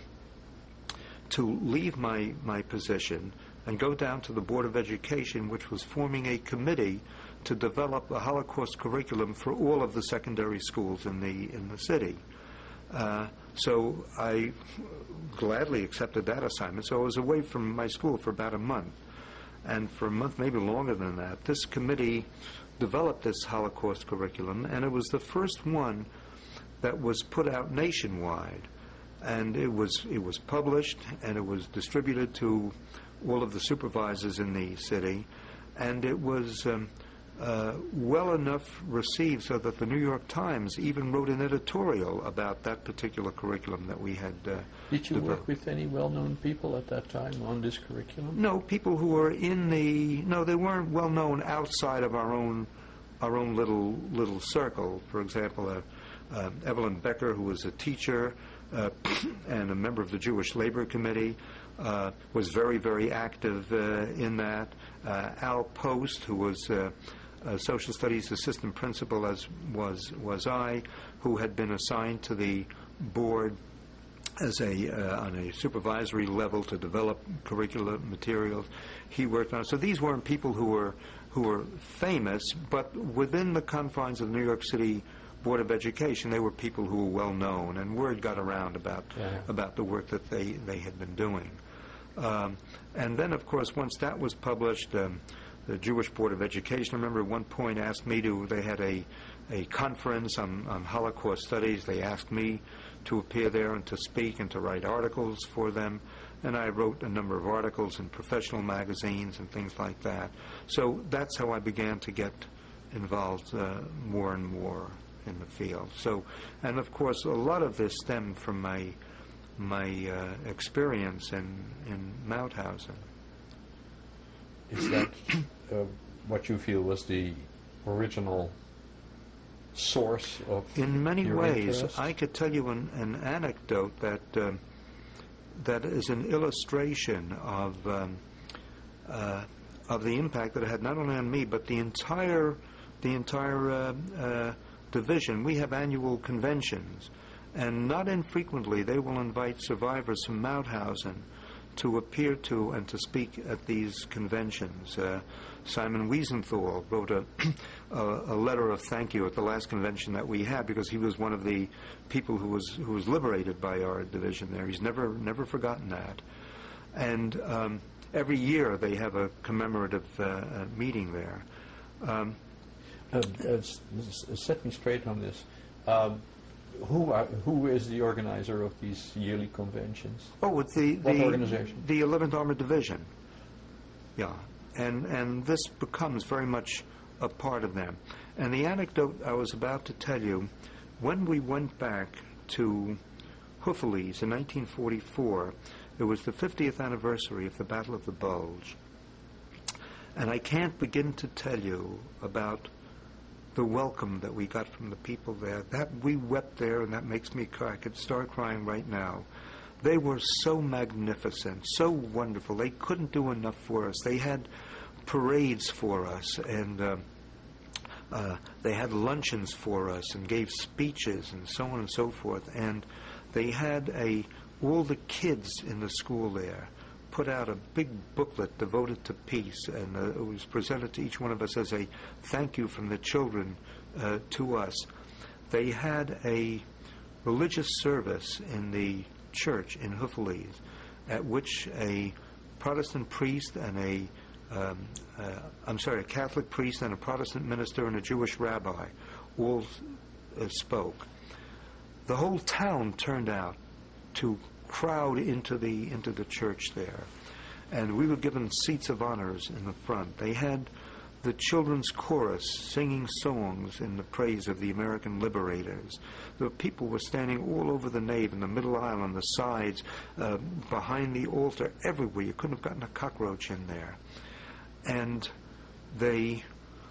leave my position and go down to the Board of Education, which was forming a committee to develop a Holocaust curriculum for all of the secondary schools in the city. So I gladly accepted that assignment. So I was away from my school for about a month. And for a month, maybe longer than that, this committee developed this Holocaust curriculum, and it was the first one that was put out nationwide. And it was published, and it was distributed to all of the supervisors in the city. And it was well enough received so that the New York Times even wrote an editorial about that particular curriculum that we had Did you work with any well-known people at that time on this curriculum? No, people who were they weren't well-known outside of our own little circle. For example, Evelyn Becker, who was a teacher and a member of the Jewish Labor Committee, was very, very active in that. Al Post, who was social studies assistant principal, as was I, who had been assigned to the board as on a supervisory level to develop curricular materials. He worked on it. So these weren't people who were famous, but within the confines of the New York City Board of Education, they were people who were well known, and word got around about the work that they had been doing. And then, of course, once that was published, the Jewish Board of Education, I remember at one point asked me they had a conference on Holocaust studies. They asked me to appear there and to speak and to write articles for them. And I wrote a number of articles in professional magazines and things like that. So that's how I began to get involved more and more in the field. So, and of course, a lot of this stemmed from my experience in Mauthausen. Is that what you feel was the original source of in many your ways, interest? I could tell you an anecdote that is an illustration of the impact that it had not only on me but the entire division. We have annual conventions, and not infrequently they will invite survivors from Mauthausen to appear to and to speak at these conventions. Simon Wiesenthal wrote a letter of thank you at the last convention that we had, because he was one of the people who was liberated by our division there. He's never forgotten that. And every year they have a commemorative meeting there. Set me straight on this. Who is the organizer of these yearly conventions? Oh, it's what organization? The 11th Armored Division. Yeah, and this becomes very much a part of them. And the anecdote I was about to tell you, when we went back to Houffalize in 1944, it was the 50th anniversary of the Battle of the Bulge. And I can't begin to tell you about the welcome that we got from the people there. That we wept there, and that makes me cry. I could start crying right now. They were so magnificent, so wonderful. They couldn't do enough for us. They had parades for us, and they had luncheons for us, and gave speeches, and so on and so forth. And they had all the kids in the school there put out a big booklet devoted to peace, and it was presented to each one of us as a thank you from the children to us. They had a religious service in the church in Houffalize, at which a Protestant priest and a Catholic priest and a Protestant minister and a Jewish rabbi all spoke. The whole town turned out to crowd into the church there, and we were given seats of honors in the front. They had the children's chorus singing songs in the praise of the American liberators. The people were standing all over the nave, in the middle aisle, on the sides, behind the altar, everywhere. You couldn't have gotten a cockroach in there. And they,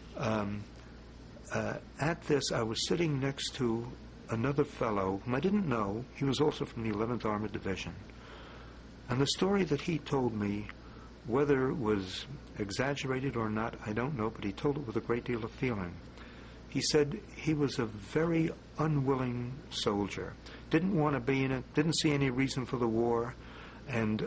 at this, I was sitting next to another fellow whom I didn't know. He was also from the 11th Armored Division. And the story that he told me, whether it was exaggerated or not, I don't know, but he told it with a great deal of feeling. He said he was a very unwilling soldier, didn't want to be in it, didn't see any reason for the war, and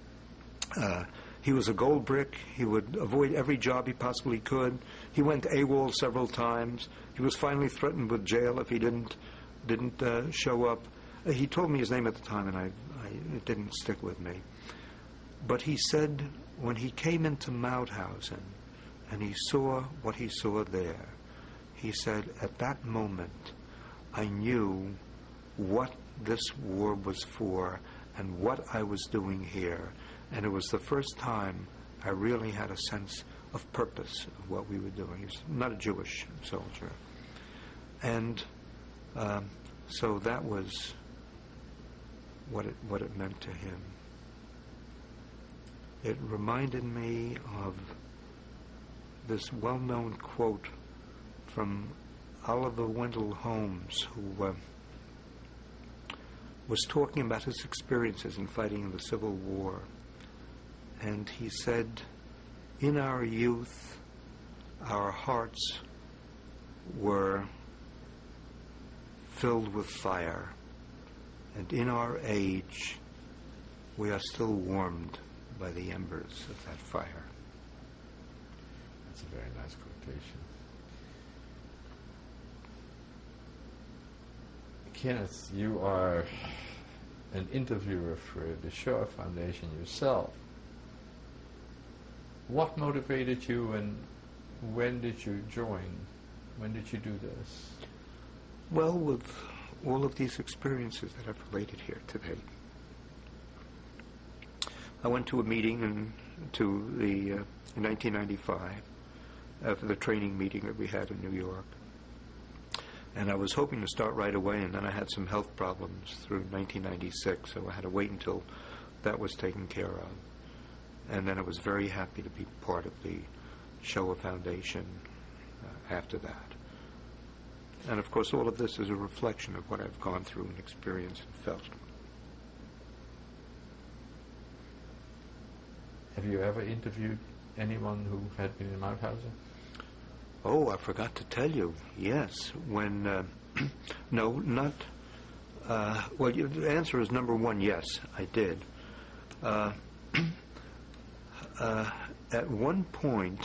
he was a gold brick. He would avoid every job he possibly could. He went AWOL several times. He was finally threatened with jail if he didn't show up. He told me his name at the time, and it didn't stick with me. But he said when he came into Mauthausen and he saw what he saw there, he said, at that moment, I knew what this war was for and what I was doing here. And it was the first time I really had a sense of purpose of what we were doing. He's not a Jewish soldier. And so that was what it meant to him. It reminded me of this well-known quote from Oliver Wendell Holmes, who was talking about his experiences in fighting in the Civil War. And he said, in our youth, our hearts were filled with fire, and in our age we are still warmed by the embers of that fire. That's a very nice quotation. Kenneth, you are an interviewer for the Shoah Foundation yourself. What motivated you, and when did you join? When did you do this? Well, with all of these experiences that I've related here today, I went to a meeting in 1995, for the training meeting that we had in New York. And I was hoping to start right away, and then I had some health problems through 1996, so I had to wait until that was taken care of. And then I was very happy to be part of the Shoah Foundation after that. And of course, all of this is a reflection of what I've gone through and experienced and felt. Have you ever interviewed anyone who had been in Mauthausen? Oh, I forgot to tell you. Yes, when no, not. Well, the answer is number one. Yes, I did. At one point,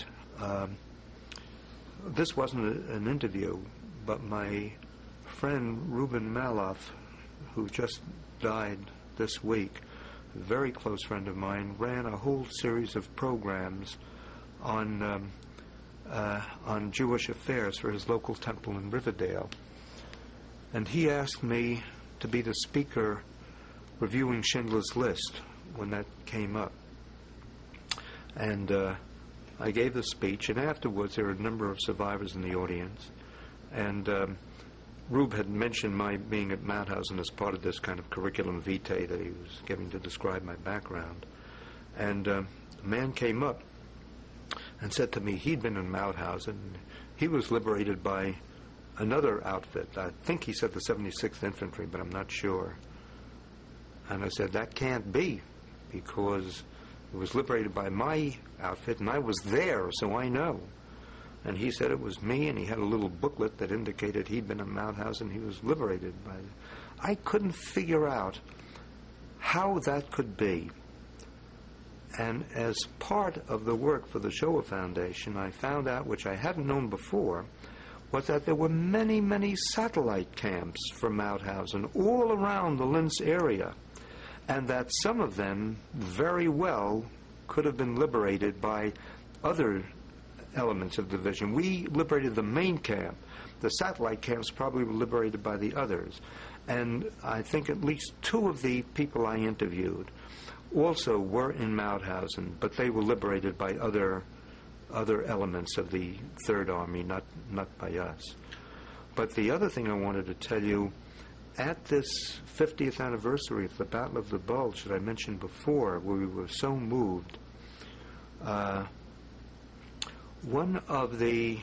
this wasn't an interview, but my friend Ruben Maloff, who just died this week, a very close friend of mine, ran a whole series of programs on Jewish affairs for his local temple in Riverdale. And he asked me to be the speaker reviewing Schindler's List when that came up. And I gave the speech, and afterwards there were a number of survivors in the audience. And Rube had mentioned my being at Mauthausen as part of this kind of curriculum vitae that he was giving to describe my background. And a man came up and said to me he'd been in Mauthausen. He was liberated by another outfit. I think he said the 76th Infantry, but I'm not sure. And I said, that can't be, because it was liberated by my outfit, and I was there, so I know. And he said it was me, and he had a little booklet that indicated he'd been in Mauthausen. He was liberated by it. I couldn't figure out how that could be. And as part of the work for the Shoah Foundation, I found out, which I hadn't known before, was that there were many, many satellite camps for Mauthausen all around the Linz area, and that some of them very well could have been liberated by other elements of the division. We liberated the main camp. The satellite camps probably were liberated by the others. And I think at least two of the people I interviewed also were in Mauthausen, but they were liberated by other elements of the Third Army, not by us. But the other thing I wanted to tell you, at this 50th anniversary of the Battle of the Bulge that I mentioned before, where we were so moved, one of the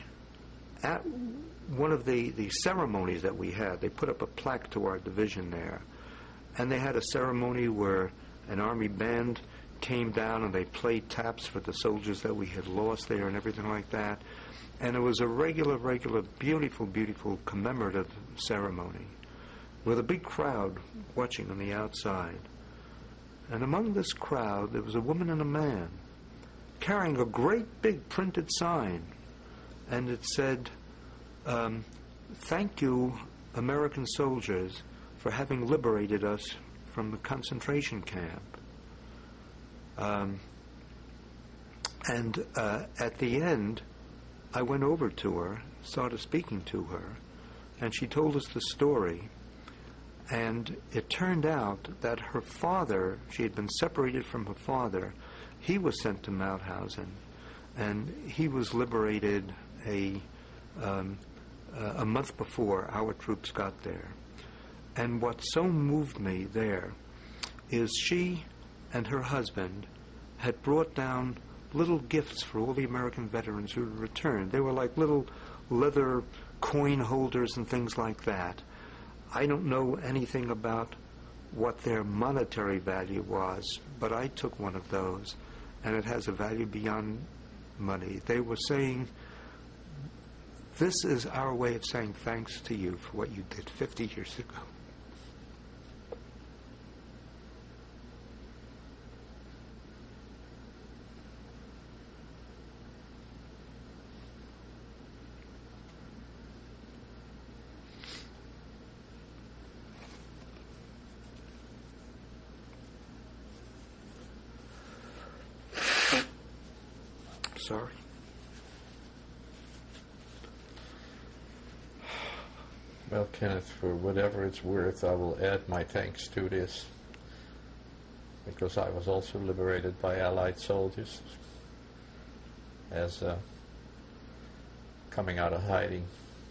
ceremonies that we had, they put up a plaque to our division there, and they had a ceremony where an Army band came down and they played taps for the soldiers that we had lost there and everything like that. And it was a regular, beautiful, beautiful commemorative ceremony with a big crowd watching on the outside. And among this crowd, there was a woman and a man carrying a great big printed sign. And it said, "Thank you, American soldiers, for having liberated us from the concentration camp." At the end, I went over to her, started speaking to her, and she told us the story. And it turned out that her father, she had been separated from her father. He was sent to Mauthausen, and he was liberated a month before our troops got there. And what so moved me there is she and her husband had brought down little gifts for all the American veterans who had returned. They were like little leather coin holders and things like that. I don't know anything about what their monetary value was, but I took one of those, and it has a value beyond money. They were saying This is our way of saying thanks to you for what you did 50 years ago. Sorry. Well, Kenneth, for whatever it's worth, I will add my thanks to this, because I was also liberated by Allied soldiers as coming out of hiding.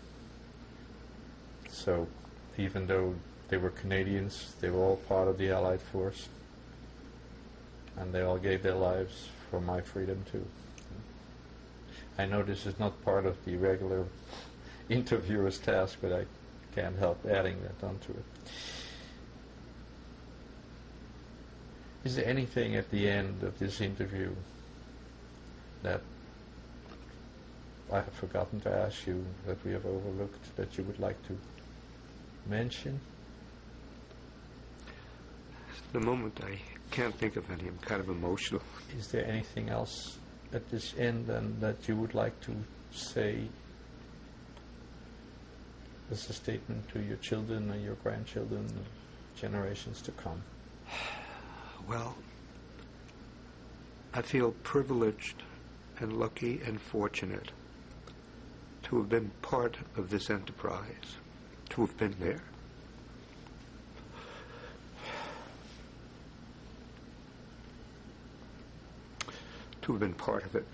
So even though they were Canadians, they were all part of the Allied force, and they all gave their lives for my freedom too. I know this is not part of the regular interviewer's task, but I can't help adding that onto it. Is there anything at the end of this interview that I have forgotten to ask you, that we have overlooked, that you would like to mention? At the moment, I can't think of any. I'm kind of emotional. Is there anything else at this end then that you would like to say as a statement to your children and your grandchildren and generations to come? Well, I feel privileged and lucky and fortunate to have been part of this enterprise, to have been there. To have been part of it.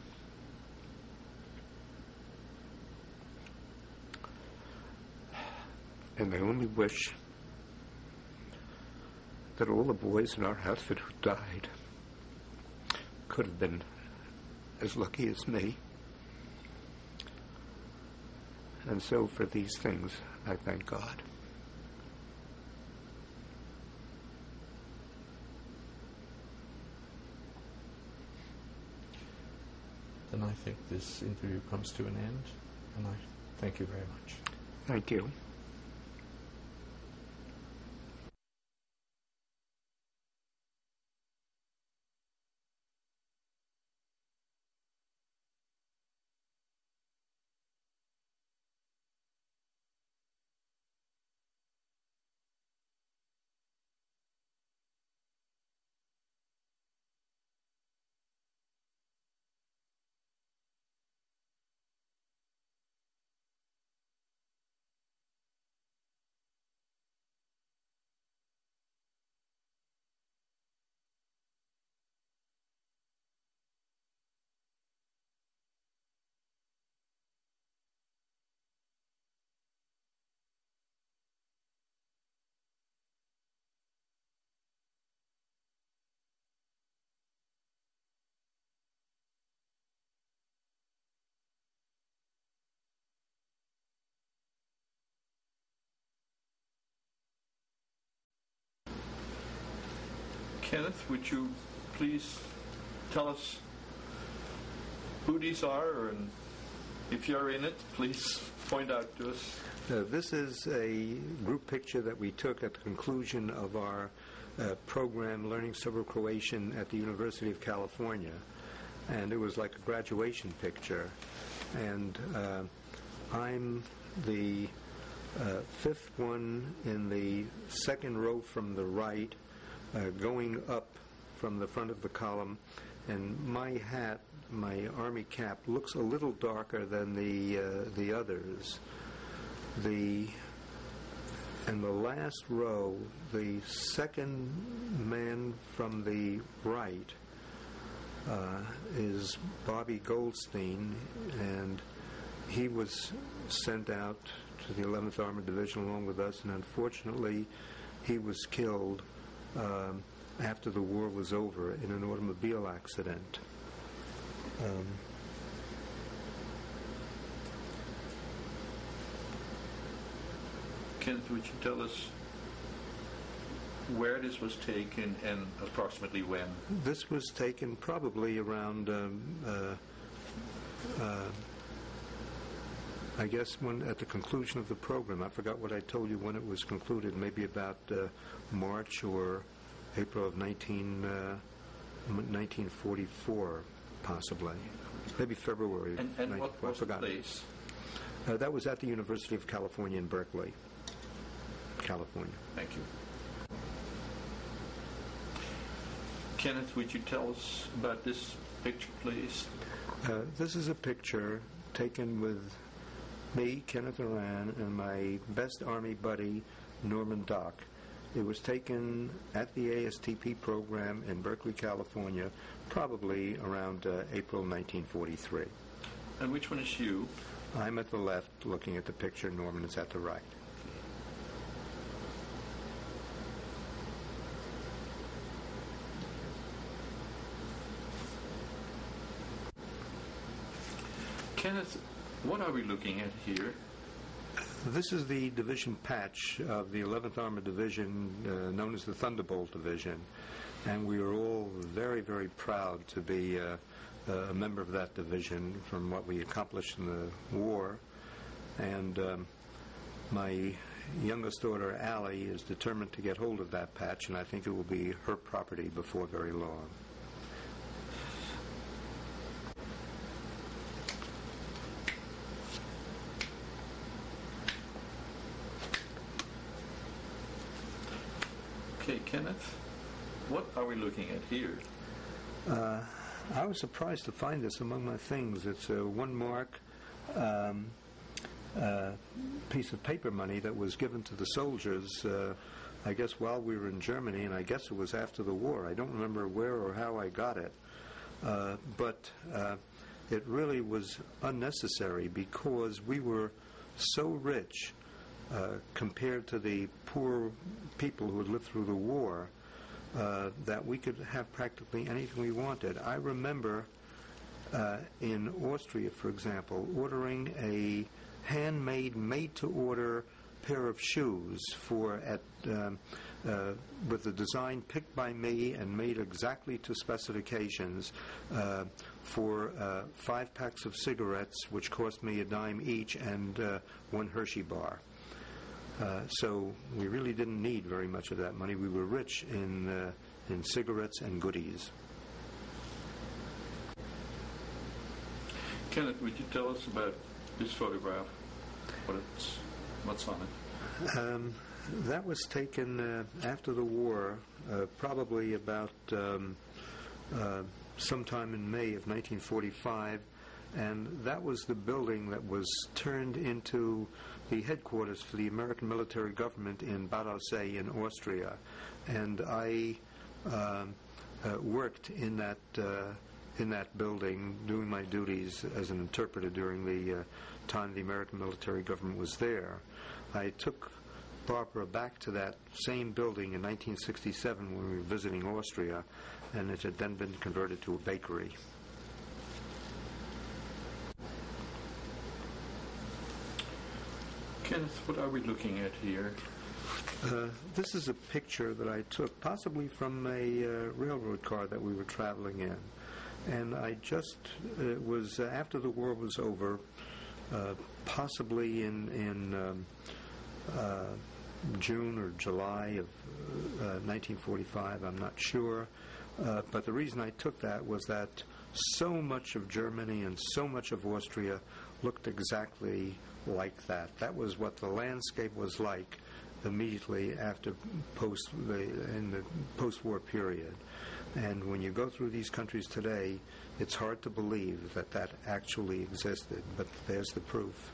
And I only wish that all the boys in our outfit who died could have been as lucky as me. And so for these things, I thank God. Then I think this interview comes to an end, and I thank you very much. Thank you. Kenneth, would you please tell us who these are, and if you're in it, please point out to us. This is a group picture that we took at the conclusion of our program, Learning Serbo-Croatian at the University of California. And it was like a graduation picture. And I'm the fifth one in the second row from the right, going up from the front of the column, and my hat, my army cap, looks a little darker than the others. In the last row, the second man from the right is Bobby Goldstein, and he was sent out to the 11th Armored Division along with us, and unfortunately he was killed after the war was over in an automobile accident. Kenneth, would you tell us where this was taken and approximately when? This was taken probably around I guess when at the conclusion of the program, I forgot what I told you when it was concluded, maybe about March or April of 1944, possibly. Maybe February. And what was the place? That was at the University of California in Berkeley, California. Thank you. Kenneth, would you tell us about this picture, please? This is a picture taken with me, Kenneth Aran, and my best Army buddy, Norman Dock. It was taken at the ASTP program in Berkeley, California, probably around April 1943. And which one is you? I'm at the left looking at the picture. Norman is at the right. Kenneth, what are we looking at here? This is the division patch of the 11th Armored Division, known as the Thunderbolt Division, and we are all very, very proud to be a member of that division from what we accomplished in the war. And my youngest daughter, Allie, is determined to get hold of that patch, and I think it will be her property before very long. Okay, Kenneth, what are we looking at here? I was surprised to find this among my things. It's a 1 mark piece of paper money that was given to the soldiers, I guess, while we were in Germany, and I guess it was after the war. I don't remember where or how I got it, but it really was unnecessary because we were so rich compared to the poor people who had lived through the war, that we could have practically anything we wanted. I remember in Austria, for example, ordering a handmade, made-to-order pair of shoes with the design picked by me and made exactly to specifications for 5 packs of cigarettes, which cost me $0.10 each, and 1 Hershey bar. So we really didn't need very much of that money. We were rich in cigarettes and goodies. Kenneth, would you tell us about this photograph? What's on it? That was taken after the war, probably about sometime in May of 1945. And that was the building that was turned into the headquarters for the American military government in Bad Aussee in Austria. And I worked in that building, doing my duties as an interpreter during the time the American military government was there. I took Barbara back to that same building in 1967 when we were visiting Austria, and it had then been converted to a bakery. Kenneth, what are we looking at here? This is a picture that I took, possibly from a railroad car that we were traveling in. And it was after the war was over, possibly in June or July of 1945, I'm not sure. But the reason I took that was that so much of Germany and so much of Austria looked exactly like that. That was what the landscape was like immediately after in the post-war period. And when you go through these countries today, it's hard to believe that that actually existed, but there's the proof.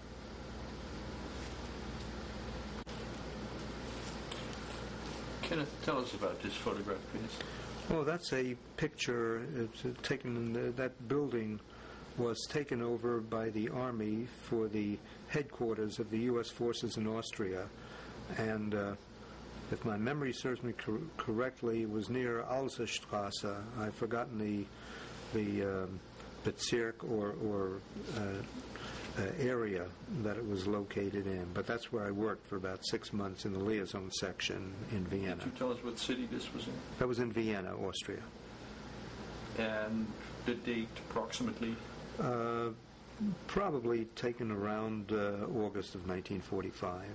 Kenneth, tell us about this photograph, please. Well, that's a picture. It's taken. That building was taken over by the Army for the headquarters of the U.S. forces in Austria, and if my memory serves me correctly, it was near Alserstrasse. I've forgotten the Bezirk or area that it was located in, but that's where I worked for about 6 months in the liaison section in Vienna. Could you tell us what city this was in? That was in Vienna, Austria. And the date approximately? Probably taken around August of 1945.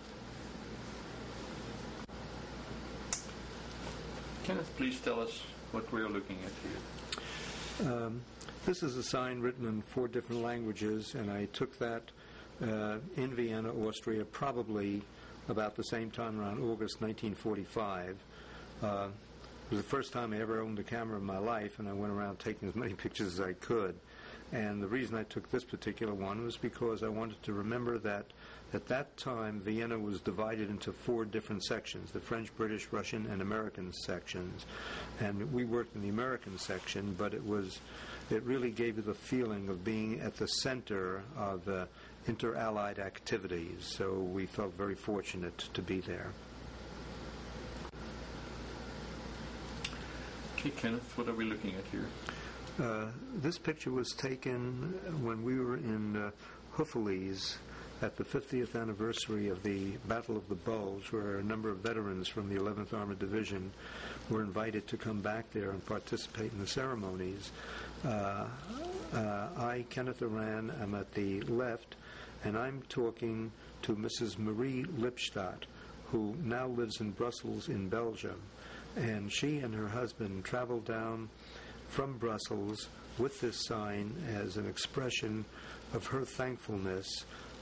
Kenneth, please tell us what we're looking at here. This is a sign written in 4 different languages, and I took that in Vienna, Austria, probably about the same time, around August 1945. It was the first time I ever owned a camera in my life, and I went around taking as many pictures as I could. And the reason I took this particular one was because I wanted to remember that at that time Vienna was divided into 4 different sections, the French, British, Russian, and American sections. And we worked in the American section, but it really gave you the feeling of being at the center of inter-allied activities. So we felt very fortunate to be there. Okay, Kenneth, what are we looking at here? This picture was taken when we were in Houffalize at the 50th anniversary of the Battle of the Bulge, where a number of veterans from the 11th Armored Division were invited to come back there and participate in the ceremonies. I, Kenneth Aran, am at the left, and I'm talking to Mrs. Marie Lipstadt, who now lives in Brussels in Belgium. And she and her husband traveled down from Brussels with this sign as an expression of her thankfulness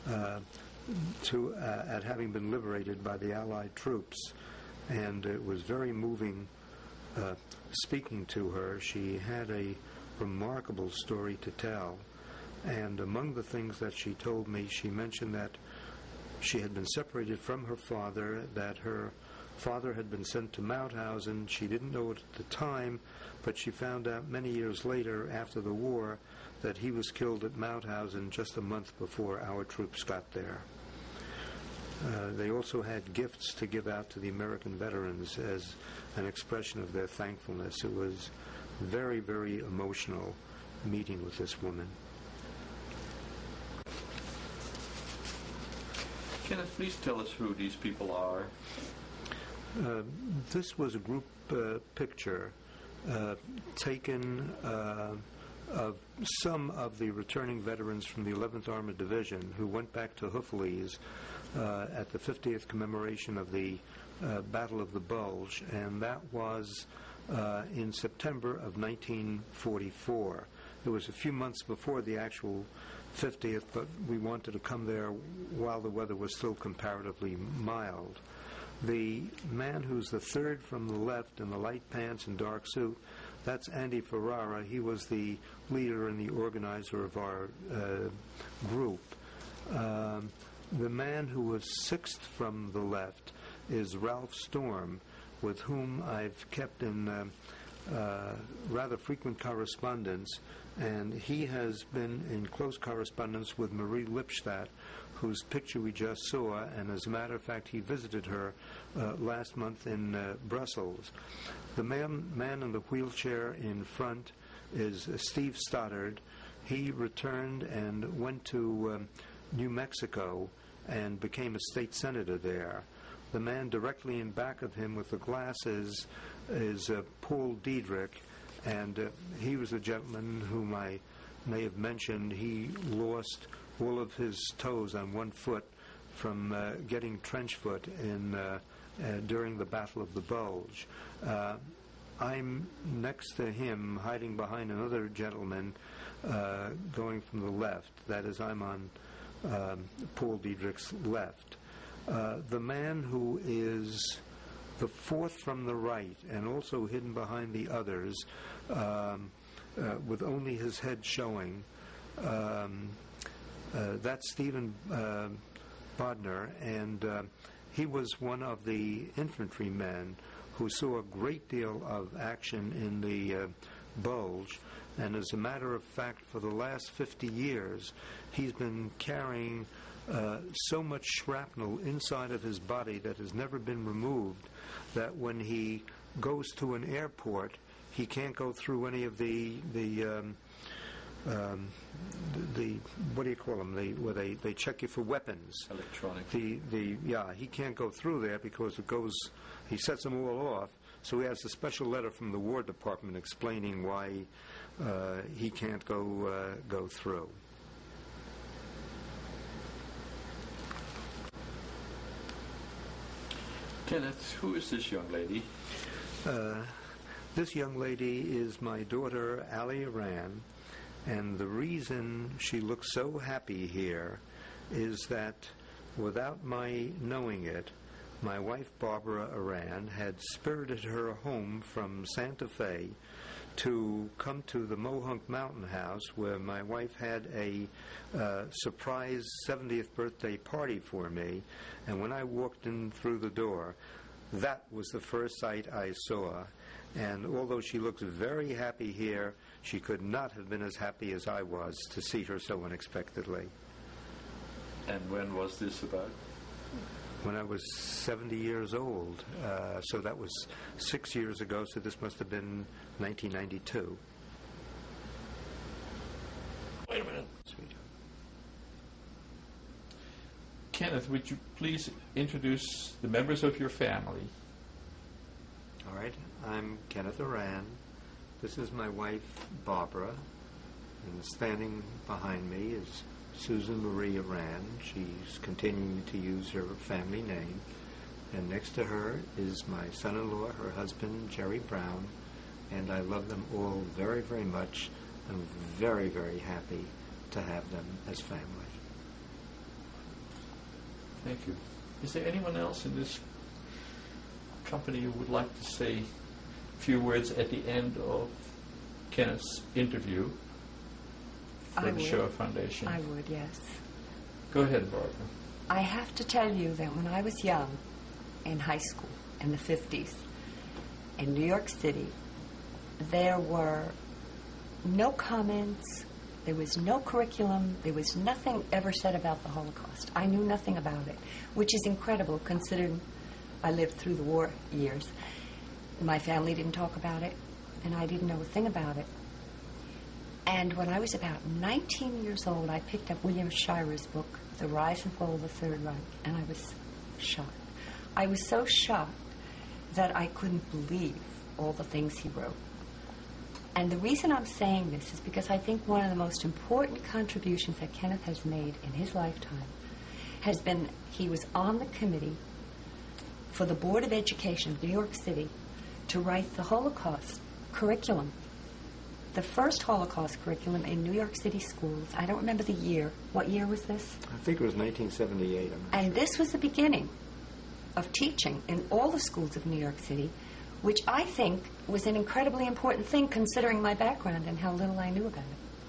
at having been liberated by the Allied troops. And it was very moving speaking to her. She had a remarkable story to tell. And among the things that she told me, she mentioned that she had been separated from her father, that her father had been sent to Mauthausen. She didn't know it at the time, but she found out many years later, after the war, that he was killed at Mauthausen just a month before our troops got there. They also had gifts to give out to the American veterans as an expression of their thankfulness. It was very, very emotional meeting with this woman. Kenneth, please tell us who these people are. This was a group picture taken of some of the returning veterans from the 11th Armored Division who went back to Houffalize at the 50th commemoration of the Battle of the Bulge, and that was in September of 1944. It was a few months before the actual 50th, but we wanted to come there while the weather was still comparatively mild. The man who's the third from the left in the light pants and dark suit, that's Andy Ferrara. He was the leader and the organizer of our group. The man who was sixth from the left is Ralph Storm, with whom I've kept in rather frequent correspondence, and he has been in close correspondence with Marie Lipstadt, whose picture we just saw, and as a matter of fact he visited her last month in Brussels. The man in the wheelchair in front is Steve Stoddard. He returned and went to New Mexico and became a state senator there. The man directly in back of him with the glasses is Paul Diedrich, and he was a gentleman whom I may have mentioned. He lost all of his toes on one foot from getting trench foot during the Battle of the Bulge. I'm next to him, hiding behind another gentleman going from the left. That is, I'm on Paul Diedrich's left. The man who is the fourth from the right and also hidden behind the others with only his head showing, that's Stephen Bodner, and he was one of the infantrymen who saw a great deal of action in the Bulge, and as a matter of fact, for the last 50 years, he's been carrying so much shrapnel inside of his body that has never been removed, that when he goes to an airport, he can't go through any of the what do you call them? Where they check you for weapons. Electronic. He can't go through there because it goes. He sets them all off. So he has a special letter from the War Department explaining why he can't go through. Kenneth, who is this young lady? This young lady is my daughter, Aran, and the reason she looks so happy here is that, without my knowing it, my wife, Barbara Aran, had spirited her home from Santa Fe to come to the Mohunk Mountain House, where my wife had a surprise 70th birthday party for me. And when I walked in through the door, that was the first sight I saw. And although she looks very happy here, she could not have been as happy as I was to see her so unexpectedly. And when was this about? When I was 70 years old. So that was 6 years ago, so this must have been 1992. Wait a minute. Sweet. Kenneth, would you please introduce the members of your family? All right. I'm Kenneth Aran. This is my wife, Barbara. And standing behind me is Susan Marie Aran. She's continuing to use her family name. And next to her is my son-in-law, her husband, Jerry Brown. And I love them all very, very much. I'm very, very happy to have them as family. Thank you. Is there anyone else in this company who would like to say a few words at the end of Kenneth's interview for the Shoah Foundation? I would, yes. Go ahead, Barbara. I have to tell you that when I was young, in high school, in the 50s, in New York City, there were no comments, there was no curriculum, there was nothing ever said about the Holocaust. I knew nothing about it, which is incredible considering I lived through the war years. My family didn't talk about it, and I didn't know a thing about it. And when I was about 19 years old, I picked up William Shirer's book, The Rise and Fall of the Third Reich, and I was shocked. I was so shocked that I couldn't believe all the things he wrote. And the reason I'm saying this is because I think one of the most important contributions that Kenneth has made in his lifetime has been he was on the committee for the Board of Education of New York City to write the Holocaust curriculum. The first Holocaust curriculum in New York City schools. I don't remember the year. What year was this? I think it was 1978. And this was the beginning of teaching in all the schools of New York City, which I think was an incredibly important thing considering my background and how little I knew about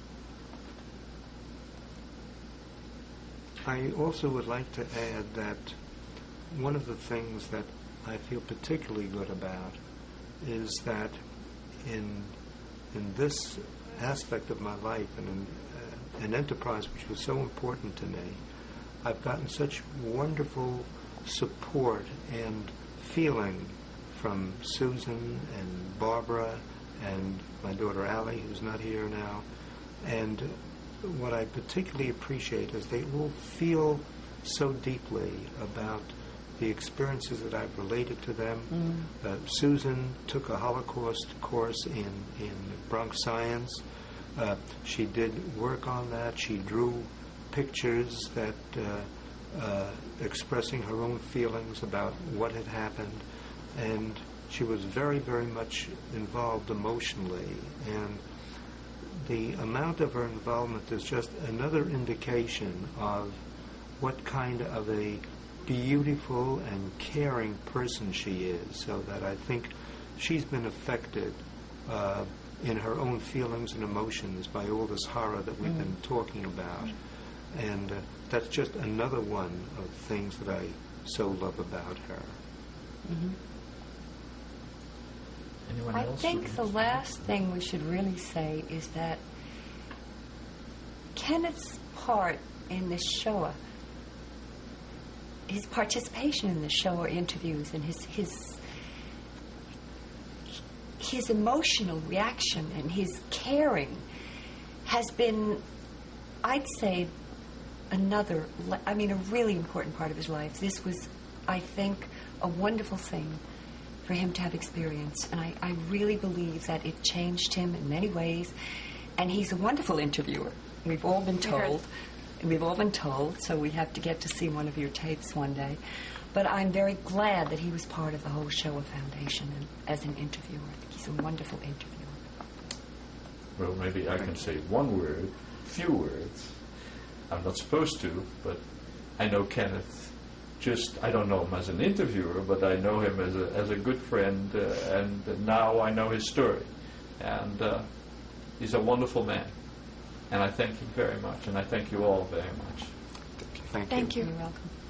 it. I also would like to add that one of the things that I feel particularly good about is that in this aspect of my life and in an enterprise which was so important to me, I've gotten such wonderful support and feeling from Susan and Barbara and my daughter Allie, who's not here now. And what I particularly appreciate is they all feel so deeply about the experiences that I've related to them. Susan took a Holocaust course in Bronx Science. She did work on that. She drew pictures that expressing her own feelings about what had happened. And she was very, very much involved emotionally. And the amount of her involvement is just another indication of what kind of a beautiful and caring person she is, so that I think she's been affected in her own feelings and emotions by all this horror that we've been talking about. And that's just another one of the things that I so love about her. I think the last thing we should really say is that Kenneth's part in this Shoah, his participation in the Shoah interviews and his emotional reaction and his caring has been, I'd say, a really important part of his life. This was, I think, a wonderful thing for him to have experienced, and I really believe that it changed him in many ways, and he's a wonderful interviewer. We've all been told, so we have to get to see one of your tapes one day. But I'm very glad that he was part of the whole Shoah Foundation and as an interviewer. I think he's a wonderful interviewer. Well, maybe I can say one word, few words. I'm not supposed to, but I know Kenneth. I don't know him as an interviewer, but I know him as a good friend, and now I know his story. And he's a wonderful man. And I thank him very much, and I thank you all very much. Thank you. Thank you. You're welcome.